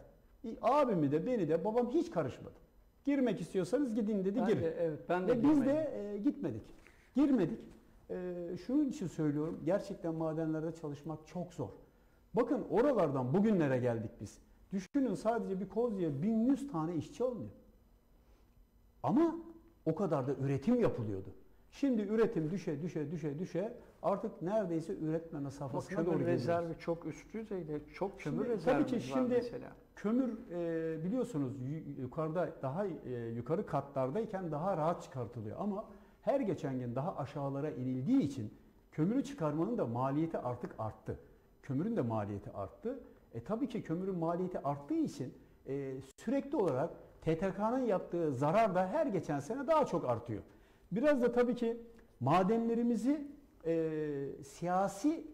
Abimi de beni de babam hiç karışmadı. Girmek istiyorsanız gidin dedi, ben girin. De, evet, ben de Ve biz de e, gitmedik. Girmedik. E, şunun için söylüyorum. Gerçekten madenlerde çalışmak çok zor. Bakın oralardan bugünlere geldik biz. Düşünün sadece bir Kozlu'ya bin yüz tane işçi alınıyor. Ama o kadar da üretim yapılıyordu. Şimdi üretim düşe düşe düşe düşe artık neredeyse üretmeme safhasına doğru geliyoruz. Kömür rezervi geliyoruz. çok üst düzeyde. Çok kömür Şimdi, rezervimiz tabii ki var şimdi mesela. Kömür e, biliyorsunuz yukarıda daha e, yukarı katlardayken daha rahat çıkartılıyor ama her geçen gün daha aşağılara inildiği için kömürü çıkarmanın da maliyeti artık arttı. Kömürün de maliyeti arttı. E tabii ki kömürün maliyeti arttığı için e, sürekli olarak T T K'nın yaptığı zarar da her geçen sene daha çok artıyor. Biraz da tabii ki madenlerimizi e, siyasi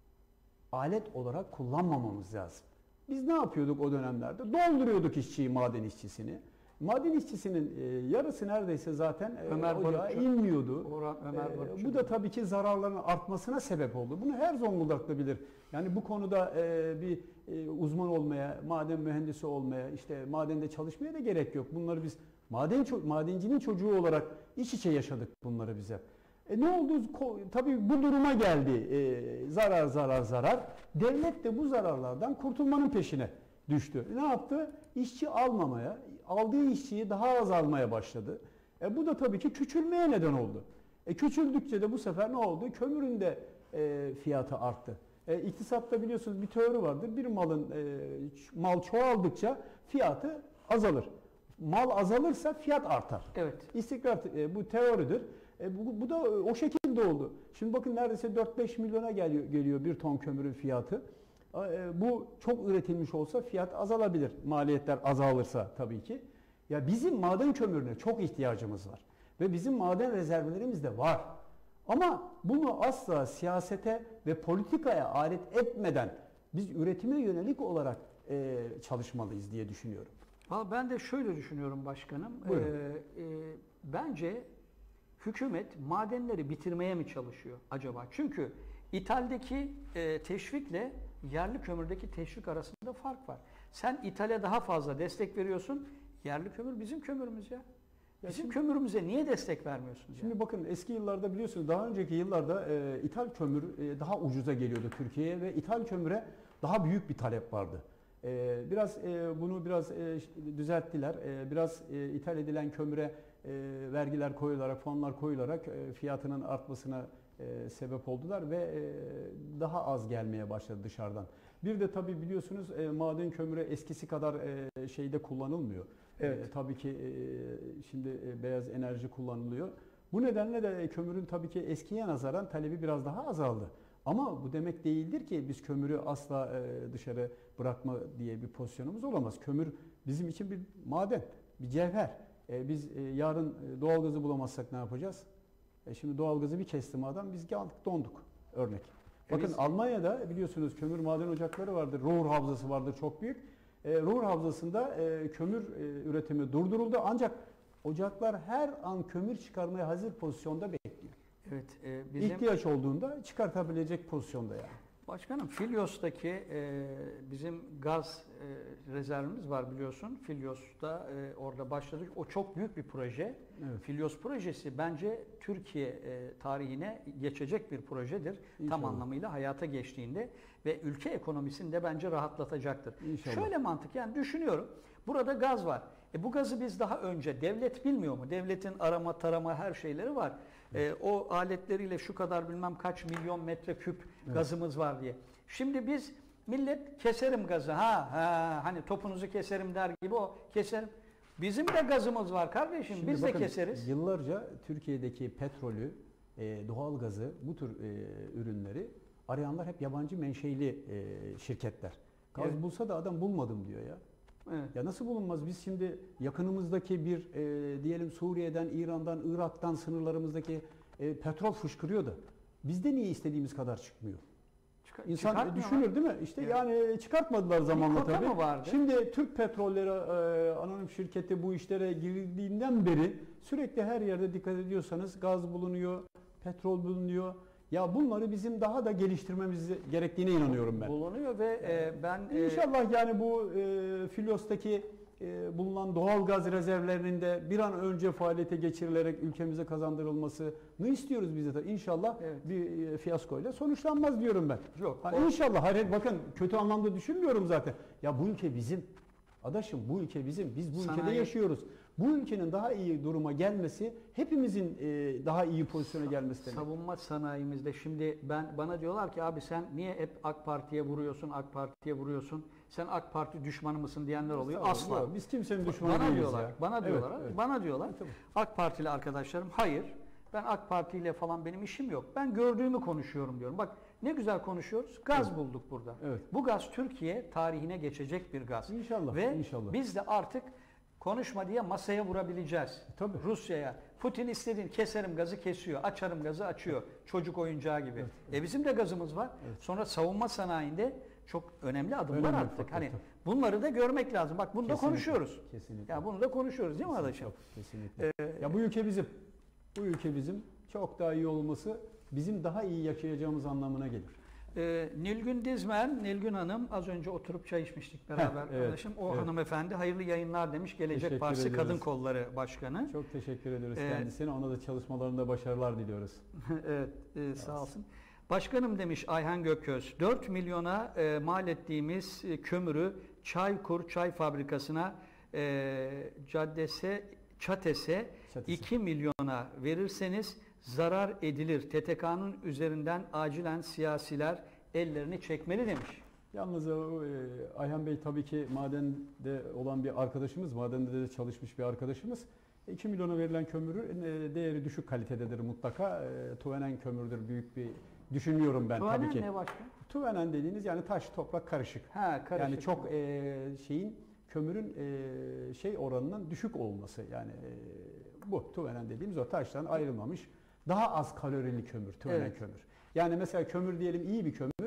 alet olarak kullanmamamız lazım. Biz ne yapıyorduk o dönemlerde? Dolduruyorduk işçiyi, maden işçisini. Maden işçisinin e, yarısı neredeyse zaten e, Ömer ocağa Barutçu. inmiyordu. Orhan, Ömer E, bu da tabii ki zararların artmasına sebep oldu. Bunu her Zonguldak'ta bilir. Yani bu konuda e, bir e, uzman olmaya, maden mühendisi olmaya, işte madende çalışmaya da gerek yok. Bunları biz maden madencinin çocuğu olarak iç içe yaşadık bunları bize. E ne oldu? Tabii bu duruma geldi. E, zarar zarar zarar. Devlet de bu zararlardan kurtulmanın peşine düştü. Ne yaptı? İşçi almamaya, aldığı işçiyi daha az almaya başladı. E bu da tabii ki küçülmeye neden oldu. E küçüldükçe de bu sefer ne oldu? Kömürün de e, fiyatı arttı. E, iktisatta biliyorsunuz bir teori vardır. Bir malın e, mal çoğaldıkça fiyatı azalır. Mal azalırsa fiyat artar. Evet. İstikrar e, bu teoridir. E, bu, bu da o şekilde oldu. Şimdi bakın neredeyse dört beş milyona geliyor, geliyor bir ton kömürün fiyatı. E, bu çok üretilmiş olsa fiyat azalabilir. Maliyetler azalırsa tabii ki. Ya bizim maden kömürüne çok ihtiyacımız var. Ve bizim maden rezervlerimiz de var. Ama bunu asla siyasete ve politikaya alet etmeden biz üretime yönelik olarak e, çalışmalıyız diye düşünüyorum. Ben de şöyle düşünüyorum başkanım. Ee, e, bence hükümet madenleri bitirmeye mi çalışıyor acaba? Çünkü ithaldeki e, teşvikle yerli kömürdeki teşvik arasında fark var. Sen ithale daha fazla destek veriyorsun. Yerli kömür bizim kömürümüz ya. Bizim şimdi, kömürümüze niye destek vermiyorsunuz? Şimdi ya? bakın eski yıllarda biliyorsunuz daha önceki yıllarda e, ithal kömür e, daha ucuza geliyordu Türkiye'ye ve ithal kömüre daha büyük bir talep vardı. E, biraz e, bunu biraz e, düzelttiler. E, biraz e, ithal edilen kömüre e, vergiler koyularak, fonlar koyularak e, fiyatının artmasına e, sebep oldular ve e, daha az gelmeye başladı dışarıdan. Bir de tabii biliyorsunuz e, maden kömürü eskisi kadar e, şeyde kullanılmıyor. Evet. E, tabii ki e, şimdi e, beyaz enerji kullanılıyor. Bu nedenle de kömürün tabii ki eskiye nazaran talebi biraz daha azaldı. Ama bu demek değildir ki biz kömürü asla e, dışarı bırakma diye bir pozisyonumuz olamaz. Kömür bizim için bir maden, bir cevher. E, biz e, yarın e, doğalgazı bulamazsak ne yapacağız? E, şimdi doğalgazı bir kestim adam, biz geldik donduk örnek. Bakın biz... Almanya'da biliyorsunuz kömür maden ocakları vardır, Ruhr Havzası vardır çok büyük. E, Ruhr Havzası'nda e, kömür e, üretimi durduruldu ancak ocaklar her an kömür çıkarmaya hazır pozisyonda bekliyor. Evet, e, bizim... İhtiyaç olduğunda çıkartabilecek pozisyonda yani. Başkanım, Filyos'taki e, bizim gaz e, rezervimiz var biliyorsun. Filyos'ta e, orada başladık. O çok büyük bir proje. Evet. Filyos projesi bence Türkiye e, tarihine geçecek bir projedir. İnşallah. Tam anlamıyla hayata geçtiğinde ve ülke ekonomisini de bence rahatlatacaktır. İnşallah. Şöyle mantık, yani düşünüyorum. Burada gaz var. E bu gazı biz daha önce, devlet bilmiyor mu? Devletin arama tarama her şeyleri var. E, o aletleriyle şu kadar bilmem kaç milyon metreküp evet. gazımız var diye. Şimdi biz millet keserim gazı ha ha hani topunuzu keserim der gibi o keserim. Bizim de gazımız var kardeşim. Şimdi biz bakın, de keseriz. Yıllarca Türkiye'deki petrolü, e, doğal gazı, bu tür e, ürünleri arayanlar hep yabancı menşeli e, şirketler. Gaz evet. bulsa da adam bulmadım diyor ya. Evet. Ya nasıl bulunmaz? Biz şimdi yakınımızdaki bir e, diyelim Suriye'den, İran'dan, Irak'tan sınırlarımızdaki e, petrol fışkırıyor da bizde niye istediğimiz kadar çıkmıyor? Çıkar, İnsan düşünür değil mi? İşte evet. yani çıkartmadılar zamanla tabii. Mı vardı? Şimdi Türk Petrolleri e, anonim şirketi bu işlere girdiğinden beri sürekli her yerde dikkat ediyorsanız gaz bulunuyor, petrol bulunuyor. Ya bunları bizim daha da geliştirmemiz gerektiğine inanıyorum ben. Bulunuyor ve e, ben... İnşallah e, yani bu e, Filyos'taki e, bulunan doğal gaz rezervlerinin de bir an önce faaliyete geçirilerek ülkemize kazandırılmasını istiyoruz biz de. İnşallah evet. bir e, fiyaskoyla sonuçlanmaz diyorum ben. Yok. Ha, İnşallah. Hayır, bakın kötü anlamda düşünmüyorum zaten. Ya bu ülke bizim. Adaşım bu ülke bizim. Biz bu Sanayi... ülkede yaşıyoruz. Bu ülkenin daha iyi duruma gelmesi, hepimizin e, daha iyi pozisyona gelmesi demek. Savunma sanayimizde şimdi ben bana diyorlar ki abi sen niye hep AK Parti'ye vuruyorsun, AK Parti'ye vuruyorsun? Sen AK Parti düşmanı mısın diyenler oluyor. Asla. Yok, biz kimsenin düşmanı bana değiliz diyorlar, ya. Bana diyorlar. Evet, evet. Bana diyorlar. Evet, AK Partili arkadaşlarım hayır. Ben AK Parti ile falan benim işim yok. Ben gördüğümü konuşuyorum diyorum. Bak ne güzel konuşuyoruz. Gaz evet. bulduk burada. Evet. Bu gaz Türkiye tarihine geçecek bir gaz. İnşallah. Ve inşallah. biz de artık konuşma diye masaya vurabileceğiz. Tabii. Rusya'ya. Putin istediğini keserim gazı kesiyor. Açarım gazı açıyor. Evet. Çocuk oyuncağı gibi. Evet, evet. E bizim de gazımız var. Evet. Sonra savunma sanayinde çok önemli adımlar önemli attık. Fakat, hani tabii. bunları da görmek lazım. Bak bunu Kesinlikle. da konuşuyoruz. Kesinlikle. Ya bunu da konuşuyoruz değil mi arkadaşım? Kesinlikle. Ee, ya bu ülke bizim. Bu ülke bizim. Çok daha iyi olması bizim daha iyi yaşayacağımız anlamına gelir. Ee, Nilgün Dizmen, Nilgün Hanım az önce oturup çay içmiştik beraber evet, arkadaşım. O evet. hanımefendi hayırlı yayınlar demiş. Gelecek teşekkür Partisi ediyoruz. Kadın Kolları Başkanı. Çok teşekkür ediyoruz ee, kendisine. Ona da çalışmalarında başarılar diliyoruz. evet, e, sağ olsun. Başkanım demiş Ayhan Gököz, dört milyona e, mal ettiğimiz e, kömürü Çaykur Çay Fabrikası'na e, Caddese, Çates'e iki milyona verirseniz zarar edilir. T T K'nın üzerinden acilen siyasiler ellerini çekmeli demiş. Yalnız o, e, Ayhan Bey tabii ki madende olan bir arkadaşımız, madende de çalışmış bir arkadaşımız. iki milyona verilen kömürün e, değeri düşük kalitededir mutlaka. E, Tuvenen kömürdür büyük bir düşünüyorum ben Tuvenen tabii ki. ne başka? Tuvenen dediğiniz yani taş, toprak karışık. Ha, karışık. Yani çok e, şeyin kömürün e, şey oranının düşük olması yani e, bu tuvenen dediğimiz o taştan ayrılmamış daha az kalorili kömür, tuvenen evet. kömür. Yani mesela kömür diyelim iyi bir kömür